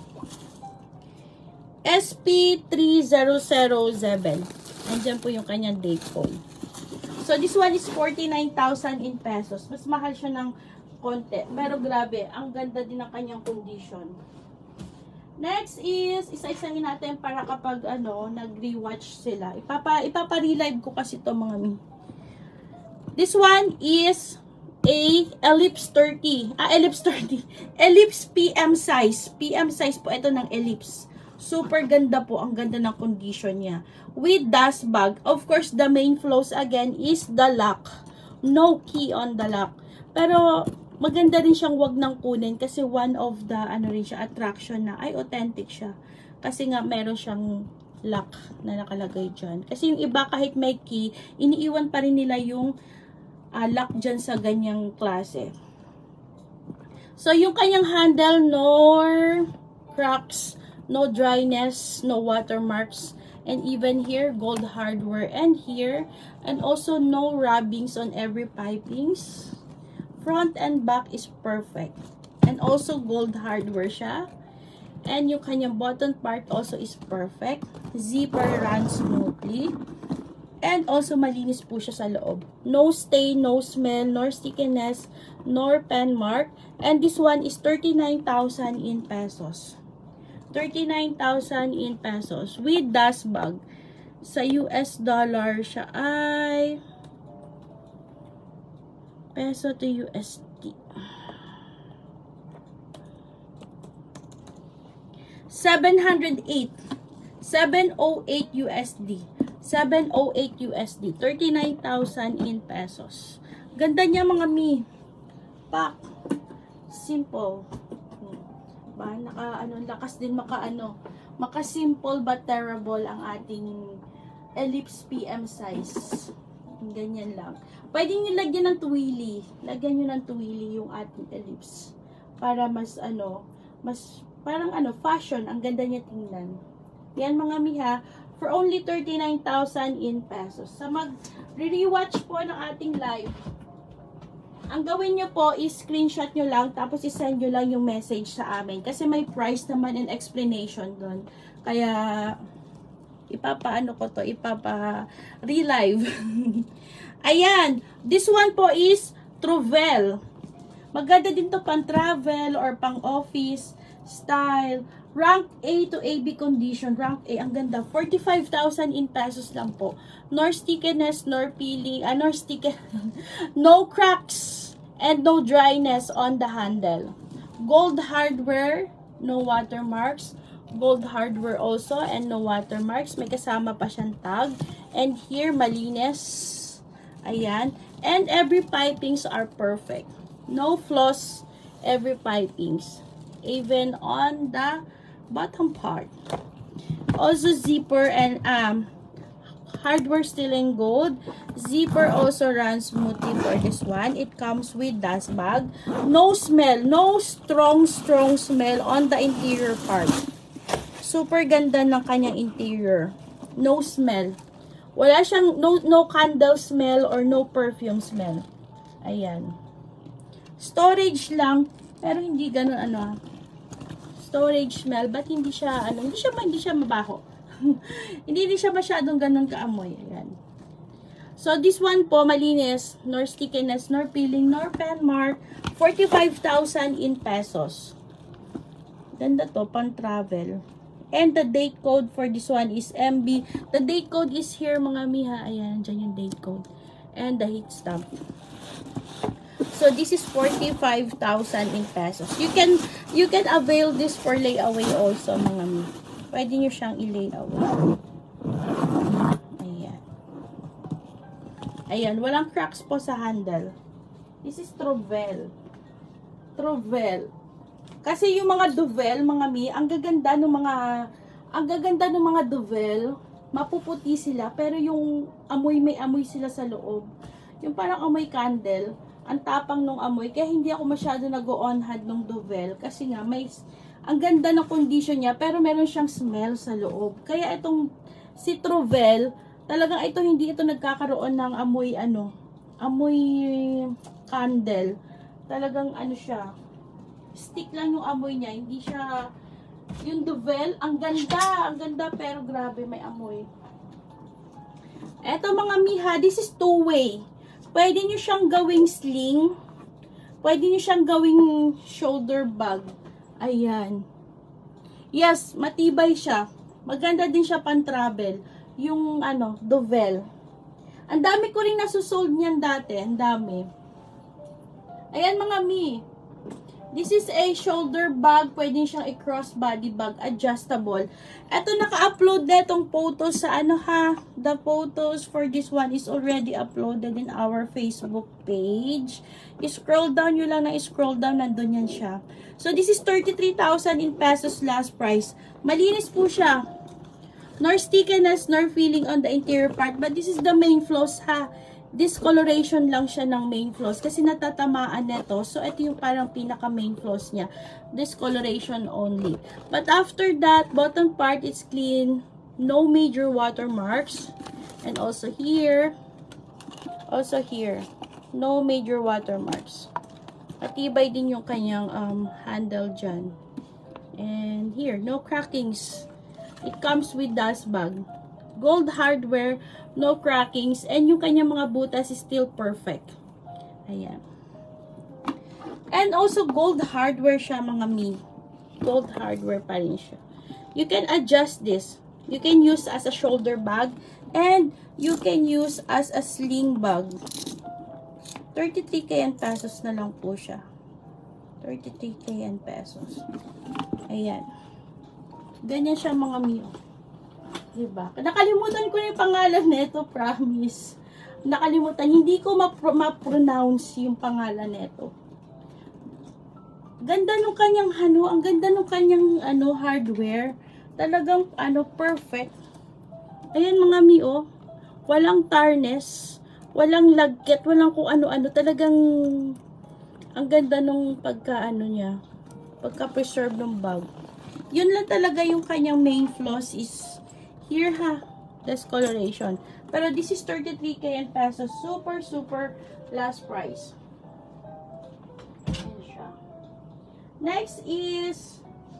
S P three zero zero seven. Andiyan po yung kanyang date code. So, this one is forty-nine thousand in pesos. Mas mahal siya ng konti. Pero grabe, ang ganda din ng kanyang condition. Next is, isa-isahin natin para kapag ano, nag-rewatch sila. Ipapa, ipapa-relive ko kasi ito mga mi. This one is a Ellipse thirty. Ah, Ellipse thirty. Ellipse P M size. P M size po ito ng Ellipse. Super ganda po. Ang ganda ng condition niya. With dust bag. Of course, the main flows again is the lock. No key on the lock. Pero, maganda rin siyang wag nang kunin kasi one of the, ano rin siya, attraction na, ay, authentic siya. Kasi nga, meron siyang lock na nakalagay dyan. Kasi yung iba, kahit may key, iniiwan pa rin nila yung uh, lock dyan sa ganyang klase. So, yung kanyang handle, no cracks, no dryness, no watermarks, and even here, gold hardware, and here, and also no rubbings on every pipings. Front and back is perfect. And also gold hardware siya. And yung kanyang bottom part also is perfect. Zipper runs smoothly. And also malinis po siya sa loob. No stain, no smell, nor stickiness, nor pen mark. And this one is thirty-nine thousand in pesos. thirty-nine thousand in pesos with dust bag. Sa U S dollar siya ay peso to U S D. seven hundred eight. seven oh eight U S D. seven oh eight U S D. thirty-nine thousand in pesos. Ganda niya mga mi. Pak. Simple. Ba, naka ano, lakas din maka ano, maka simple but terrible ang ating Ellipse P M size. Ganyan lang. Pwede nyo lagyan ng tuwili. Lagyan nyo ng tuwili yung ating Ellipse. Para mas ano, mas parang ano, fashion. Ang ganda niya tingnan. Yan mga miha. For only thirty-nine thousand in pesos. Sa mag-rewatch po ng ating live, ang gawin nyo po is screenshot nyo lang, tapos isend nyo lang yung message sa amin. Kasi may price naman and explanation doon. Kaya, ipapaano ko to, ipapa-relive. Ayan, this one po is Trouvel. Maganda din to pang travel or pang office style. Rank A to A B condition. Rank A, ang ganda. forty-five thousand in pesos lang po. Nor stickiness, nor peeling, ah, nor sticky, no cracks, and no dryness on the handle. Gold hardware, no watermarks. Gold hardware also, and no watermarks. May kasama pa siyang tag. And here, malinis. Ayan. And every pipings are perfect. No flaws, every pipings. Even on the bottom part. Also zipper and um hardware still in gold. Zipper also runs smoothly for this one. It comes with dust bag. No smell, no strong strong smell on the interior part. Super ganda ng kanyang interior. No smell. Wala siyang no no candle smell or no perfume smell. Ayan. Storage lang, pero hindi ganoon ano. Storage smell, but hindi siya, ano, hindi siya, hindi siya mabaho. Hindi din siya masyadong ganun kaamoy. Ayan. So, this one po, malinis, nor stickiness, nor peeling, nor pen mark. forty-five thousand in pesos. Ganda to, pang travel. And the date code for this one is M B. The date code is here mga miha. Ayan, dyan yung date code. And the heat stamp. So this is forty-five thousand in pesos. You can you can avail this for layaway also mga mi. Pwede nyo siyang i-layaway. Ayan. Ayan, walang cracks po sa handle. This is Trouvel. Trouvel. Kasi yung mga duvel, mga mi, ang gaganda ng mga ang gaganda ng mga duvel, mapuputi sila, pero yung amoy, may amoy sila sa loob. Yung parang amoy candle, ang tapang nung amoy, kaya hindi ako masyado nag-o-on-hand nung duvel, kasi nga, may, ang ganda ng condition niya, pero meron siyang smell sa loob. Kaya itong si Trouvel, talagang ito, hindi ito nagkakaroon ng amoy, ano, amoy candle. Talagang, ano siya, stick lang yung amoy niya, hindi siya, yung duvel, ang ganda, ang ganda, pero grabe, may amoy. Eto mga miha, this is two-way. Pwede nyo siyang gawing sling, pwede nyo siyang gawing shoulder bag. Ayan. Yes, matibay siya. Maganda din siya pan-travel. Yung, ano, duvel. Ang dami ko rin nasusold niyan dati, ang dami. Ayan mga mi. This is a shoulder bag. Pwede siyang i-crossbody bag. Adjustable. Ito, naka-upload na itong photos sa ano ha. The photos for this one is already uploaded in our Facebook page. I-scroll down nyo lang na i-scroll down. Nandun yan siya. So, this is thirty-three thousand in pesos last price. Malinis po siya. Nor stickiness, nor feeling on the interior part. But this is the main floss ha. Discoloration lang siya ng main floss kasi natatamaan nito. So, ito yung parang pinaka main floss niya. Discoloration only. But after that, bottom part is clean. No major watermarks. And also here. Also here. No major watermarks. Matibay din yung kanyang um, handle dyan. And here, no crackings. It comes with dust bag. Gold hardware, no crackings, and yung kanyang mga butas is still perfect. Ayan. And also, gold hardware siya, mga mi. Gold hardware pa rin siya. You can adjust this. You can use as a shoulder bag, and you can use as a sling bag. thirty-three K pesos na lang po siya. thirty-three K pesos. Ayan. Ganyan siya, mga mi. Diba? Nakalimutan ko na yung pangalan nito, promise. Nakalimutan. Hindi ko ma-pronounce yung pangalan nito. Ganda nung kanyang ano, ang ganda nung kanyang ano, hardware. Talagang ano, perfect. Ayan mga mi, oh. Walang tarnish, walang lagkit, walang kung ano-ano. Talagang ang ganda nung pagka ano niya, pagka-preserve ng bag. Yun lang talaga yung kanyang main flaws is here ha, discoloration. Pero this is thirty-three K pesos. Super, super last price. Ayan siya. Next is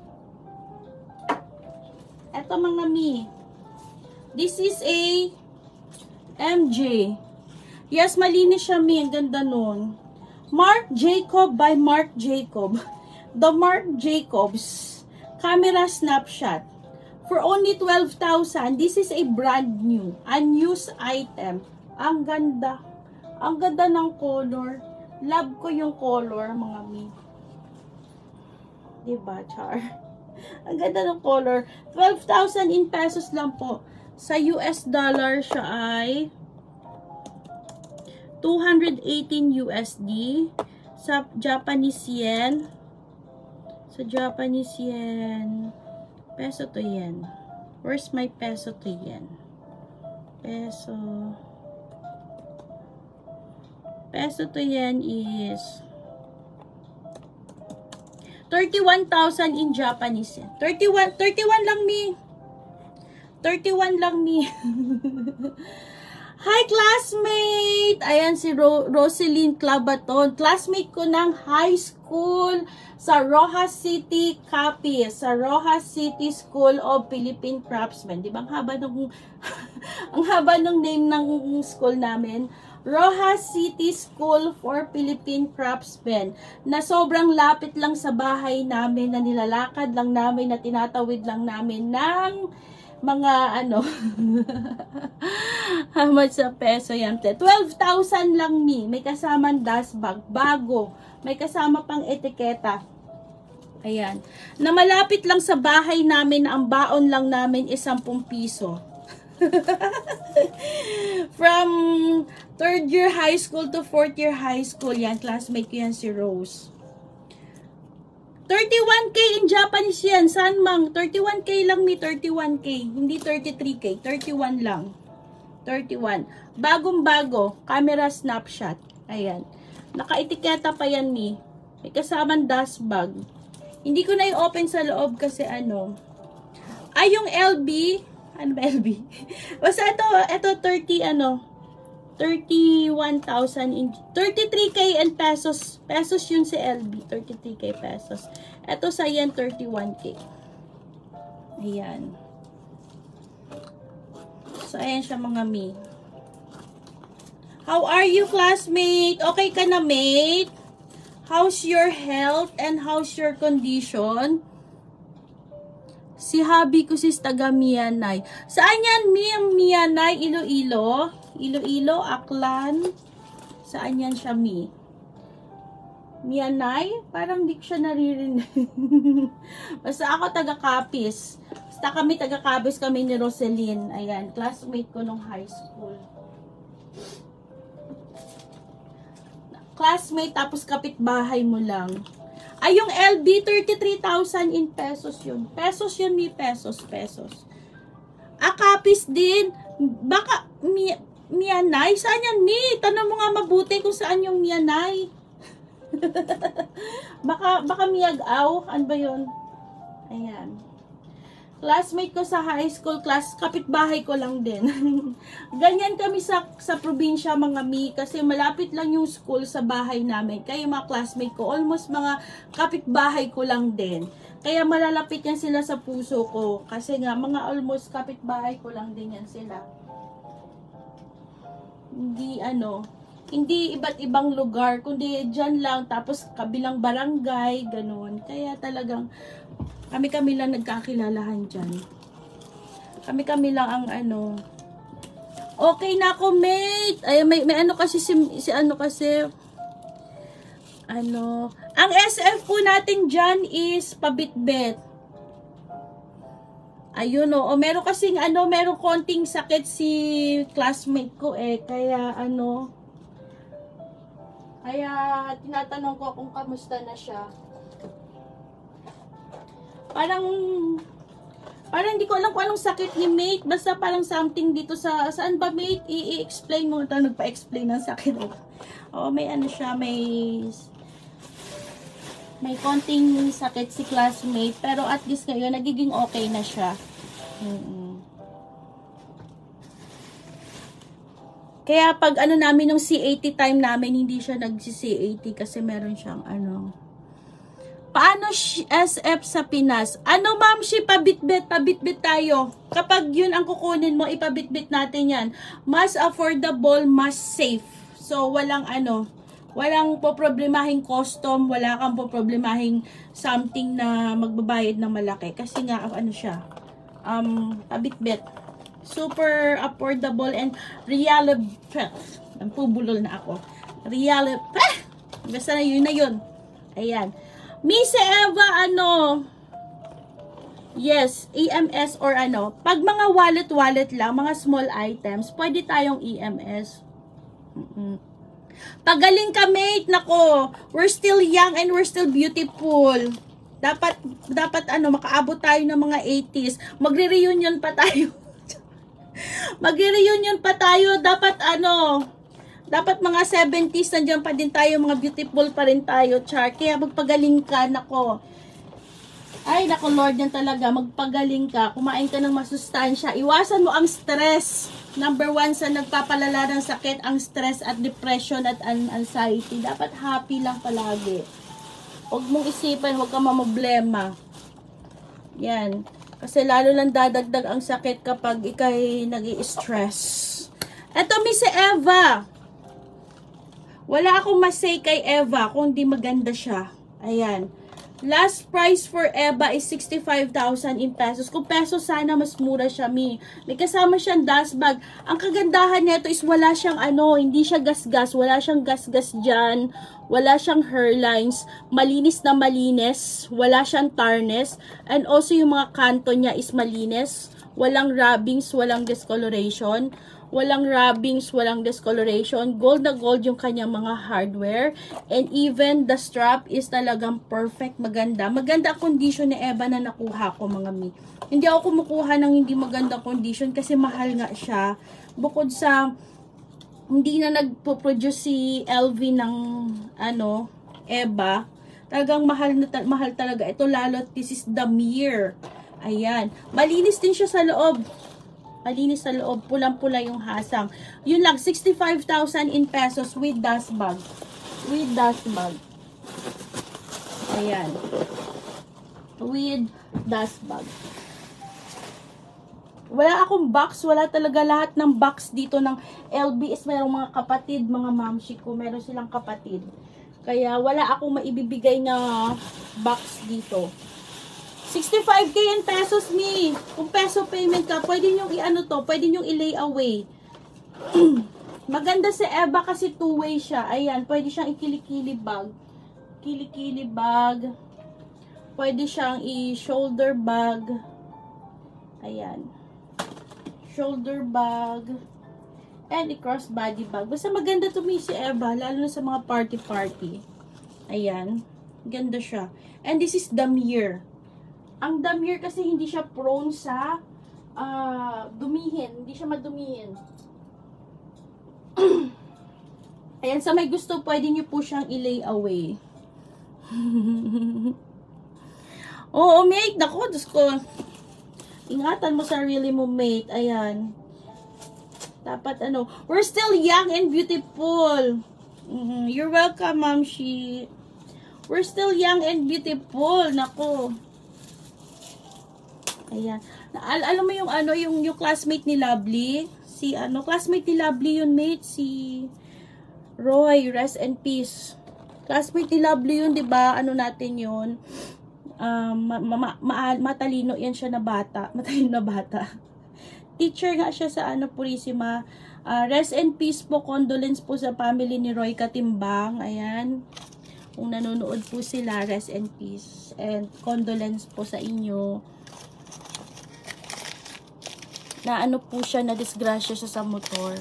eto mga mi. This is a M J. Yes, malinis siya mi. Ang ganda nun. Marc Jacob by Marc Jacob. The Marc Jacobs camera snapshot. For only twelve thousand, this is a brand new, unused item. Ang ganda. Ang ganda ng color. Love ko yung color, mga mi. Diba, char? Ang ganda ng color. twelve thousand in pesos lang po. Sa U S dollar siya ay two hundred eighteen U S D. Sa Japanese yen, sa Japanese yen, peso to yen. Where's my peso to yen? Peso. Peso to yen is thirty-one thousand in Japanese yen. thirty-one, thirty-one lang mi. thirty-one lang mi. Hi, classmate! Ayan si Ro Roseline Clabaton. Classmate ko ng high school sa Rojas City, Capiz. Sa Rojas City School of Philippine Craftsmen. Di ba? Ang haba ng, ang haba ng name ng school namin. Rojas City School for Philippine Craftsmen na sobrang lapit lang sa bahay namin, na nilalakad lang namin, na tinatawid lang namin ng mga ano how much sa peso yan? twelve thousand lang mi. May kasamang dust bag, bago. May kasama pang etiketa. Ayan. Na malapit lang sa bahay namin, ang baon lang namin is ten piso. From third year high school to fourth year high school, yan, classmate ko yan si Rose. thirty-one K in Japanese yan, san mang? thirty-one K lang mi, thirty-one K. Hindi thirty-three K, thirty-one lang. thirty-one. Bagong bago, camera snapshot. Ayan. Naka-etiketa pa yan mi. May kasamang dust bag. Hindi ko na i-open sa loob kasi ano. Ay, yung L B, ano ba L B? Basta ito, ito thirty ano, thirty-one thousand in thirty-three K in pesos. Pesos yun si L B, thirty-three K pesos. Ito sa yan thirty-one K. Ayan. So ayan siya mga mi. How are you, classmate? Okay ka na, mate? How's your health and how's your condition? Si hubby ko sis taga Mianay. Saan yan, Mi? Ang Mianay? Iloilo? Iloilo? Aklan? Saan yan siya, Mi? Mianay? Parang di ko siya naririnig. Basta ako taga Capiz. Basta kami taga Capiz kami ni Roselyn. Ayan, classmate ko nung high school. Classmate tapos kapitbahay mo lang. Ay, yung L B, thirty-three thousand in pesos yun. Pesos yun, mi pesos, pesos. Akapis din. Baka, mi, Mianay? Saan yan, mi? Tanong mo nga mabuti kung saan yung Mianay. baka, baka Miagaw. Ano ba yun? Ayan. Classmate ko sa high school class, kapitbahay ko lang din. Ganyan kami sa, sa probinsya, mga mi, kasi malapit lang yung school sa bahay namin. Kaya mga classmate ko, almost mga kapitbahay ko lang din. Kaya malalapit yan sila sa puso ko. Kasi nga, mga almost kapitbahay ko lang din yan sila. Hindi, ano, hindi iba't ibang lugar, kundi dyan lang, tapos kabilang barangay, ganun. Kaya talagang, kami-kami lang nagkakilalahan dyan. Kami-kami lang ang ano. Okay na ako, mate. Ay, may, may ano kasi si, si ano kasi. Ano. Ang S F po natin dyan is pabitbit. Ayun o. O meron kasing ano, meron konting sakit si classmate ko eh. Kaya ano. Kaya tinatanong ko kung kamusta na siya. Parang, parang hindi ko alam kung anong sakit ni mate. Basta parang something dito sa, saan ba mate? I-explain mo. Ito, nagpa-explain ng sakit. Oo, may ano siya, may, may konting sakit si classmate. Pero at least ngayon, nagiging okay na siya. Mm-hmm. Kaya pag ano namin, nung C eighty time namin, hindi siya nag-C eighty kasi meron siyang ano. Paano S F sa Pinas? Ano ma'am, si pabitbit, pabitbit tayo. Kapag yun ang kukunin mo, ipabitbit natin yan. Mas affordable, mas safe. So, walang ano, walang poproblemahing custom, wala kang poproblemahing something na magbabayad ng malaki. Kasi nga, ano siya, um, pabitbit. Super affordable and reliable. Pubulol na ako. Reliable. Basta na yun na yun. Ayan. Miss Eva, ano, yes, E M S or ano, pag mga wallet-wallet lang, mga small items, pwede tayong E M S. Mm-mm. Pagaling ka, mate, nako, we're still young and we're still beautiful. Dapat, dapat ano, makaabot tayo ng mga eighties. Magre-reunion pa tayo. Magre-reunion pa tayo, dapat ano, dapat mga seventies, nandiyan pa din tayo, mga beautiful pa rin tayo, char. Kaya magpagaling ka, nako. Ay, nako Lord, yan talaga, magpagaling ka. Kumain ka ng masustansya. Iwasan mo ang stress. Number one sa nagpapalala ng sakit, ang stress at depression at anxiety. Dapat happy lang palagi. Huwag mong isipan, huwag ka mamoblema. Yan. Kasi lalo lang dadagdag ang sakit kapag ikay nag-i-stress. Eto, Miss Eva. Wala akong masay kay Eva kung di maganda siya. Ayan. Last price for Eva is sixty-five thousand in pesos. Kung pesos, sana mas mura siya, mi. May kasama siyang dust bag. Ang kagandahan nito is wala siyang ano, hindi siya gasgas. Wala siyang gasgas dyan. Wala siyang hairlines. Malinis na malinis. Wala siyang tarnish. And also yung mga kanto niya is malinis. Walang rubbings, walang discoloration. Walang rubbings, walang discoloration. Gold na gold yung kanyang mga hardware. And even the strap is talagang perfect, maganda. Maganda condition ni Eva na nakuha ko, mga mi. Hindi ako kumukuha ng hindi maganda condition kasi mahal nga siya. Bukod sa hindi na nagpo-produce si L V ng ano, Eva, talagang mahal na mahal talaga. Ito lalo, this is the mirror. Ayan. Malinis din siya sa loob. Malinis sa loob. Pulang-pula yung hasang. Yun lang, sixty-five thousand in pesos with dust bag. With dust bag. Ayan. With dust bag. Wala akong box. Wala talaga lahat ng box dito ng L B is mayroong mga kapatid, mga mamshi ko. Meron silang kapatid. Kaya wala akong maibibigay na box dito. sixty-five K in pesos, mi. Kung peso payment ka, pwede nyo i-ano to, pwede nyo i-lay away. Maganda si Eva kasi two-way siya. Ayan, pwede siyang ikilikili bag. Kilikili bag. Pwede siyang i-shoulder bag. Ayan. Shoulder bag. And i-crossbody bag. Basta maganda to, mi, si Eva, lalo na sa mga party-party. Ayan. Ganda siya. And this is the mirror. Ang damier kasi hindi siya prone sa uh, dumihin. Hindi siya madumihin. Ayan, sa may gusto, pwede nyo po siyang i-lay away. Oo, mate. Naku, Diyos ko. Ingatan mo sarili mo, mate. Ayan. Dapat ano. We're still young and beautiful. Mm-hmm. You're welcome, Mamshi. We're still young and beautiful. Naku. Ayan. Al alam mo yung ano, yung, yung classmate ni Lovely? Si ano, classmate ni Lovely yun, mate. Si Roy, rest and peace. Classmate ni Lovely yun, 'di ba? Ano natin yun? Um, ma ma ma matalino yan siya na bata. Matalino na bata. Teacher nga siya sa ano, Purisima. Uh, rest and peace po, condolence po sa family ni Roy Katimbang. Ayan. Kung nanonood po sila, rest and peace. And condolence po sa inyo. Na ano po siya, na disgrasya siya sa motor.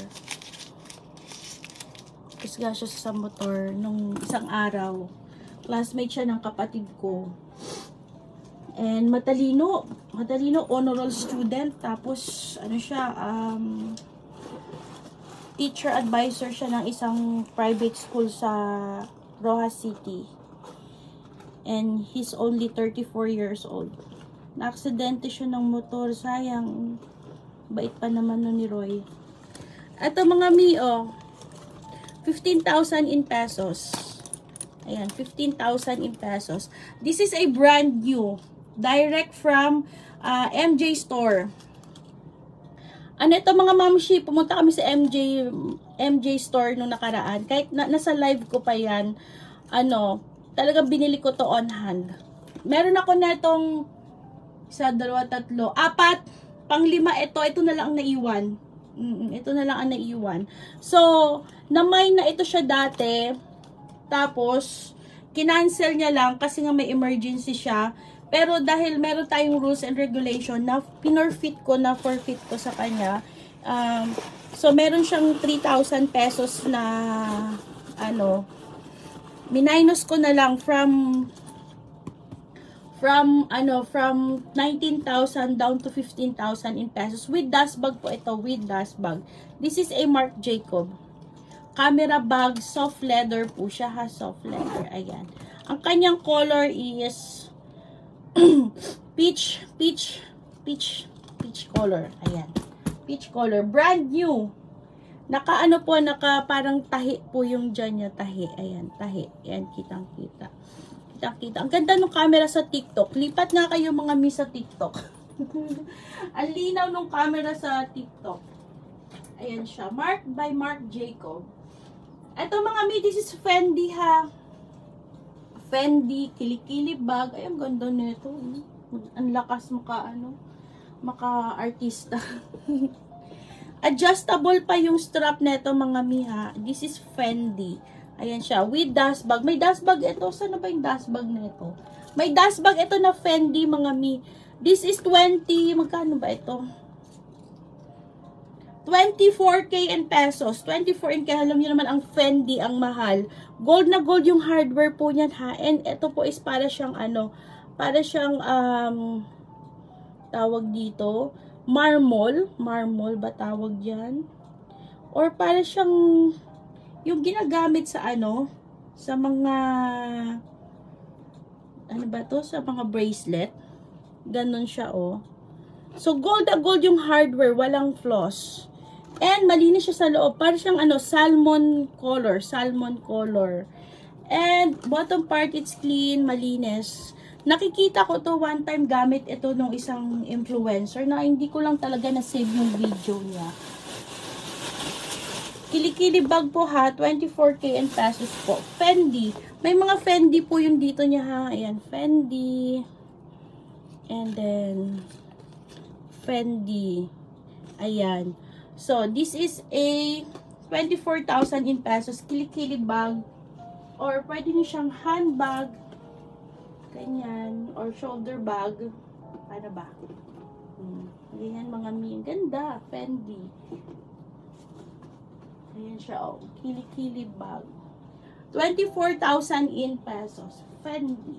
Disgrasya siya sa motor nung isang araw. Classmate siya ng kapatid ko. And matalino. Matalino, honor roll student. Tapos, ano siya, um, teacher advisor siya ng isang private school sa Rojas City. And he's only thirty-four years old. Na-aksidente siya ng motor. Sayang. Bait pa naman nun ni Roy. Ito mga mi, oh. fifteen thousand in pesos. Ayan, fifteen thousand in pesos. This is a brand new. Direct from uh, M J Store. Ano ito mga mamshi? Pumunta kami sa M J M J Store nung nakaraan. Kahit na, nasa live ko pa yan. Ano, talagang binili ko to on hand. Meron ako netong isa, dalawa, tatlo, apat. Panglima, ito, ito na lang ang naiwan. Mm, ito na lang ang naiwan. So, na-mine na ito siya dati. Tapos, kinancel niya lang kasi nga may emergency siya. Pero dahil meron tayong rules and regulation na pinorfit ko, na forfeit ko sa kanya. Um, so, meron siyang three thousand pesos na ano, minus ko na lang from from ano from nineteen thousand down to fifteen thousand in pesos with dust bag po ito, with dust bag. This is a Marc Jacob camera bag, soft leather po siya, ha, soft leather. Ayan, ang kanyang color is peach peach peach peach color. Ayan, peach color, brand new. Naka ano po, naka parang tahi po yung dyan niya, tahi. Ayan, tahi. Ayan, kitang kita. Kita. Ang ganda ng camera sa TikTok. Lipat nga kayo mga miss sa TikTok. Ang linaw ng camera sa TikTok. Ayan siya. Mark by Marc Jacob. Ito mga mi, this is Fendi ha. Fendi, kilikili bag. Ay, ang ganda nito. Ang lakas maka, ano, maka-artista. Adjustable pa yung strap nito mga mi ha. This is Fendi. Ayan siya. With dust bag. May dust bag ito. Saan na ba yung dust bag nito? May dust bag ito na Fendi mga mi. This is twenty. Magkano ba ito? twenty-four K in pesos. twenty-four K. Alam niyo naman ang Fendi ang mahal. Gold na gold yung hardware po niyan ha. And ito po is para siyang ano, para siyang um, tawag dito, marmol. Marmol ba tawag yan? Or para siyang yung ginagamit sa ano, sa mga ano ba to? Sa mga bracelet. Ganon siya oh. So gold na gold yung hardware, walang flaws. And malinis siya sa loob. Para siyang ano, salmon color. Salmon color. And bottom part, it's clean, malinis. Nakikita ko to one time gamit ito nung isang influencer na hindi ko lang talaga na-save yung video niya. Kilikili bag po ha. twenty-four K in pesos po. Fendi. May mga Fendi po yung dito niya ha. Ayan, Fendi. And then Fendi. Ayan. So, this is a twenty-four thousand in pesos. Kilikili bag. Or, pwede nyo siyang handbag. Ganyan. Or, shoulder bag. Ano ba? Hmm. Ganyan mga mi. Ganda. Fendi. Ayan siya. Oh. Kilikili bag. twenty-four thousand in pesos. Fendi.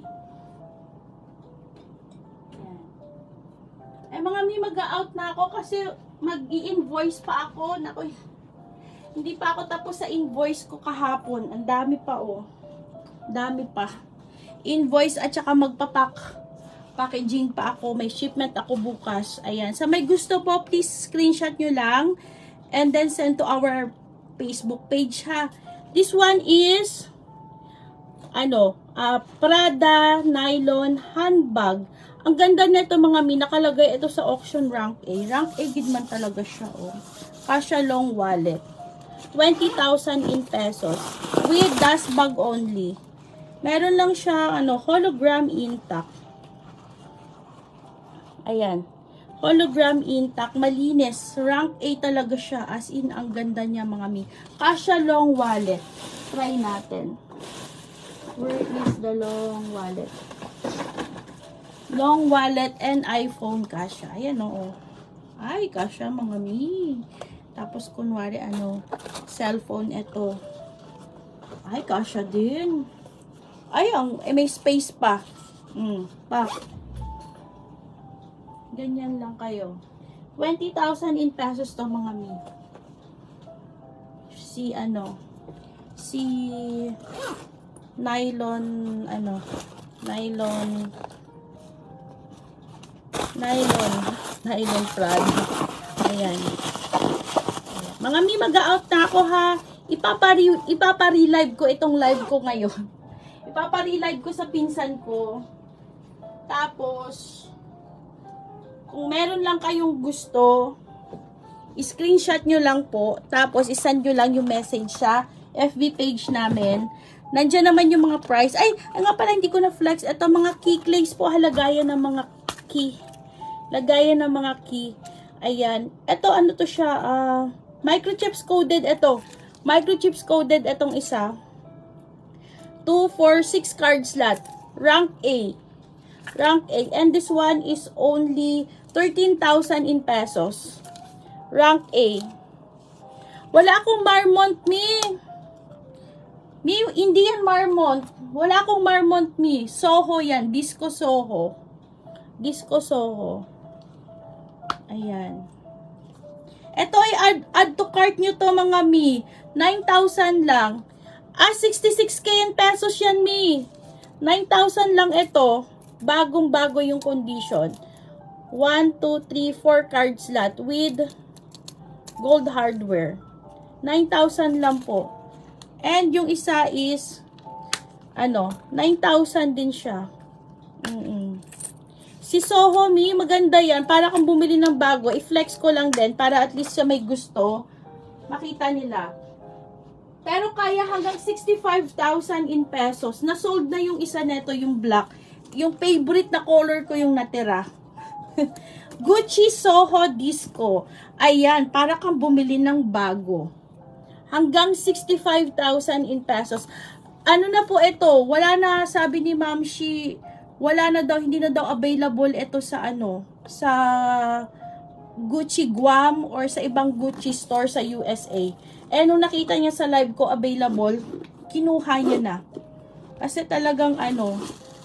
Eh mga mi, mag-out na ako kasi mag-i-invoice pa ako. Naku, hindi pa ako tapos sa invoice ko kahapon. Ang dami pa oh. Dami pa. Invoice at saka magpapak. Packaging pa ako. May shipment ako bukas. Ayan. Sa may gusto po, please screenshot nyo lang. And then send to our Facebook page ha. This one is ano, uh, Prada Nylon Handbag. Ang ganda nito mga mi, nakalagay ito sa auction rank A. Rank A gid man talaga siya oh. Kasha long wallet. twenty thousand in pesos. With dust bag only. Meron lang siya ano, hologram intact. Ayan. Hologram intact, malinis. Rank A talaga siya. As in, ang ganda niya mga mi. Kasha long wallet. Try natin. Where is the long wallet? Long wallet and iPhone kasha. Ayan oo. Ay, kasha mga mi. Tapos kunwari ano, cellphone ito. Ay, kasha din. Ay, ang, eh, may space pa. Hmm, pa. Ganyan lang kayo. twenty thousand in pesos to mga mi. Si ano, si nylon, ano, nylon, nylon, nylon frog. Ayan. Mga mi, mag-out na ako ha. Ipapari, ipapari-live ko itong live ko ngayon. Ipapari-live ko sa pinsan ko. Tapos, kung meron lang kayong gusto, screenshot nyo lang po. Tapos, isend nyo lang yung message sa F B page namin. Nandiyan naman yung mga price. Ay, ay nga pala, hindi ko na flex. Ito, mga key clays po. Halagayan ng mga key. Lagayan ng mga key. Ayan. Ito, ano to siya? Uh, microchips coded. Ito. Microchips coded. Itong isa. two, four, six card slot. Rank A. Rank A. And this one is only thirteen thousand in pesos. Rank A. Wala akong Marmont, mi. Mi, hindi yan Marmont. Wala akong Marmont, mi. Soho yan. Disco Soho. Disco Soho. Ayan. Ito ay add, add to cart nyo to mga mi. nine thousand lang. Ah, sixty-six K in pesos yan mi. nine thousand lang ito. Bagong bago yung condition. one, two, three, four card slot with gold hardware. nine thousand lang po. And yung isa is ano, nine thousand din siya. Mm -mm. Si Soho mi, maganda yan. Para kung bumili ng bago, i-flex ko lang din para at least siya may gusto. Makita nila. Pero kaya hanggang sixty-five thousand in pesos. Na-sold na yung isa neto, yung black. Yung favorite na color ko yung natira. Gucci Soho Disco. Ayan, para kang bumili ng bago. Hanggang sixty-five thousand in pesos. Ano na po ito? Wala na, sabi ni Ma'am Shi, wala na daw, hindi na daw available ito sa ano, sa Gucci Guam or sa ibang Gucci store sa U S A. Eh, nung nakita niya sa live ko available, kinuha niya na. Kasi talagang ano,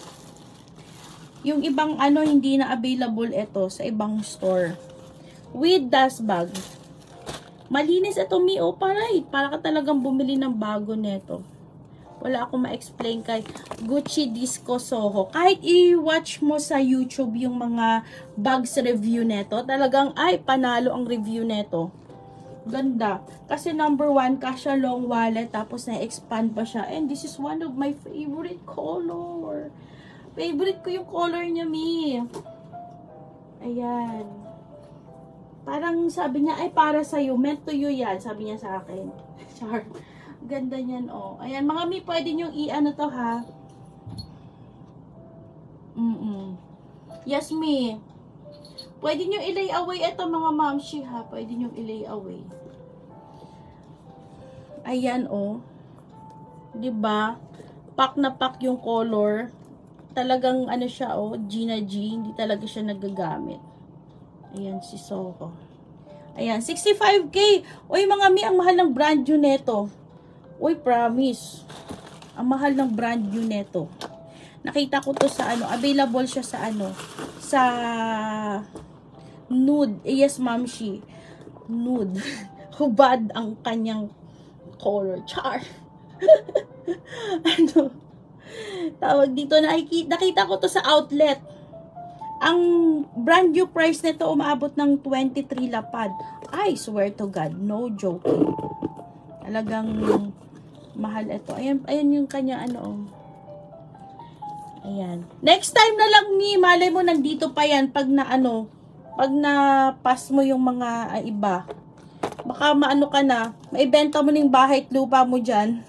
yung ibang ano, hindi na available ito sa ibang store. With dust bag. Malinis ito, Mi. O, paray. Para ka talagang bumili ng bago neto. Wala akong ma-explain kay Gucci Disco Soho. Kahit i-watch mo sa YouTube yung mga bags review neto, talagang, ay, panalo ang review neto. Ganda. Kasi number one, kasha long wallet, tapos na-expand pa siya. And this is one of my favorite color. Favorite ko yung color niya, Mi. Ayan. Parang sabi niya, ay, para sa'yo. Meant to you yan. Sabi niya sa akin. Char. Ganda niyan, oh. Ayan, mga Mi, pwede nyo i-ano to, ha? Mm-mm. Yes, Mi. Pwede nyo i-lay away ito, mga mamshi, ha? Pwede nyo i-lay away. Ayan, oh. Diba? Pack na pack yung color. Talagang, ano siya, oh. G na G. Hindi talaga siya nagagamit. Ayan, si Soho. Ayan, sixty-five K. Uy, mga Mi, ang mahal ng brand new neto. Uy, promise. Ang mahal ng brand new neto. Nakita ko to sa ano, available siya sa ano, sa nude. Eh, yes, Mamshi. Nude. Hubad ang kanyang color. Char. Ano? Tawag dito, nakita, nakita ko to sa outlet. Ang brand new price nito umaabot ng twenty-three lapad. I swear to God, no joking. Talagang mahal ito. Ayan, ayan yung kanya ano. Ayan. Next time na lang, Mi, malay mo nandito pa yan pag na ano, pag na pass mo yung mga uh, iba. Baka maano ka na, maibenta mo ng bahay at lupa mo dyan.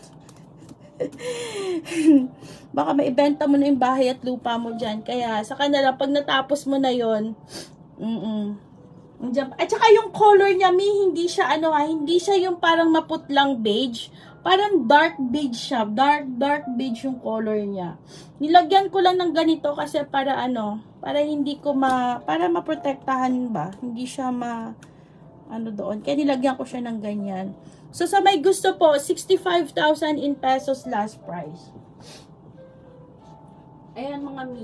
Baka maibenta mo na yung bahay at lupa mo dyan. Kaya, sa kanila, pag natapos mo na yon, mm-mm. At saka yung color niya, Mi, hindi siya, ano ha, hindi siya yung parang maputlang beige. Parang dark beige siya. Dark, dark beige yung color niya. Nilagyan ko lang ng ganito kasi para ano, para hindi ko ma, para maprotektahan ba. Hindi siya ma, ano doon. Kaya nilagyan ko siya ng ganyan. So, sa may gusto po, sixty-five thousand in pesos last price. Ayan mga Mi.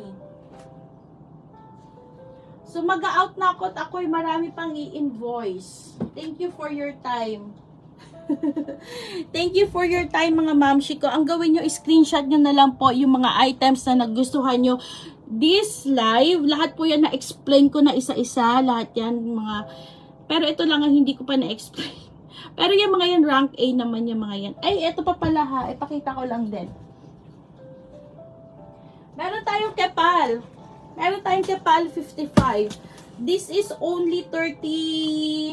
So, mag-out na ako at ako'y marami pang i-invoice. Thank you for your time. Thank you for your time mga mamshi ko. Ang gawin nyo, screenshot nyo na lang po yung mga items na nagustuhan nyo. This live, lahat po yan na-explain ko na isa-isa. Lahat yan, mga... Pero ito lang ang hindi ko pa na-explain. Pero yung mga yan, rank A naman yung mga yan. Ay, ito pa pala ha. Ipakita ko lang din. Meron tayong kepal. Meron tayong kepal fifty-five. This is only thirty...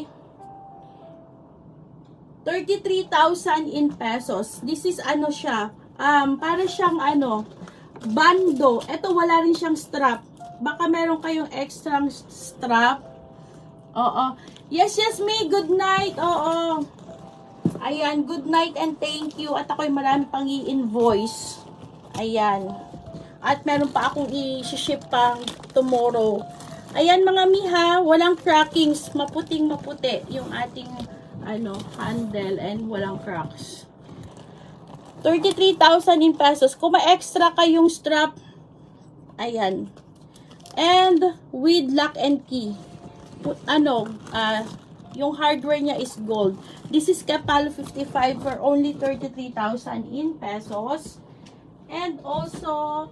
thirty-three thousand in pesos. This is ano siya, um, para siyang ano, bando. Ito wala rin siyang strap. Baka meron kayong extra strap. Oo. Yes, yes, Mi. Good night. Oo. Ayan, good night and thank you. At ako'y marami pang i-invoice. Ayan. At meron pa akong i-ship pang tomorrow. Ayan mga Mi ha, walang crackings. Maputing maputi yung ating ano, handle and walang cracks. thirty-three thousand in pesos. Kung may extra kayong strap, ayan. And with lock and key. Ano, uh, yung hardware niya is gold. This is Kepal fifty-five for only thirty-three thousand in pesos. And also,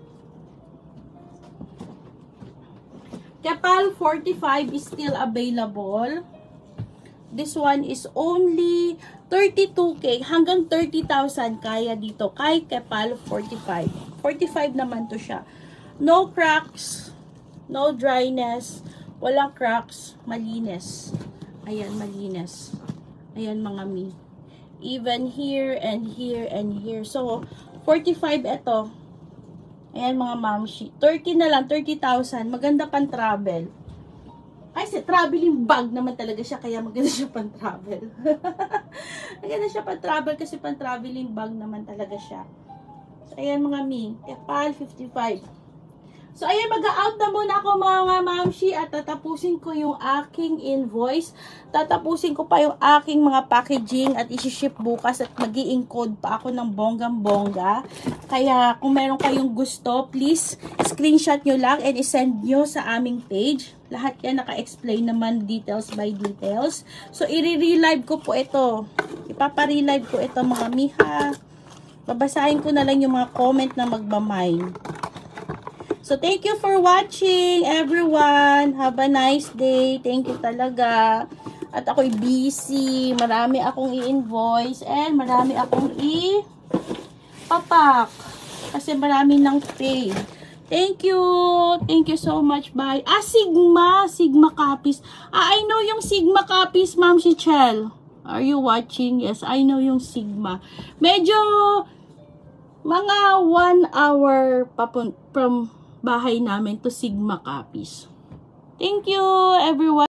Kepal forty-five is still available. This one is only thirty-two K hanggang thirty thousand kaya dito kay Kepal forty-five. forty-five naman to siya. No cracks, no dryness, walang cracks, malinis. Ayan, malinis. Ayan mga Mi. even here and here and here. So, forty-five ito. Ayan mga mamshi. thirty na lang, thirty thousand. Maganda pang travel. Ay, si traveling bag naman talaga siya, kaya maganda siya pang travel. Maganda siya pang travel kasi pang traveling bag naman talaga siya. So, ayan mga mi. Tepal, fifty-five. So, ayan, mag-out na muna ako mga mamshi at tatapusin ko yung aking invoice. Tatapusin ko pa yung aking mga packaging at isi-ship bukas at mag-i-encode pa ako ng bonggang-bongga. Kaya, kung meron kayong gusto, please, screenshot nyo lang and isend nyo sa aming page. Lahat yan naka-explain naman details by details. So, i-relive ko po ito. Ipapa-relive ko ito mga miha. Babasahin ko na lang yung mga comment na magmamine. So, thank you for watching, everyone. Have a nice day. Thank you talaga. At ako'y busy. Marami akong i-invoice and marami akong i-papak. Kasi marami ng pay. Thank you. Thank you so much. Bye. Ah, Sigma. Sigma copies. Ah, I know yung Sigma copies, Ma'am Shichel. Are you watching? Yes, I know yung Sigma. Medyo mga one hour papun from bahay namin to Sigma copies. Thank you, everyone.